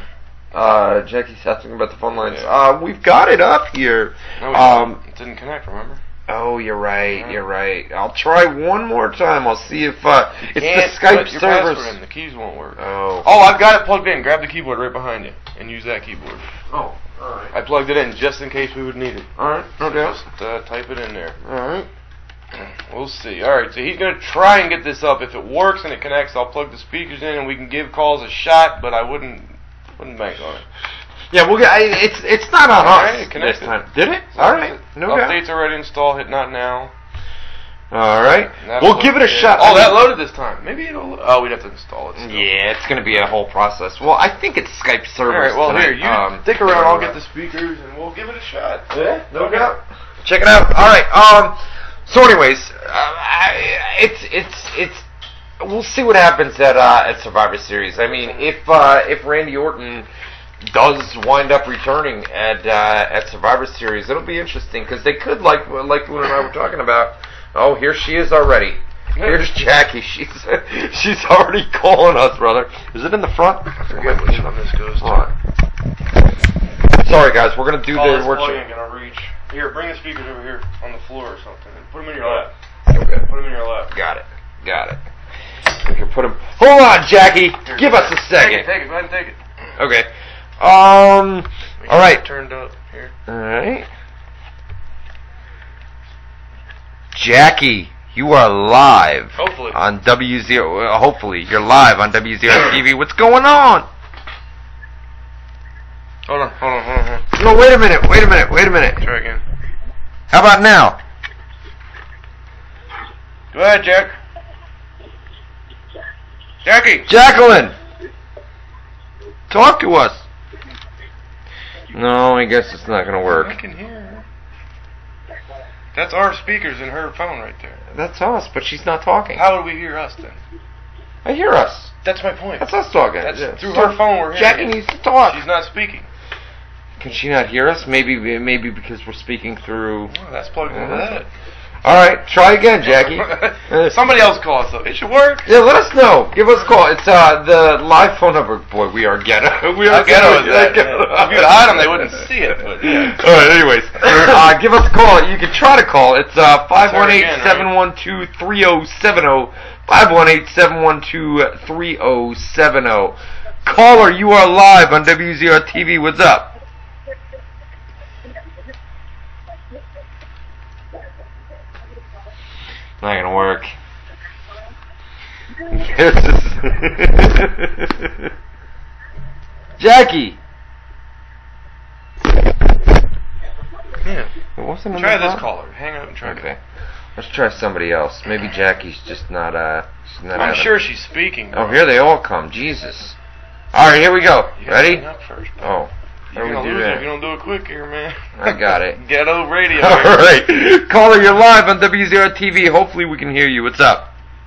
uh, Jackie's asking about the phone lines. Yeah. Uh, we've got it up here. No, we Um, didn't. It didn't connect. Remember? Oh, you're right. Yeah. You're right. I'll try one more time. I'll see if uh, it's Can't the Skype put your servers. password in. The keys won't work. Oh. Oh, I've got it plugged in. Grab the keyboard right behind you and use that keyboard. Oh. All right. I plugged it in just in case we would need it. All right. No doubt. Just uh, type it in there. All right. We'll see. All right, so he's going to try and get this up. If it works and it connects, I'll plug the speakers in and we can give calls a shot. But I wouldn't wouldn't bank on it. Yeah, we'll get. I, it's it's not on All us right, it connected. this time. Did it? All right. No doubt. Updates already installed. Hit not now. All right. That'll We'll give it a look shot. good. Oh, I that mean- loaded this time. Maybe it'll. Oh, we'd have to install it. Still. Yeah, it's going to be a whole process. Well, I think it's Skype All servers. right. Well, tonight. here you Um, stick around. I'll get the speakers and we'll give it a shot. Yeah, no Okay. doubt. Check it out. All right. Um. So, anyways, uh, I, it's it's it's. We'll see what happens at uh, at Survivor Series. I mean, if uh, if Randy Orton does wind up returning at uh, at Survivor Series, it'll be interesting because they could, like like Luna and I were talking about. Oh, here she is already. Here's Jackie. She's she's already calling us, brother. Is it in the front? I Forget which one this goes to. All right. Sorry, guys. We're gonna do Oh, the. this We're plug ain't gonna reach. Here, bring the speakers over here on the floor or something. And put them in your lap. okay. Put them in your lap. Got it. Got it. We can put him. Hold on, Jackie. Here, Give us a Take second. it, take it. Go ahead and take it. Okay. Um. We All got right. it Turned up here. All right. Jackie, you are live Hopefully. on W zero. Uh, hopefully, you're live on W zero T V. What's going on? Hold on, hold on, hold on, hold on. No, wait a minute. Wait a minute. Wait a minute. Try again. How about now? Go ahead, Jack. Jackie. Jacqueline, talk to us. No, I guess it's not gonna I work. can hear her. That's our speakers in her phone right there. That's us, but she's not talking. How would we hear us then? I hear us. That's my point. That's us talking. That's Yeah. through her phone we're hearing Jackie it. needs to talk. She's not speaking. Can she not hear us? Maybe, maybe because we're speaking through. Oh, that's plugged into Uh-huh. that. All right, try again, Jackie. Uh, Somebody else call us though. It should work. Yeah, let us know. Give us a call. It's uh the live phone number. Boy, we are ghetto. We are How ghetto is that? ghetto. If you'd hide them, they wouldn't see it. But yeah. All right. Anyways, uh, give us a call. You can try to call. It's uh five one eight seven one two three zero seven zero. Five one eight seven one two three zero seven zero. Caller, you are live on W Z R T V. What's up? Not gonna work. Jackie. Yeah. It wasn't in Try the this phone? caller. Hang up and try Okay. it. Let's try somebody else. Maybe Jackie's just not, uh, she's not I'm having- sure she's speaking. Bro. Oh, here they all come. Jesus. Alright, here we go. You gotta Ready? hang up first, bro. Oh. You're How do gonna we do lose it that? if you don't do it quick here, man. I got it. Ghetto radio. Alright. Caller, you're live on W zero T V. Hopefully we can hear you. What's up?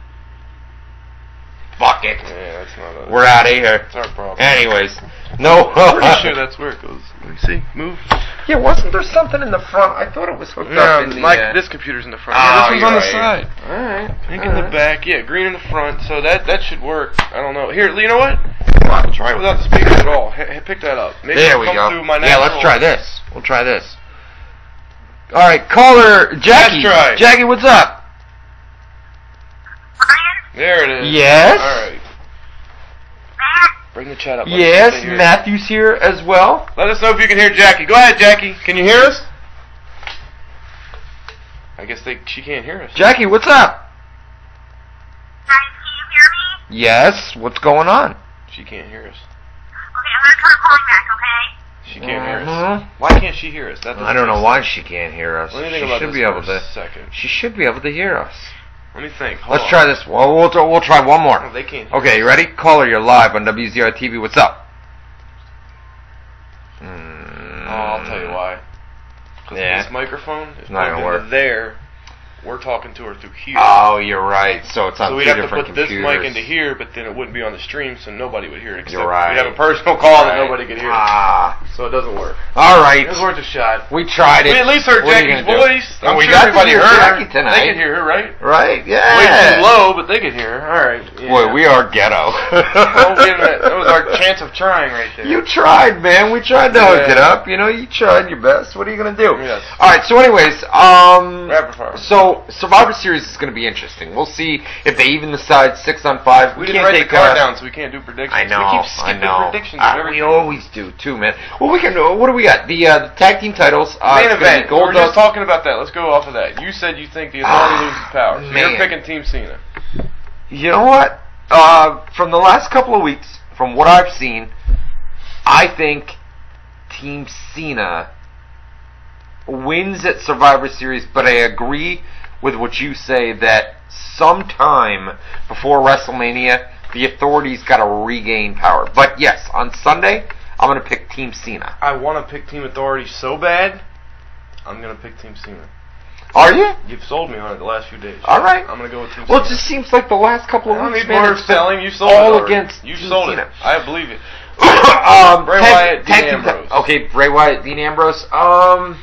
Fuck it. Yeah, that's not us. We're out of here. It's our problem. Anyways. No. I'm pretty sure that's where it goes. Let me see. Move. Yeah, wasn't there something in the front? I thought it was hooked No, up in the... like uh, this computer's in the front. Oh, yeah, this one's you're on the right. side. Alright. Pink in the back. Yeah, green in the front. So that that should work. I don't know. Here, you know what? Try it without the speakers at all. H- pick that up. Maybe There it'll we come go. through my Yeah, let's natural- try this. We'll try this. Alright, caller, Jackie. Let's try. Jackie, what's up? There it is. Yes? All right. Bring the chat up. Let us Yes, see if they hear. Matthew's here as well. Let us know if you can hear Jackie. Go ahead, Jackie. Can you hear us? I guess they she can't hear us. Jackie, what's up? Guys, can you hear me? Yes, what's going on? She can't hear us. Okay, I'm gonna try calling back, okay? She can't hear us. Mhm. Why can't she hear us? That I don't know why she can't hear us. Let me She think about should this be for able a to. second. She should be able to hear us. Let me think. Hold Let's on. try this. Well, we'll, try- we'll try one more. Oh, they can't hear Okay, you ready? Caller, you're live on W zero T V. What's up? Mm, Oh, I'll tell you why. 'Cause Yeah. this microphone is not gonna plugged work. into there. We're talking to her through here. Oh, you're right. So it's on so we'd two have to different put computers. this mic into here, but then it wouldn't be on the stream, so nobody would hear it. Except You're right. We'd have a personal call that Right. nobody could hear. Ah. So it doesn't work. All right. It was worth a shot. We tried it. We at least heard What are you Jackie's gonna do? voice. And I'm we sure got to everybody hear heard Jackie her. tonight. They could hear her, right? Right? Yeah. Way too low, but they could hear her. All right. Yeah. Boy, we are ghetto. Don't give that. That was our chance of trying right there. You tried, man. We tried to hook Yeah. it up. You know, you tried your best. What are you gonna do? Yes. All right. So, anyways, um, Rapid fire. so Survivor Series is gonna be interesting. We'll see if they even decide six on five. We didn't can't write the take card uh, down, so we can't do predictions. I know. We keep skipping I know. predictions. Uh, of we everything. always do too, man. Well, we can. What do we got? The uh, the tag team titles. Uh, Main it's gonna be event. We were Goldust- just talking about that. Let's go off of that. You said you think the Authority Ah, loses power. So man. you're picking Team Cena. You know what? Uh, from the last couple of weeks, from what I've seen, I think Team Cena wins at Survivor Series, but I agree with what you say that sometime before WrestleMania, the Authority's got to regain power. But yes, on Sunday, I'm going to pick Team Cena. I want to pick Team Authority so bad. I'm gonna pick Team Cena. Are you? You've sold me on it the last few days. All right. I'm gonna go with Team Well, it Cena. just seems like the last couple of I don't weeks, need man, more it's been selling. You sold all it already. against You Team sold Cena. it. I believe it. um, Bray tag- Wyatt, tag Dean team ti- Ambrose. Okay, Bray Wyatt, Dean Ambrose. Um.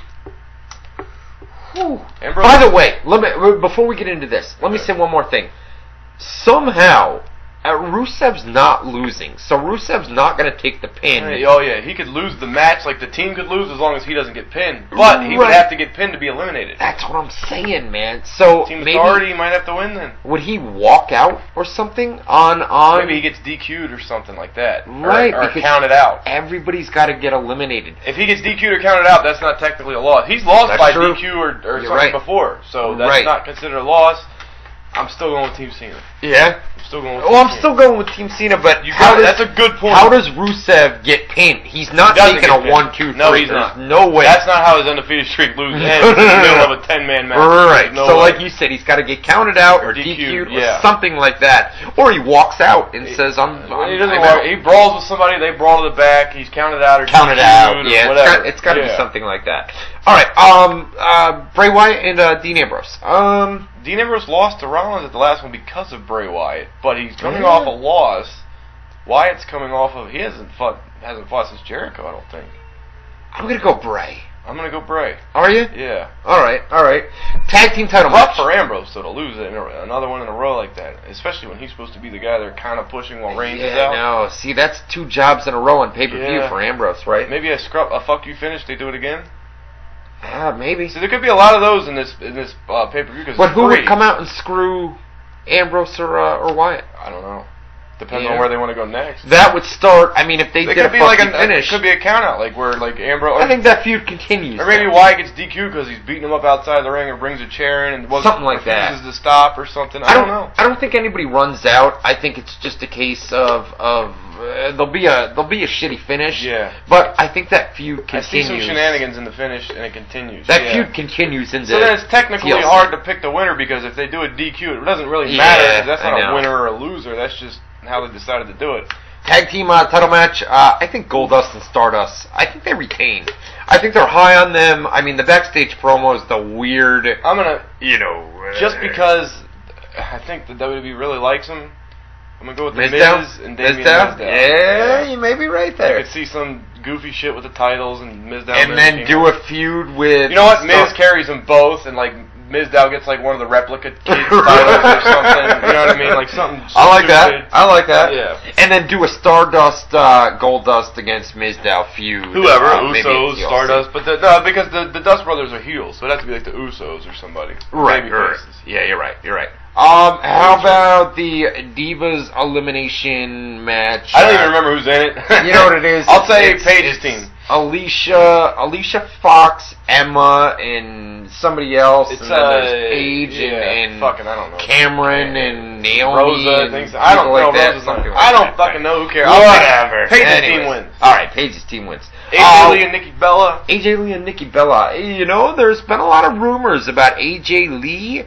whew. Ambrose. By the way, let me before we get into this, let me say one more thing. Somehow, uh, Rusev's not losing, so Rusev's not going to take the pin. Hey, oh yeah, he could lose the match, like the team could lose as long as he doesn't get pinned. But he would Right. have to get pinned to be eliminated. That's what I'm saying, man. So Team maybe Authority might have to win then. would he walk out or something on on? Maybe he gets D Q'd or something like that. Right, Or, or because- counted out. Everybody's got to get eliminated. If he gets D Q'd or counted out, that's not technically a loss. He's lost That's by true. D Q or, or You're something right. before, so that's Right. not considered a loss. I'm still going with Team Cena. Yeah. I'm still going with Well, Team I'm Cena. still going with Team Cena, but You how got it. does That's a good point. how does Rusev get pinned? He's not He doesn't taking get a pinned. one, two, three. No, he's There's not. no way. That's not how his undefeated streak loses No, ends no, in the no, middle no. of a ten-man match. Right. There's no so, way. like you said, he's got to get counted out or, Or D D Q'd, Q'd or yeah. something like that, or he walks out and says, "I'm." Well, he I'm doesn't I'm walk. out. He brawls with somebody. They brawl to the back. He's counted out or Counted D Q'd out. or Yeah, it's whatever. got, it's got to Yeah. be something like that. All right. Um. Uh. Bray Wyatt and uh, Dean Ambrose. Um. Dean Ambrose lost to Rollins at the last one because of Bray Wyatt, but he's coming Yeah. off a loss. Wyatt's coming off of he hasn't fought hasn't fought since Jericho, I don't think. I'm gonna go Bray. I'm gonna go Bray. Are you? Yeah. All right. All right. Tag team title Tough match. for Ambrose though to lose it in a- another one in a row like that, especially when he's supposed to be the guy they're kind of pushing while Reigns is Yeah, out. no. See, that's two jobs in a row on pay-per-view Yeah. for Ambrose, right? Maybe a scrub a fuck you finish. They do it again. Ah, maybe. See, there could be a lot of those in this in this uh, pay per view. But who would come out and screw Ambrose or uh, or Wyatt? I don't know. Depends Yeah. on where they want to go next. That would start. I mean, if they It did could a be like fucking a finish, It could be a count out, like where like Ambrose. I think that feud continues. Or maybe though. Wyatt gets D Q'd because he's beating him up outside the ring and brings a chair in and wasn't- Something like that. refuses to stop or something. I, I don't know. I don't think anybody runs out. I think it's just a case of of uh, there'll be a there'll be a shitty finish. Yeah. But I think that feud I continues. see some shenanigans in the finish, and it continues. That yeah. feud continues into. So then it's technically T L C. hard to pick the winner because if they do a D Q, it doesn't really Yeah, matter. 'Cause that's I not know. a winner or a loser. That's just how they decided to do it. Tag team uh, title match. Uh, I think Goldust and Stardust. I think they retain. I think they're high on them. I mean, the backstage promo is the weird. I'm gonna You know. Uh, just because I think the W W E really likes him. I'm gonna go with the Mizdow? Miz and Damien Mizdow? Mizdow. Yeah, you may be right I there. could see some goofy shit with the titles and Mizdow. And then do a feud with. You know what? Miz Star- carries them both, and like Mizdow gets like one of the replica kids titles or something. You know what I mean? Like something. I like that. stupid. I like that. Yeah. And then do a Stardust, uh, Goldust against Mizdow feud. Whoever, uh, maybe Usos, T L C. Stardust, but the, no, because the, the Dust Brothers are heels, so it has to be like the Usos or somebody. Right, Baby right. faces. Yeah, you're right. You're right. Um, how about the Divas elimination match? I don't Uh, even remember who's in it. You know what it is? I'll say It's- Paige's it's team. Alicia, Alicia Fox, Emma, and somebody else. It's and then uh, there's Paige yeah, and, and fucking I don't know. Cameron and Naomi Rosa, and things. I don't people know. like that, Rosa's not. something I like don't that. fucking know. Who cares? I'll Whatever. take- Paige's Anyways. team wins. All right, Paige's team wins. A J Uh, Lee and Nikki Bella. A J Lee and Nikki Bella. You know, there's been a lot of rumors about A J Lee.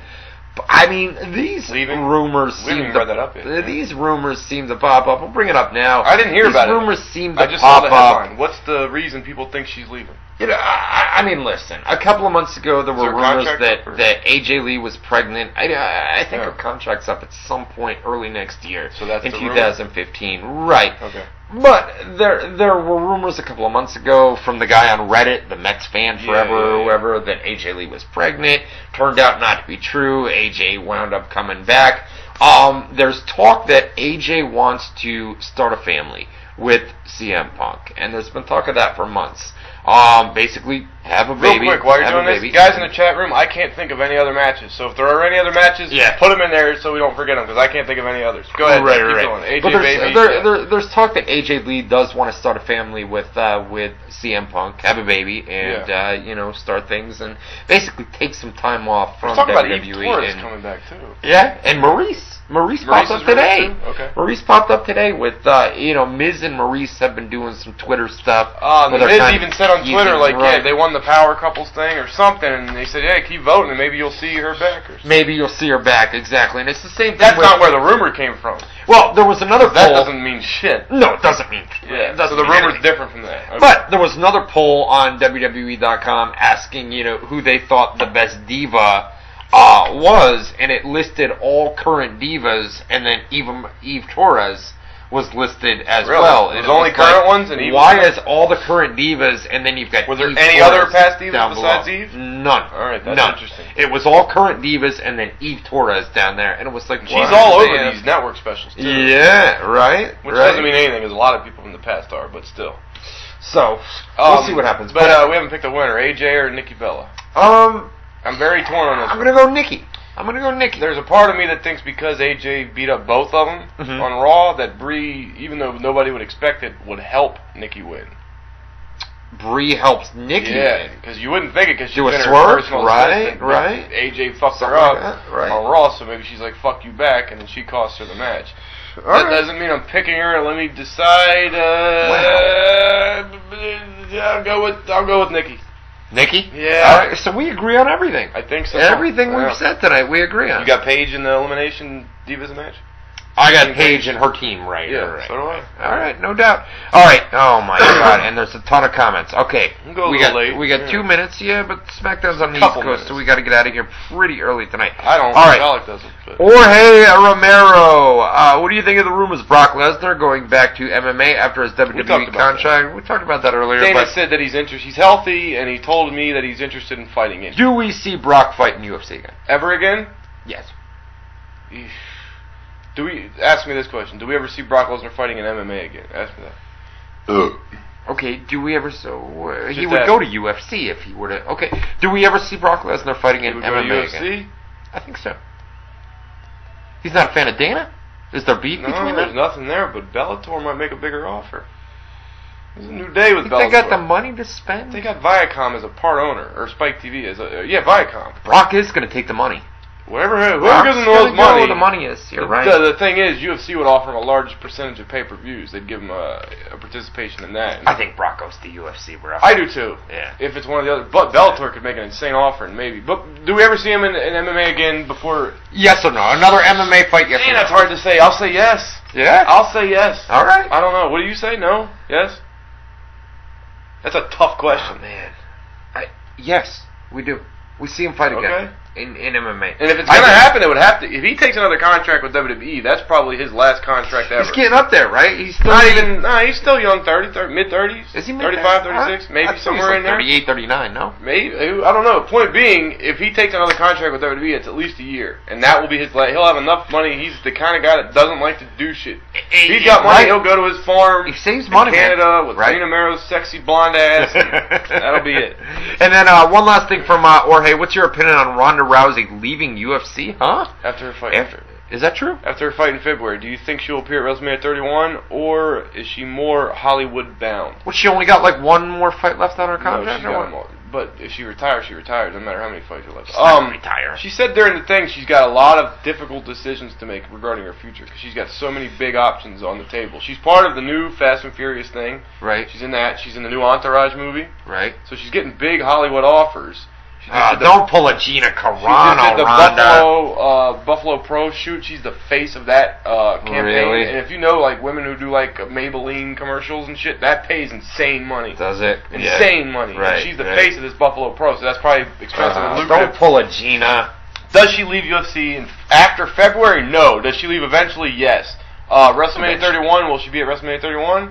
I mean, these Leaving? rumors We haven't seem even to read that up yet, yeah. these rumors seem to pop up. We'll bring it up now. I didn't hear these about it. rumors seem to I just saw pop the up. headline. What's the reason people think she's leaving? You know, I, I mean, listen. A couple of months ago, there Is were her rumors contract that, up, or- that A J Lee was pregnant. I, I, I think Yeah. her contract's up at some point early next year. So that's in the rumor? twenty fifteen, right? Okay. But there there were rumors a couple of months ago from the guy on Reddit, the Mets fan Yeah, forever, yeah, or yeah. whoever, that A J Lee was pregnant. Turned out not to be true. A J wound up coming back. Um, there's talk that A J wants to start a family with C M Punk, and there's been talk of that for months. Um, basically, have a Real baby. quick, while you're have doing a this, baby. guys in the chat room, I can't think of any other matches. So if there are any other matches, Yeah. put them in there so we don't forget them, because I can't think of any others. Go ahead, Right, keep right, going. right. A J But there's, baby. there, yeah. there, there's talk that A J Lee does want to start a family with uh, with C M Punk, have a baby, and Yeah. uh, you know, start things, and basically take some time off from Talk about W Eve W E. Torres and, coming back too. yeah, and Maurice. Maurice, Maurice popped up is ready today. too? Okay. Maurice popped up today with, uh, you know, Miz and Maurice have been doing some Twitter stuff. Uh, where the they're Miz kind even of said on Twitter, teasing, like, right. yeah, they won the Power Couples thing or something, and they said, yeah, keep voting, and maybe you'll see her back. Or something. Maybe you'll see her back, exactly. And it's the same thing That's with, not where the rumor came from. well, there was another That poll. doesn't mean shit. No, it doesn't mean. Yeah, it doesn't so the mean rumor's anything. different from that. Okay. But there was another poll on W W E dot com asking, you know, who they thought the best diva uh, was, and it listed all current divas, and then even Eve Torres was listed as Really? well. There's And it only was current like, ones and Eve why Torres? is all the current divas, and then you've got Was there Eve any Torres other past divas down besides below. Eve? None. All right, that's None. interesting. It was all current divas, and then Eve Torres down there, and it was like, She's what? all over Man. these network specials, too. Yeah, right. Which right. doesn't mean anything, because a lot of people from the past are, but still. So we'll Um, see what happens. But uh, we haven't picked a winner, A J or Nikki Bella. um, I'm very torn on this I'm one. gonna go Nikki. I'm gonna go Nikki. There's a part of me that thinks because A J beat up both of them Mhm. on Raw, that Brie, even though nobody would expect it, would help Nikki win. Brie helps Nikki. Yeah, win. because you wouldn't think it because she's Do a been her swerve, personal right, assistant, but right. A J fucked Something her up like that, right. on Raw, so maybe she's like, fuck you back, and then she costs her the match. All that right. doesn't mean I'm picking her. Let me decide. Uh, I'll go with I'll go with Nikki. Nikki. Yeah. All right. So we agree on everything. I think so. Everything Yeah. we've said tonight, we agree on. You got Paige in the elimination Divas match? I got Paige and her team right. Yeah, right. so do I. All right, no doubt. All right. Oh my God! And there's a ton of comments. Okay, We'll go a we little got late. we got Yeah. two minutes, yeah, but SmackDown's on the East Couple Coast, minutes. so we got to get out of here pretty early tonight. I don't. All right. Alec doesn't. But. Jorge Romero, uh, what do you think of the rumors? Brock Lesnar going back to M M A after his W W E talked about contract. We talked about that earlier. Dana but said that he's interested. He's healthy, and he told me that he's interested in fighting again. do we see Brock fight in U F C again? Ever again? Yes. Eesh. Do we ask me this question? Do we ever see Brock Lesnar fighting in M M A again? Ask me that. Okay. Do we ever? So uh, he Just would ask. go to U F C if he were to. Okay. Do we ever see Brock Lesnar fighting He in would M go M to A U F C? again? I think so. He's not a fan of Dana. Is there beef No, between there's them? nothing there, but Bellator might make a bigger offer. There's a new day with Think Bellator. they got the money to spend? They got Viacom as a part owner, or Spike T V as a uh, yeah Viacom. Brock is going to take the money. Whatever, whoever Brock's gives them the gonna most go money. where the money is. You're the, right. The, the thing is, U F C would offer him a large percentage of pay-per-views. They'd give him a, a participation in that. I think Brock goes to U F C, bro. I do too. Yeah. If it's one of the other, but Bellator could make an insane offer, and maybe. But do we ever see him in, in M M A again before? Yes or no? Another M M A fight? Yes Man, or no? that's hard to say. I'll say yes. Yeah. I'll say yes. All right. I don't know. What do you say? No? Yes? That's a tough question. Oh man. I, yes, we do. We see him fight again Okay. in, in M M A. And if it's I gonna do. happen, it would have to. If he takes another contract with W W E, that's probably his last contract ever. He's getting up there, right? He's still Not even. No, he's still young. thirty, thirty mid thirties. Is he thirty-five, thirty-six, maybe somewhere in there. thirty-eight, thirty-nine, no? Maybe, I don't know. Point being, if he takes another contract with W W E, it's at least a year, and that will be his. la- He'll have enough money. He's the kind of guy that doesn't like to do shit. If he's got money, Right. he'll go to his farm He saves in money, man. Canada with Right. Rena Mero's sexy blonde ass. and that'll be it. And then uh, one last thing from uh, Jorge. What's your opinion on Ronda Rousey leaving U F C? Huh? After her fight, After, is that true? after her fight in February, do you think she'll appear at WrestleMania thirty-one, or is she more Hollywood bound? Well, she only got like one more fight left on her No, contract. she's or got what? them all. But if she retires, she retires. No matter how many fights are left. She's not Um, gonna retire. She said during the thing she's got a lot of difficult decisions to make regarding her future because she's got so many big options on the table. She's part of the new Fast and Furious thing. Right, She's in that. She's in the new Entourage movie. right. So she's getting big Hollywood offers. She just Uh, did the- don't pull a Gina She just Carano, did the Ronda. Buffalo uh, Buffalo Pro shoot. She's the face of that uh, campaign. Really? And if you know, like women who do like Maybelline commercials and shit, that pays insane money. Does it? Insane money. And Right, she's the right. face of this Buffalo Pro, so that's probably expensive and Uh, lucrative. don't pull a Gina. Does she leave U F C in, after February? No. Does she leave eventually? Yes. Uh, WrestleMania thirty-one, will she be at WrestleMania thirty-one?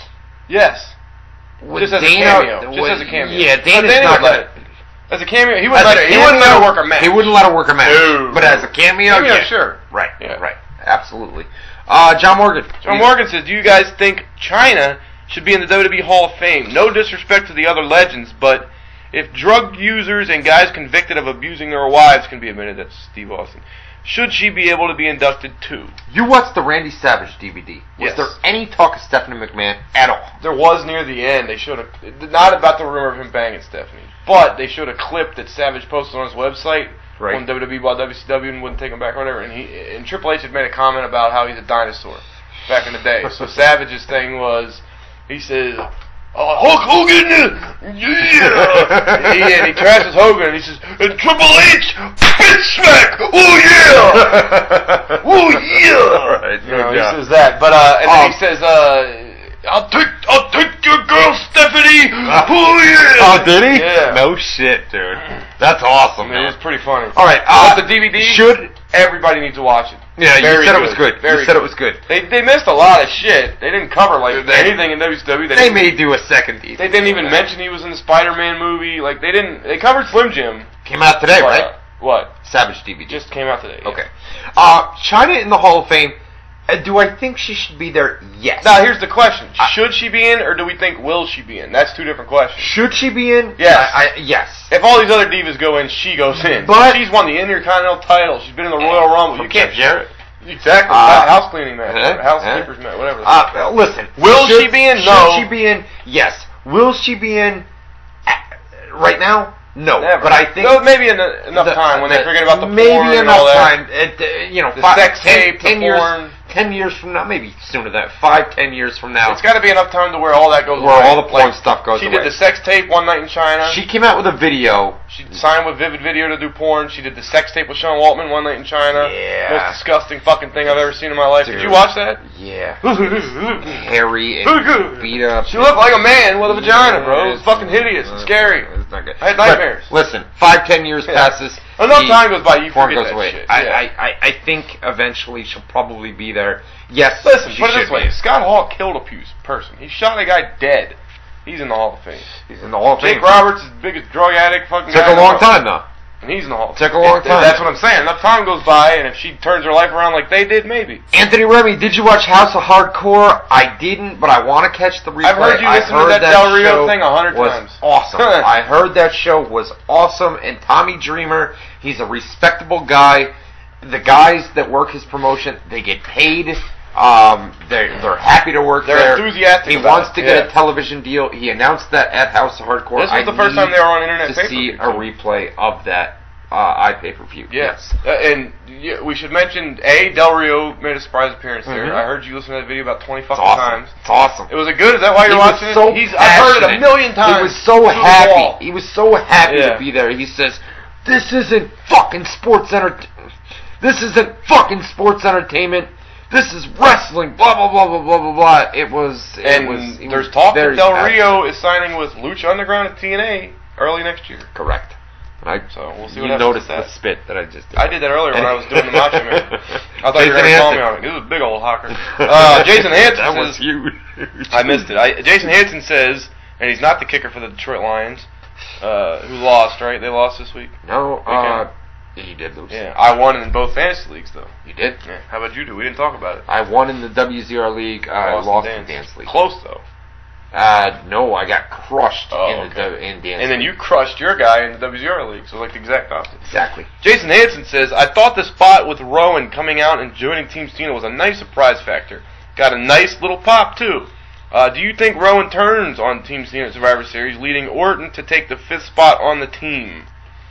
Yes. With Just as a Dana- cameo. Just with- as a cameo. Yeah, But Dana's Dana not would let gonna. it. As a cameo, he wouldn't As let a her. He wouldn't let her cameo, work a match. He wouldn't let her work a match. No. But as a cameo, Cameo, yeah. sure. Right, Yeah. right. Absolutely. Uh, John Morgan. John Morgan says, do you guys think China should be in the W W E Hall of Fame? No disrespect to the other legends, but if drug users and guys convicted of abusing their wives can be admitted, that's Steve Austin, should she be able to be inducted too? You watched the Randy Savage D V D. Was Yes. there any talk of Stephanie McMahon at all? There was near the end. They showed a, not about the rumor of him banging Stephanie, but they showed a clip that Savage posted on his website Right. when W W E bought W C W and wouldn't take him back or whatever. And he and Triple H had made a comment about how he's a dinosaur back in the day. So Savage's thing was, he says, "Oh, Hulk Hogan, yeah!" he, and he trashes Hogan, and he says, "And Triple H, bitch smack, oh yeah, oh yeah." All right, You know, good he job. says that, but uh, and then Um, he says, uh, "I'll take, I'll take your girl, Stephanie, oh yeah." Oh, did he? Yeah. No shit, dude. That's awesome. I mean, man. it's pretty funny. All right. Uh, But the D V D, should. everybody needs to watch it. Yeah, you Very said it was good. Very you said it was good. They they missed a lot of shit. They didn't cover like They- anything in W C W. They, They didn't, may do a second D V D. they didn't even mention he was in the Spider-Man movie. Like they didn't. They covered Slim Jim. Came out today, but, right? uh, what? Savage D V D. Just came out today. yeah. Okay. Uh, China in the Hall of Fame. Uh, do I think she should be there? Yes. Now here's the question: I- should she be in, or do we think will she be in? That's two different questions. Should she be in? Yes. I, I, yes. If all these other divas go in, she goes in. But- she's won the Intercontinental title. She's been in the Royal Rumble. Who You cares, can't. Jarrett? Exactly. Uh, house cleaning match. huh? House Huh? keepers match. Whatever. Uh, listen. Will should, she be in? Should No. she be in? Yes. Will she be in? uh, Right now? No. Never. But I think No, maybe en- enough the- time when they the- forget about the maybe porn and enough all that. time. It, uh, you know, The five, sex ten, tape, the ten years, porn. ten years from now, maybe sooner than that. Five, ten years from now, It's got to be enough time to where all that goes where away. all the porn Like, stuff goes She away. did the sex tape one night in China. She came out with a video. She signed with Vivid Video to do porn. She did the sex tape with Sean Waltman one night in China. Yeah. Most disgusting fucking thing I've ever seen in my life. Did Dude. you watch that? Yeah, she hairy and beat up. looked like a man with a vagina, bro. It was fucking hideous and scary. It's not good. I had But nightmares. listen, five, ten years Yeah. passes. Enough the time goes by, you porn forget goes that away. shit. I, Yeah. I, I, I think eventually she'll probably be there. Yes, Listen, she put it should this way: be. Scott Hall killed a pu- person. He shot a guy dead. He's in the Hall of Fame. He's in the Hall of Fame. Jake Roberts is the biggest drug addict fucking Took guy a in the long world. time though. And he's in the Hall of Took Fame. a long It- time. That's what I'm saying. Enough time goes by, and if she turns her life around like they did, maybe. Anthony Remy, did you watch House of Hardcore? I didn't, but I want to catch the replay. I've heard you I listen to that Del Rio show thing a hundred was times. Awesome. I heard that show was awesome, and Tommy Dreamer, he's a respectable guy. The guys that work his promotion, they get paid. Um, they're they're happy to work They're there. enthusiastic He about wants it, to get yeah. a television deal. He announced that at House of Hardcore. This was I the first need time they were on internet to pay-per-view, see too. a replay of that uh, iPay-per-view. Yes. Uh, and yeah, we should mention, A, Del Rio made a surprise appearance there. Mm-hmm. I heard you listen to that video about twenty fucking It's awesome. times. It's awesome. It was a good? Is that why you're he watching was so it? He's, I've heard it a million times. He was so through the wall. happy. He was so happy Yeah. to be there. He says, "This isn't fucking sports enter. This isn't fucking sports entertainment. This is wrestling." Blah blah blah blah blah blah blah. It was. It And was, it there's was talk that very Del passionate. Rio is signing with Lucha Underground at T N A early next year. Correct. I, So we'll see you what happens noticed with the that. spit that I just did. I did that earlier when I was doing the Macho Man. I thought you were Jason going to call Hansen. me on it. This was a big old hawker. Uh, Jason Hansen That says, was huge. I missed it. I, Jason Hansen says, and he's not the kicker for the Detroit Lions, uh, who lost, right? They lost this week? No, uh, he did lose. Yeah. I won in both fantasy leagues, though. You did. Yeah. How about you two? We didn't talk about it. I won in the W Z R League. I Lost lost in in dance. Dance League. Close, though. Uh, no, I got crushed Oh, in the okay. in Dance And then League. you crushed your guy in the W Z R League, so like the exact opposite. Exactly. Jason Hansen says, I thought the spot with Rowan coming out and joining Team Cena was a nice surprise factor. Got a nice little pop, too. Uh, do you think Rowan turns on Team Cena at Survivor Series, leading Orton to take the fifth spot on the team?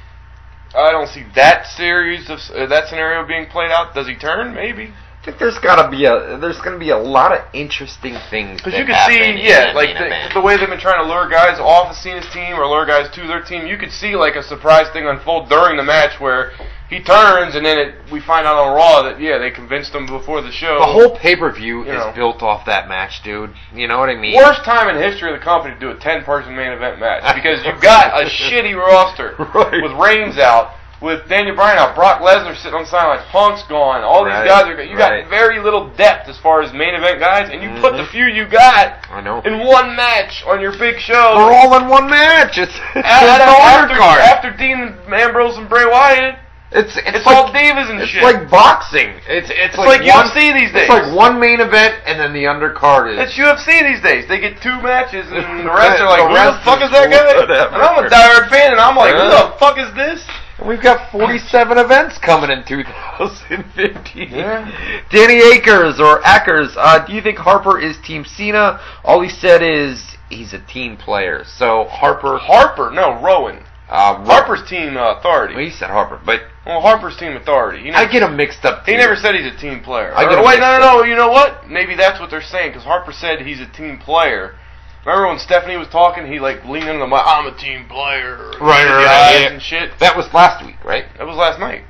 I don't see that series of uh, that scenario being played out. Does he turn? Maybe. I think there's gotta be a there's gonna be a lot of interesting things. Because that you can happen see, in yeah, the like main the, event. the way they've been trying to lure guys off of Cena's team or lure guys to their team. You could see like a surprise thing unfold during the match where he turns and then it, we find out on Raw that yeah they convinced him before the show. The whole pay per view You is know. built off that match, dude. You know what I mean? Worst time in history of the company to do a ten-person main event match because you've got a shitty roster Right. with Reigns out, with Daniel Bryan out, Brock Lesnar sitting on the sidelines, Punk's gone. All Right, these guys are. You right. got very little depth as far as main event guys, and you Mhm. put the few you got I know. in one match on your big show. They're all in one match. It's, it's after, no after, undercard. after Dean Ambrose and Bray Wyatt, It's it's, it's like, all divas and it's shit. like boxing. It's it's, It's like one, U F C these days. It's like one main event and then the undercard is. It's U F C these days. They get two matches, and the rest are like, The who the rest fuck is is that guy? whatever. And I'm a diehard fan, and I'm like, who Yeah. the fuck is this? And we've got forty-seven events coming in two thousand fifteen. Yeah. Danny Akers or Ackers, uh, do you think Harper is Team Cena? All he said is he's a team player. So Harper, Harper, no, Rowan. uh, Ro- Harper's team uh, authority. Well, he said Harper, but Well, Harper's team authority. He never, I get him mixed up. he too. never said he's a team player. I get Or, him wait, no, mixed no, no. You know what? Maybe that's what they're saying because Harper said he's a team player. Remember when Stephanie was talking? He like leaned into the mic. I'm a team player. Right, The right, eyes yeah. and shit. That was last week, right? That was last night.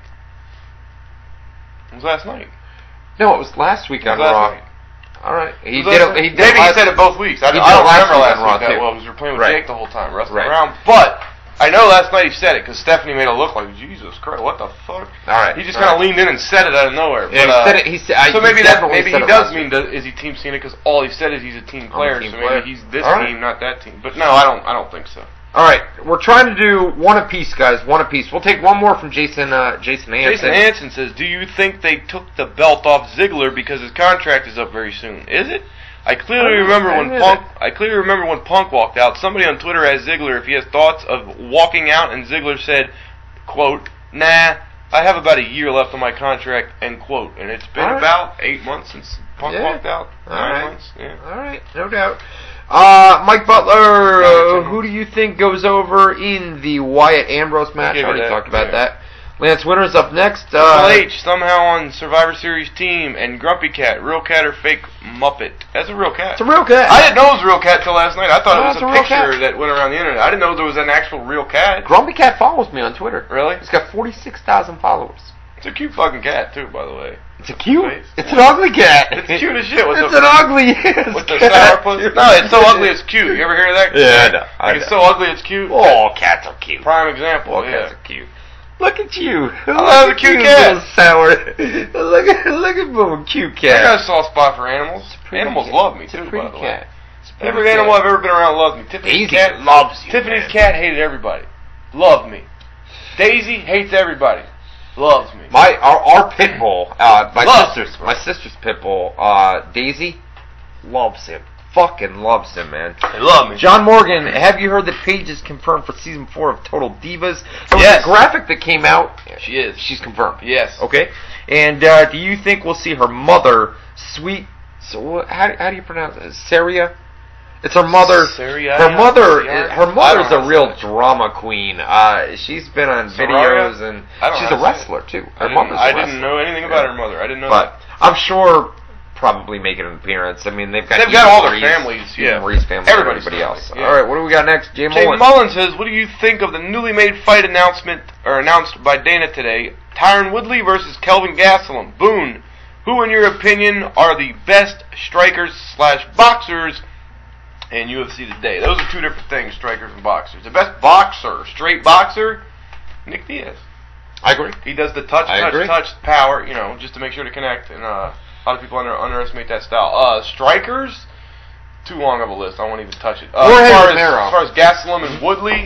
It was last night. No, it was last week It was on last Raw. night. All right, he It was did. last It, he night. did. Maybe last, he said it both weeks. I, He I did don't last remember week last on Raw, week that too. well because we were playing with Right. Jake the whole time, wrestling Right. around. But I know last night he said it because Stephanie made it look like Jesus Christ. What the fuck? All right, He just all kind of right. leaned in and said it out of nowhere. Yeah, But, he uh, said it. He said. I, so he maybe that definitely maybe said he it does last mean week. does, is he Team Cena because all he said is he's a team player. team so player. maybe he's this All right. team, not that team. But no, I don't. I don't think so. All right, we're trying to do one apiece, guys. One apiece. We'll take one more from Jason. Uh, Jason Hansen. Jason Hansen says, "Do you think they took the belt off Ziggler because his contract is up very soon? Is it? I clearly I don't remember know. when Is Punk. it? I clearly remember when Punk walked out. Somebody on Twitter asked Ziggler if he has thoughts of walking out, and Ziggler said, "Quote, nah, I have about a year left on my contract." End quote. And it's been All right. about eight months since Punk Yeah. walked out. All Nine right. months. Yeah. All right, no doubt. Uh, Mike Butler, Got it, uh, Jimmy. who do you think goes over in the Wyatt Ambrose match? I give you already that, talked about yeah. that. Lance Winter's up next. Triple Uh, H somehow on Survivor Series team, and Grumpy Cat, real cat or fake Muppet? That's a real cat. it's a real cat. I didn't know it was a real cat till last night. I thought No, it it's was a a real picture cat. that went around the internet. I didn't know there was an actual real cat. Grumpy Cat follows me on Twitter. Really? He's got forty-six thousand followers. It's a cute fucking cat too, by the way. It's a cute. Face. It's an ugly cat. It's cute as shit. With It's the, an ugly ass with the cat. sourpuss. No, it's so ugly it's cute. You ever hear of that? Yeah, I know, I Like it's know. so ugly it's cute. Oh, cats are cute. Prime example. Oh, yeah. cats are cute. Look at you. Look love at a cute you, cat. little sour. Look at look at little cute I cat. got a soft spot for animals. Pretty Animals cat. love me It's a too, pretty by the way. cat. It's a pretty Every cat. animal I've ever been around loves me. Tiffany's Daisy cat loves you. Tiffany's man. cat hated everybody. Loved me. Daisy hates everybody. Loves me. My our, our pit bull, uh, my Loves sister's him. my sister's pit bull, uh, Daisy, loves him. Fucking loves him, man. They love me. John Morgan, have you heard that Paige is confirmed for season four of Total Divas? There was Yes. a graphic that came out. She is. She's confirmed. Yes. Okay. And uh, do you think we'll see her mother, Sweet? So what- how how do you pronounce it? Saria? It's her mother. Sariana? Her mother. Sariana? Her I mother's don't a know. real drama queen. Uh, she's been on Sararia? videos and I don't she's know a how to say wrestler too. I Her didn't, mother's a I wrestler. didn't know anything about Yeah. her mother. I didn't know But I'm sure probably making an appearance. I mean, they've got They've Eva got all their Marie's- families, yeah. Eva Marie's family, Everybody's everybody else. family, yeah. All right, what do we got next? Jay that. Jay Mullen. Mullen says, what do you think of the newly made fight announcement, or announced by Dana today? Tyron Woodley versus Kelvin Gastelum. Boone, who in your opinion are the best strikers slash boxers in U F C today? Those are two different things, strikers and boxers. The best boxer, straight boxer, Nick Diaz. I agree. He does the touch, I touch, agree. touch, power, you know, just to make sure to connect. And uh, a lot of people under, underestimate that style. Uh, strikers, too long of a list. I won't even touch it. Uh, Jorge as, far as, Romero. as far as Gastelum and Woodley,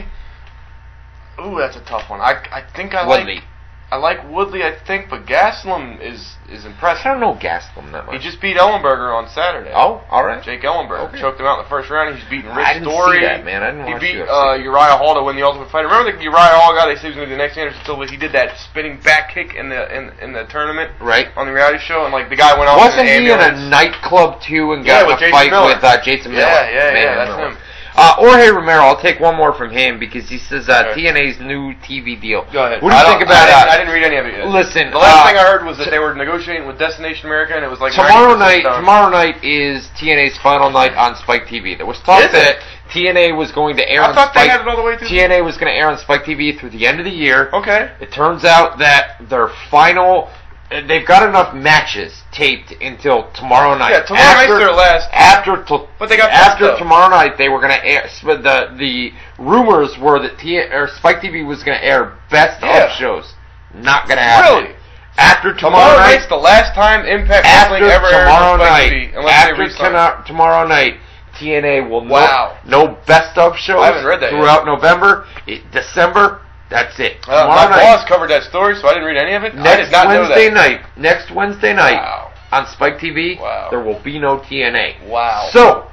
ooh, that's a tough one. I, I think I Woodley. like I like Woodley, I think, but Gastelum is is I impressive. don't know Gastelum that He much. just beat Ellenberger on Saturday. Oh, all right. Jake Ellenberger Okay. choked him out in the first round. He's beaten Rich I didn't Story. see that, man. I didn't he watch beat U F C. uh, Uriah Hall to win the Ultimate Fighter. Remember the Uriah Hall guy? They said he was going to be the next Anderson Silva. He did that spinning back kick in the in, in the tournament Right. on the reality show, and like the guy went off Wasn't in an he in ambulance. a nightclub too and Yeah, got with in a Jason fight Miller. with uh, Jason Miller? Yeah, yeah, Man, yeah, that's Miller. him. Uh, Jorge Romero, I'll take one more from him because he says uh, Okay. T N A's new T V deal. Go ahead. What do you I think don't- about I didn't, uh, I didn't read any of it yet. Listen, the last uh, thing I heard was that they were negotiating with Destination America, and it was like tomorrow ninety percent night? done. Tomorrow night is T N A's final night on Spike T V. There was talk Is that it? T N A was going to air I on thought Spike. they had it all the way through. T N A was going to air on Spike T V through the end of the year. Okay. It turns out that their final, uh, they've got enough matches taped until tomorrow night. Yeah, tomorrow night's their last. After, to, But they got after pissed, though. tomorrow night, they were going to air. But the the rumors were that T or Spike T V was going to air best Yeah. of shows. Not going to happen. Really? After tomorrow, Tomorrow night, night's the last time Impact after Wrestling ever airs tomorrow on Spike night, T V, unless after they resign. tonight, tomorrow night, T N A will Wow. no, no best of shows I haven't read that yet. throughout November. It, December, that's it. Uh, tomorrow my night, boss covered that story, so I didn't read any of it. I next did not Wednesday know that. night, next Wednesday night Wow. on Spike T V, Wow. there will be no T N A. Wow. So,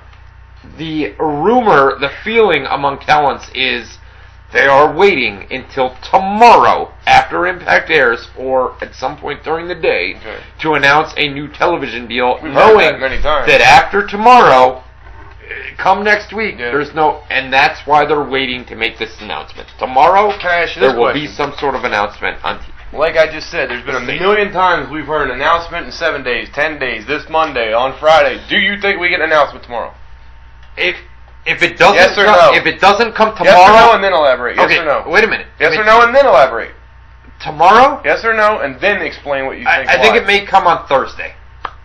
the rumor, the feeling among talents is they are waiting until tomorrow after Impact airs or at some point during the day Okay. to announce a new television deal, We've heard knowing that many times. that after tomorrow, eh, come next week, Yeah. there's no, and that's why they're waiting to make this announcement. Tomorrow, Can I ask you there this will question? be some sort of announcement on T V. Like I just said, there's been a Stay. million times we've heard an announcement in seven days, ten days, this Monday, on Friday. Do you think we get an announcement tomorrow? If if it doesn't Yes or come, no? if it doesn't come Yes tomorrow, or no, and then elaborate. Yes okay, or no? wait a minute. Yes If or it- no, and then elaborate. Tomorrow, Yes or no, and then explain what you I, think. I think why. it may come on Thursday.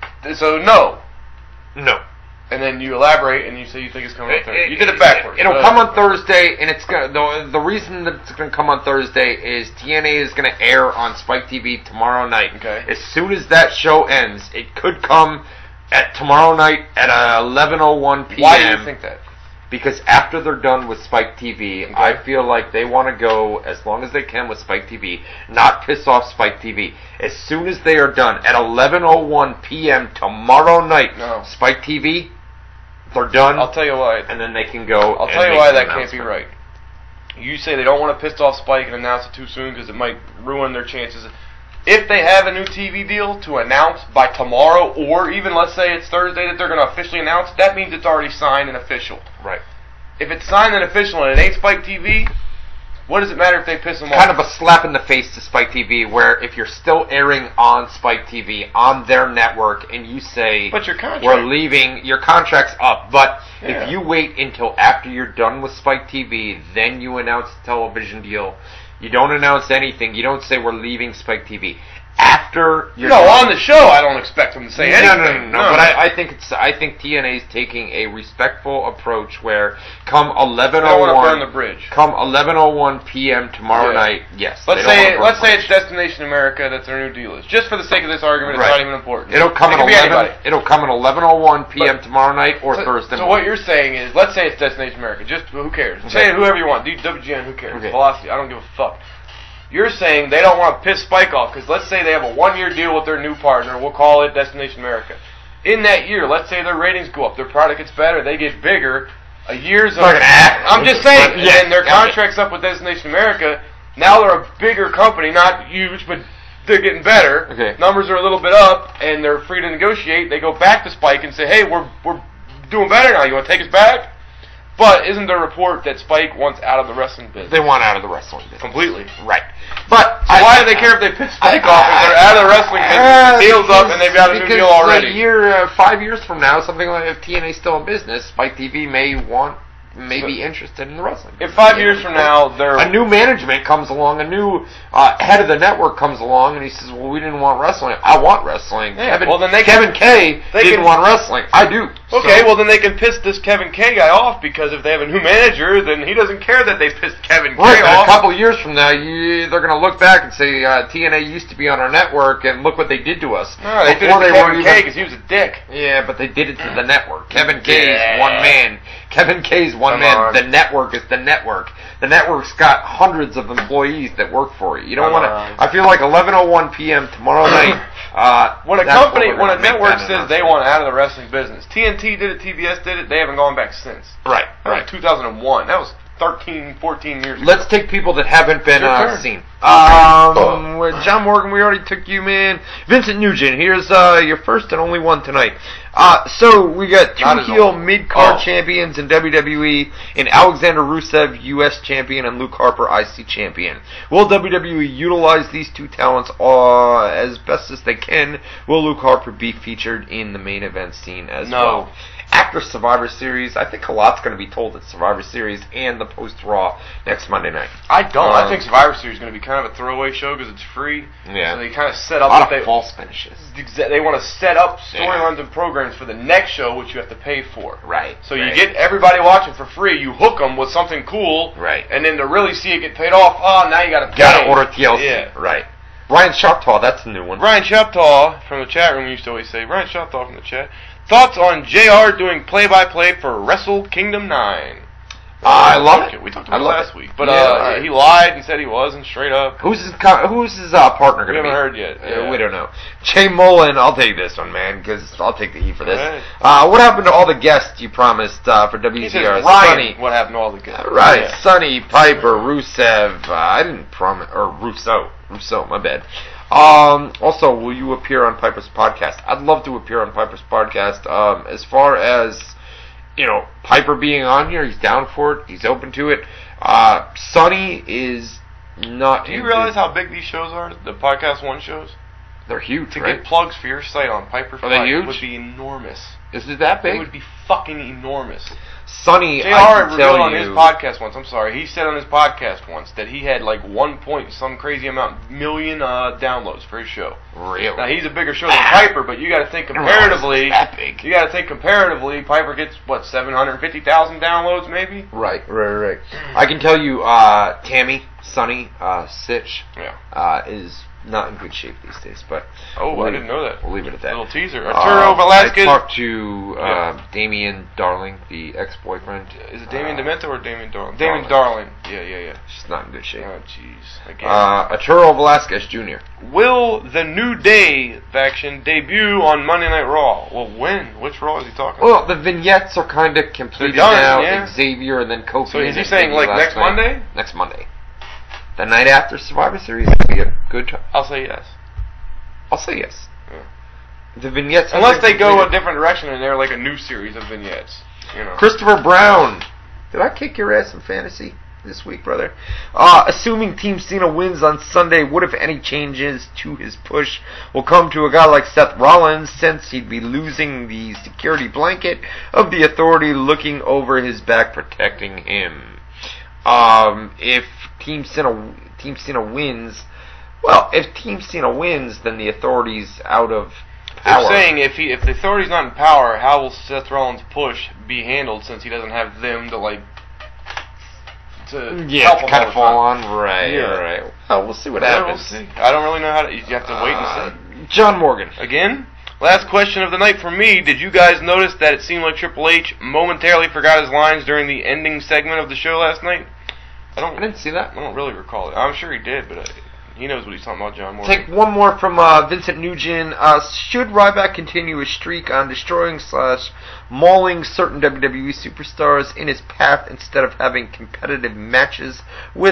So no, No. and then you elaborate and you say you think it's coming on It- Thursday. You it- did it backwards. It'll Uh, come on Thursday, and it's gonna. The, the reason that it's gonna come on Thursday is T N A is gonna air on Spike T V tomorrow night. Okay. As soon as that show ends, it could come at tomorrow night at eleven oh one p.m. Why do you think that? Because after they're done with Spike T V, Okay. I feel like they want to go as long as they can with Spike T V, not piss off Spike T V. As soon as they are done at eleven oh one p.m. tomorrow night, No. Spike T V, they're done, I'll tell you why. and then they can go. I'll and tell you make why an that can't be announcement. right. You say they don't want to piss off Spike and announce it too soon because it might ruin their chances. If they have a new T V deal to announce by tomorrow, or even let's say it's Thursday that they're going to officially announce, that means it's already signed and official. Right. If it's signed and official and it ain't Spike T V, what does it matter if they piss them off? Kind of a slap in the face to Spike T V, where if you're still airing on Spike T V on their network, and you say But your contract. we're leaving, your contract's up. But Yeah. if you wait until after you're done with Spike T V, then you announce the television deal. You don't announce anything. You don't say we're leaving Spike T V. After you're No, done, on the show, I don't expect them to say no, anything. no, no, no, But I, I think it's. I think T N A is taking a respectful approach where, come eleven I don't oh want to burn one, the bridge. come eleven oh one p.m. tomorrow Yeah. night. Yes. Let's they don't say wanna burn let's the say bridge. it's Destination America that their new deal is. Just for the sake of this argument, it's Right. not even important. It'll come it at can be eleven. anybody. It'll come at eleven oh one p.m. But- tomorrow night or So, Thursday. so morning. what you're saying is, let's say it's Destination America. Just who cares? Okay. Say it whoever you want. D W G N, who cares? Okay. Velocity, I don't give a fuck. You're saying they don't want to piss Spike off because let's say they have a one-year deal with their new partner. We'll call it Destination America. In that year, let's say their ratings go up, their product gets better, they get bigger. A year's of, Like an act. I'm just saying, Yeah, and their gotcha. contract's up with Destination America. Now they're a bigger company, not huge, but they're getting better. Okay. Numbers are a little bit up, and they're free to negotiate. They go back to Spike and say, "Hey, we're we're doing better now. You want to take us back? But isn't there a report that Spike wants out of the wrestling business? They want out of the wrestling business. Completely. Right. But so I, why do they care if they piss Spike off if they're out of the wrestling business, uh, the deal's because, up, and they've got a new because deal already? a year, uh, five years from now, something like if T N A's still in business, Spike T V may want, may be interested in the wrestling business. If five years from now, they're... A new management comes along, a new uh, head of the network comes along, and he says, well, we didn't want wrestling. I want wrestling. Yeah, Kevin, well, then they Kevin can, K they didn't can, want wrestling. I do. Okay, so. well, then they can piss this Kevin K guy off, because if they have a new manager, then he doesn't care that they pissed Kevin K right, off. Right, a couple of years from now, you, they're going to look back and say, uh, T N A used to be on our network, and look what they did to us. No, they Before did it to they Kevin K because he was a dick. Yeah, but they did it to the network. Kevin K's yeah. one man. Kevin K's one Come man. on. The network is the network. The network's got hundreds of employees that work for it. You don't want to. I feel like eleven oh one p.m. tomorrow night. Uh, when a that's company, when when a network says announcement. they want out of the wrestling business, T N T did it, T B S did it, they haven't gone back since. Right, That right. was two thousand one. That was thirteen, fourteen years ago. Let's take people that haven't been Your uh, turn. seen. Um, with John Morgan, we already took you, man. Vincent Nugent, here's uh, your first and only one tonight. Uh, so we got Not two his heel own. mid-card Oh. champions in W W E, and Alexander Rusev, U S champion, and Luke Harper, I C champion. Will W W E utilize these two talents uh, as best as they can? Will Luke Harper be featured in the main event scene as No. well? After Survivor Series, I think a lot's going to be told at Survivor Series and the post-Raw next Monday night. I don't. Um, I think Survivor Series is going to be kind of a throwaway show because it's free. Yeah. So they kind of set A up lot what of they, false finishes. exa- they want to set up storylines and programs for the next show, which you have to pay for. Right. So right. you get everybody watching for free. You hook them with something cool. Right. And then to really see it get paid off, oh, now you got to pay. Gotta order T L C. Yeah. Right. Ryan Shoptaw, that's a new one. Ryan Shoptaw from the chat room used to always say, Ryan Shoptaw from the chat. Thoughts on J R doing play-by-play for Wrestle Kingdom nine? I love it. We talked I about it love last it. week. But Yeah, uh, right. he lied and said he wasn't straight up. Who's his co- Who's his uh, partner We going to be? haven't heard yet. Uh, Yeah. we don't know. Jay Mullen, I'll take this one, man, because I'll take the heat for this. Right. Uh, what happened to all the guests you promised uh, for W He C said R? Ryan. Sonny, What happened to all the guys? Uh, right, Yeah. Sonny, Piper, Rusev. Uh, I didn't promise, or Russo, Russo, my bad. Um, also, will you appear on Piper's podcast? I'd love to appear on Piper's podcast. Um, as far as, you know, Piper being on here, he's down for it. He's open to it. Uh, Sonny is not. Do you into- realize how big these shows are? The Podcast One shows? they're huge, To right? get plugs for your site on Piper Are they Fight huge? would be enormous. Is it that It big? would be fucking enormous. Sonny, J I R can revealed tell on you. his podcast once, I'm sorry, he said on his podcast once that he had like one point some crazy amount, million uh, downloads for his show. Really? Now he's a bigger show than Piper, but you got to think comparatively. That big. You got to think comparatively. Piper gets what seven hundred fifty thousand downloads, maybe. Right, right, right. I can tell you, uh, Tammy, Sonny, uh, Sitch, Yeah. uh, is not in good shape these days. But Oh, we'll I leave- didn't know that. We'll leave it at that. Little teaser. Uh, Arturo Velasquez. I talked to uh, Yeah. Damian Darling, the ex-boyfriend. Is it Damien uh, Demento or Damien Darling? Darling. Damien Darling. Yeah, yeah, yeah. She's not in good shape. Oh, jeez. Again. Uh, Arturo Velasquez Junior Will the New Day faction debut on Monday Night Raw? Well, when? Which Raw is he talking Well, about? the vignettes are kind of completed They're done, now. yeah. Xavier and then Kofi. So is he and saying, Biggie like, last next night. Monday? Next Monday. The night after Survivor Series would be a good time. I'll say yes. I'll say yes. Yeah. The vignettes. have Unless been they go a completed. different direction and they're like a new series of vignettes. You know. Christopher Brown. Did I kick your ass in fantasy this week, brother? Uh, assuming Team Cena wins on Sunday, what if any changes to his push will come to a guy like Seth Rollins, since he'd be losing the security blanket of the Authority looking over his back, protecting him? Um, if Team Cena, Team Cena wins, well, if Team Cena wins, then the Authority's out of power. They're saying if he if the Authority's not in power, how will Seth Rollins' push be handled since he doesn't have them to like to yeah, help to him kind all of the fall time? on, right? Yeah. Right. Well, we'll see what Yeah, we'll happens. see. I don't really know how to. You have to wait and Uh, see. John Morgan. Again, last question of the night for me. Did you guys notice that it seemed like Triple H momentarily forgot his lines during the ending segment of the show last night? I don't. I didn't see that. I don't really recall it. I'm sure he did, but uh, he knows what he's talking about, John Morgan. Take one more from uh, Vincent Nugent. Uh, should Ryback continue his streak on destroying slash mauling certain W W E superstars in his path instead of having competitive matches with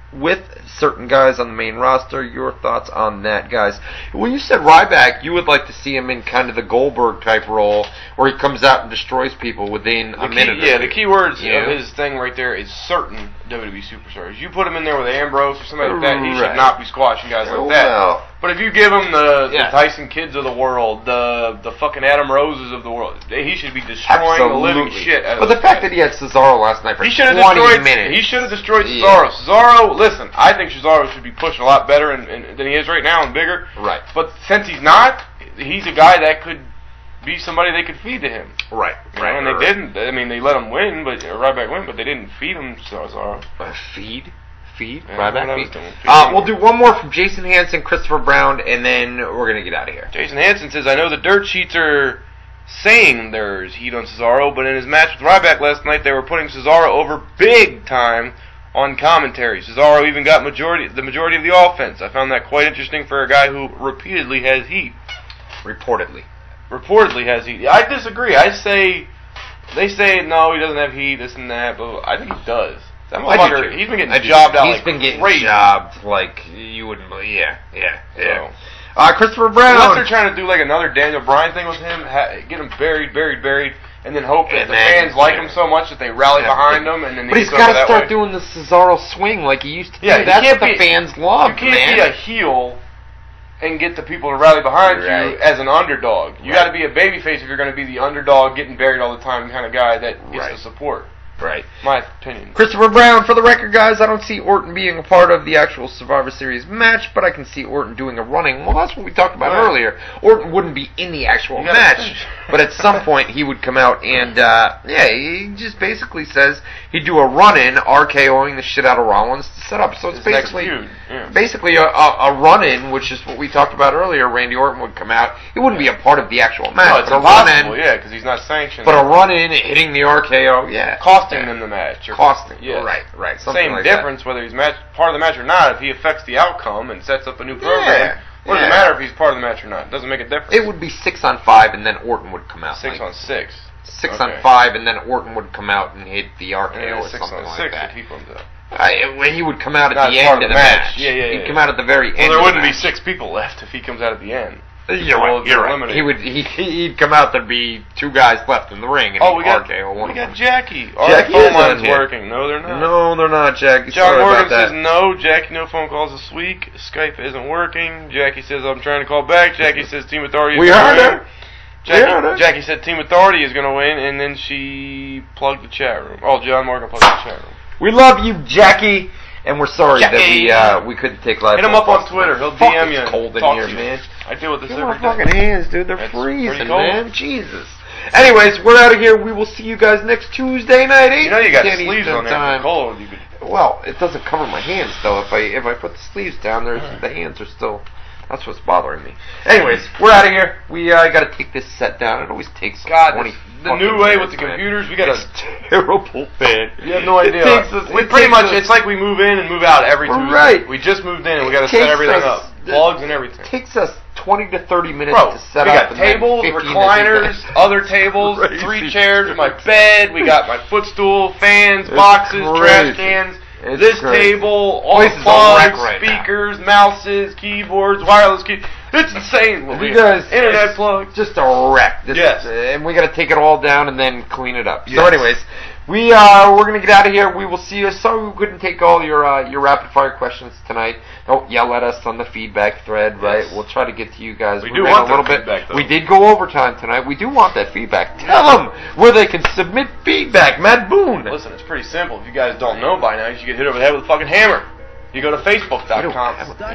with certain guys on the main roster. Your thoughts on that, guys? When you said Ryback, you would like to see him in kind of the Goldberg type role, where he comes out and destroys people within the a key, minute. Yeah, or the two. key words Yeah. of his thing right there is certain W W E superstars. You put him in there with Ambrose or somebody like that, he Right. should not be squashing guys like that. Well, But if you give him the, Yeah. the Tyson Kids of the world, the the fucking Adam Roses of the world, he should be destroying the living absolutely. shit out of But the those fact guys. that he had Cesaro last night for He should have twenty destroyed. minutes. He should have destroyed Yeah. Cesaro. Cesaro, listen, I think Cesaro should be pushed a lot better and, and, than he is right now and bigger. Right. But since he's not, he's a guy that could be somebody they could feed to him. Right. You Right. know, and they right. didn't. I mean, they let him win, but uh, Ryback win, but they didn't feed him Cesaro. Uh, feed? Feed? Yeah, Ryback what I feed? was doing. Uh, we'll do one more from Jason Hansen, Christopher Brown, and then we're going to get out of here. Jason Hansen says, I know the dirt sheets are saying there's heat on Cesaro, but in his match with Ryback last night, they were putting Cesaro over big time on commentary. Cesaro even got majority the majority of the offense. I found that quite interesting for a guy who repeatedly has heat. Reportedly. Reportedly has heat. I disagree. I say, they say, no, he doesn't have heat, this and that, but I think he does. That I do motherfucker, too. he's been getting I do jobbed too. out He's like been getting crazy. jobbed like you wouldn't believe. Yeah, yeah, yeah. So, Uh, Christopher Brown. unless they're trying to do like another Daniel Bryan thing with him, ha- get him buried, buried, buried, and then hope that And the then- fans like him so much that they rally Yeah, behind but- him, and then But he he's gets got over to that start way. doing the Cesaro swing like he used to Yeah, do. you That's can't what the be- fans love, You can't man. be a heel and get the people to rally behind Right. you as an underdog. You Right. got to be a babyface if you're going to be the underdog, getting buried all the time kind of guy that gets Right. the support. Right. My opinion. Christopher Brown, for the record, guys, I don't see Orton being a part of the actual Survivor Series match, but I can see Orton doing a running. Well, that's what we talked about Right. earlier. Orton wouldn't be in the actual You gotta match, finish. but at some point he would come out and, uh, yeah, he just basically says he'd do a run-in, RKOing the shit out of Rollins to set up. So it's His next basically feud, yeah. basically a, a, a run-in, which is what we talked about earlier. Randy Orton would come out. He wouldn't be a part of the actual match, No, it's but a impossible, run-in, yeah, because he's not sanctioned. but a run-in, hitting the R K O, yeah. costing yeah. them the match. Or Costing, yeah. right, right. Something Same like difference whether he's match, part of the match or not. If he affects the outcome and sets up a new program, Yeah, what does yeah. it matter if he's part of the match or not? It doesn't make a difference. It would be six on five, and then Orton would come out. six like, on six. Six Okay. on five, and then Orton would come out and hit the R And K O then or six something on like six that. if he comes out. I, when he would come out at Not the part end of of the the match. match. Yeah, yeah, He'd yeah. come out at the very Well, end. there of wouldn't the be match. six people left if he comes out at the end. You're Well, right. You're right. eliminated. He would. He, he'd come out. There'd be two guys left in the ring, and Oh, he'd we got, R K O one we of got them. Jackie. Our Jackie phone is on line's here. working. No, they're not. No, they're not, Jackie. John Sorry Morgan about that. says no. Jackie, no phone calls this week. Skype isn't working. Jackie says I'm trying to call back. Jackie says Team Authority is We gonna heard win. her. We heard her. Jackie, Jackie said Team Authority is going to win, and then she plugged the chat room. Oh, John Morgan plugged the chat room. We love you, Jackie, and we're sorry that Jackie. we uh, we couldn't take live. Hit him phone up on calls. Twitter. He'll Fuck, D M it's you. and cold in talk here, to you. man. I deal with this Feel my every fucking day. hands, dude. They're That's freezing, pretty cold. man. Jesus. Anyways, we're out of here. We will see you guys next Tuesday night, eight You know you got ten sleeves Eastern on there. If time. it's cold. You could. Well, it doesn't cover my hands though. If I if I put the sleeves down, there's the hands are still. That's what's bothering me. Anyways, we're out of here. We uh, got to take this set down. It always takes God, twenty. this, the fucking new way with minutes, the man. computers, we got It's to. terrible, man. You have no It idea. takes us- we it pretty takes much. us- It's like we move in and move out every Tuesday. Right. We just moved in and we got to It set takes everything us- up, plugs and everything. It takes us twenty to thirty minutes Bro, to set we up. got and then tables, fifteen to do recliners, that. other tables, Crazy. three chairs, my bed. We got my footstool, fans, It's boxes, crazy. trash cans. It's this crazy. table, all Place the is a wreck plugs, right now. speakers, mouses, keyboards, wireless key. It's insane. What You we guys, internet it's plugs. Just a wreck. This Yes. is- and we got to take it all down and then clean it up. So, Yes. anyways, we uh we're gonna get out of here. We will see you. Sorry we couldn't take all your uh, your rapid fire questions tonight. Don't yell at us on the feedback thread, right? Yes. We'll try to get to you guys. We We do ran want a little that bit. feedback, though. We did go overtime tonight. We do want that feedback. Tell them where they can submit feedback. Matt Boone. Listen, it's pretty simple. If you guys don't know by now, you should get hit over the head with a fucking hammer. You go to Facebook dot com.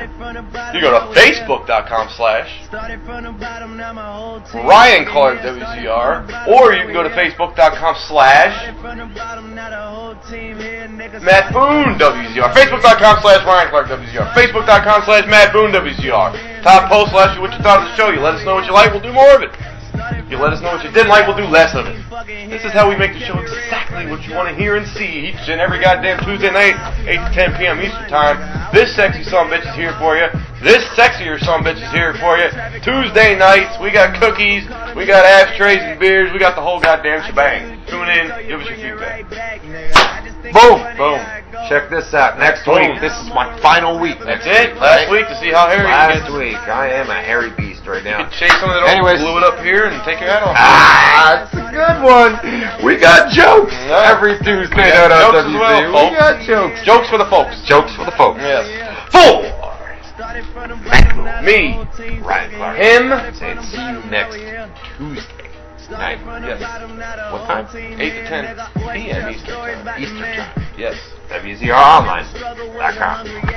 You go to Facebook dot com slash Ryan Clark W Z R, or you can go to Facebook dot com slash Matt Boone W Z R. Facebook dot com slash Ryan Clark W Z R. Facebook dot com slash Matt Boone W Z R. Top post will ask you what you thought of the show. You let us know what you like, we'll do more of it. You let us know what you didn't like, we'll do less of it. This is how we make the show exactly what you want to hear and see each and every goddamn Tuesday night, eight to ten p.m. Eastern Time. This sexy son-bitch is here for you. This sexier son-bitch is here for you. Tuesday nights, we got cookies, we got ashtrays and beers, we got the whole goddamn shebang. Tune in, give us your feedback. Boom. Boom. Check this out. Next Boom. week, this is my final week. That's next it. week, Last right? week to see how hairy you Last get. week. I am a hairy beast right You now. can chase some of that old Anyways. glue it up here and take your hat off. Ah, it's a good one. We got jokes Yeah. every Tuesday We got night on jokes as W C. well, we folks. got jokes. Jokes for the folks. Jokes for the folks. Yes. Four. Me. Ryan Clark. Him. Saying see you next Tuesday night. Yes. What time? eight to ten p m Eastern time. Eastern time. Yes. W Z R online dot com.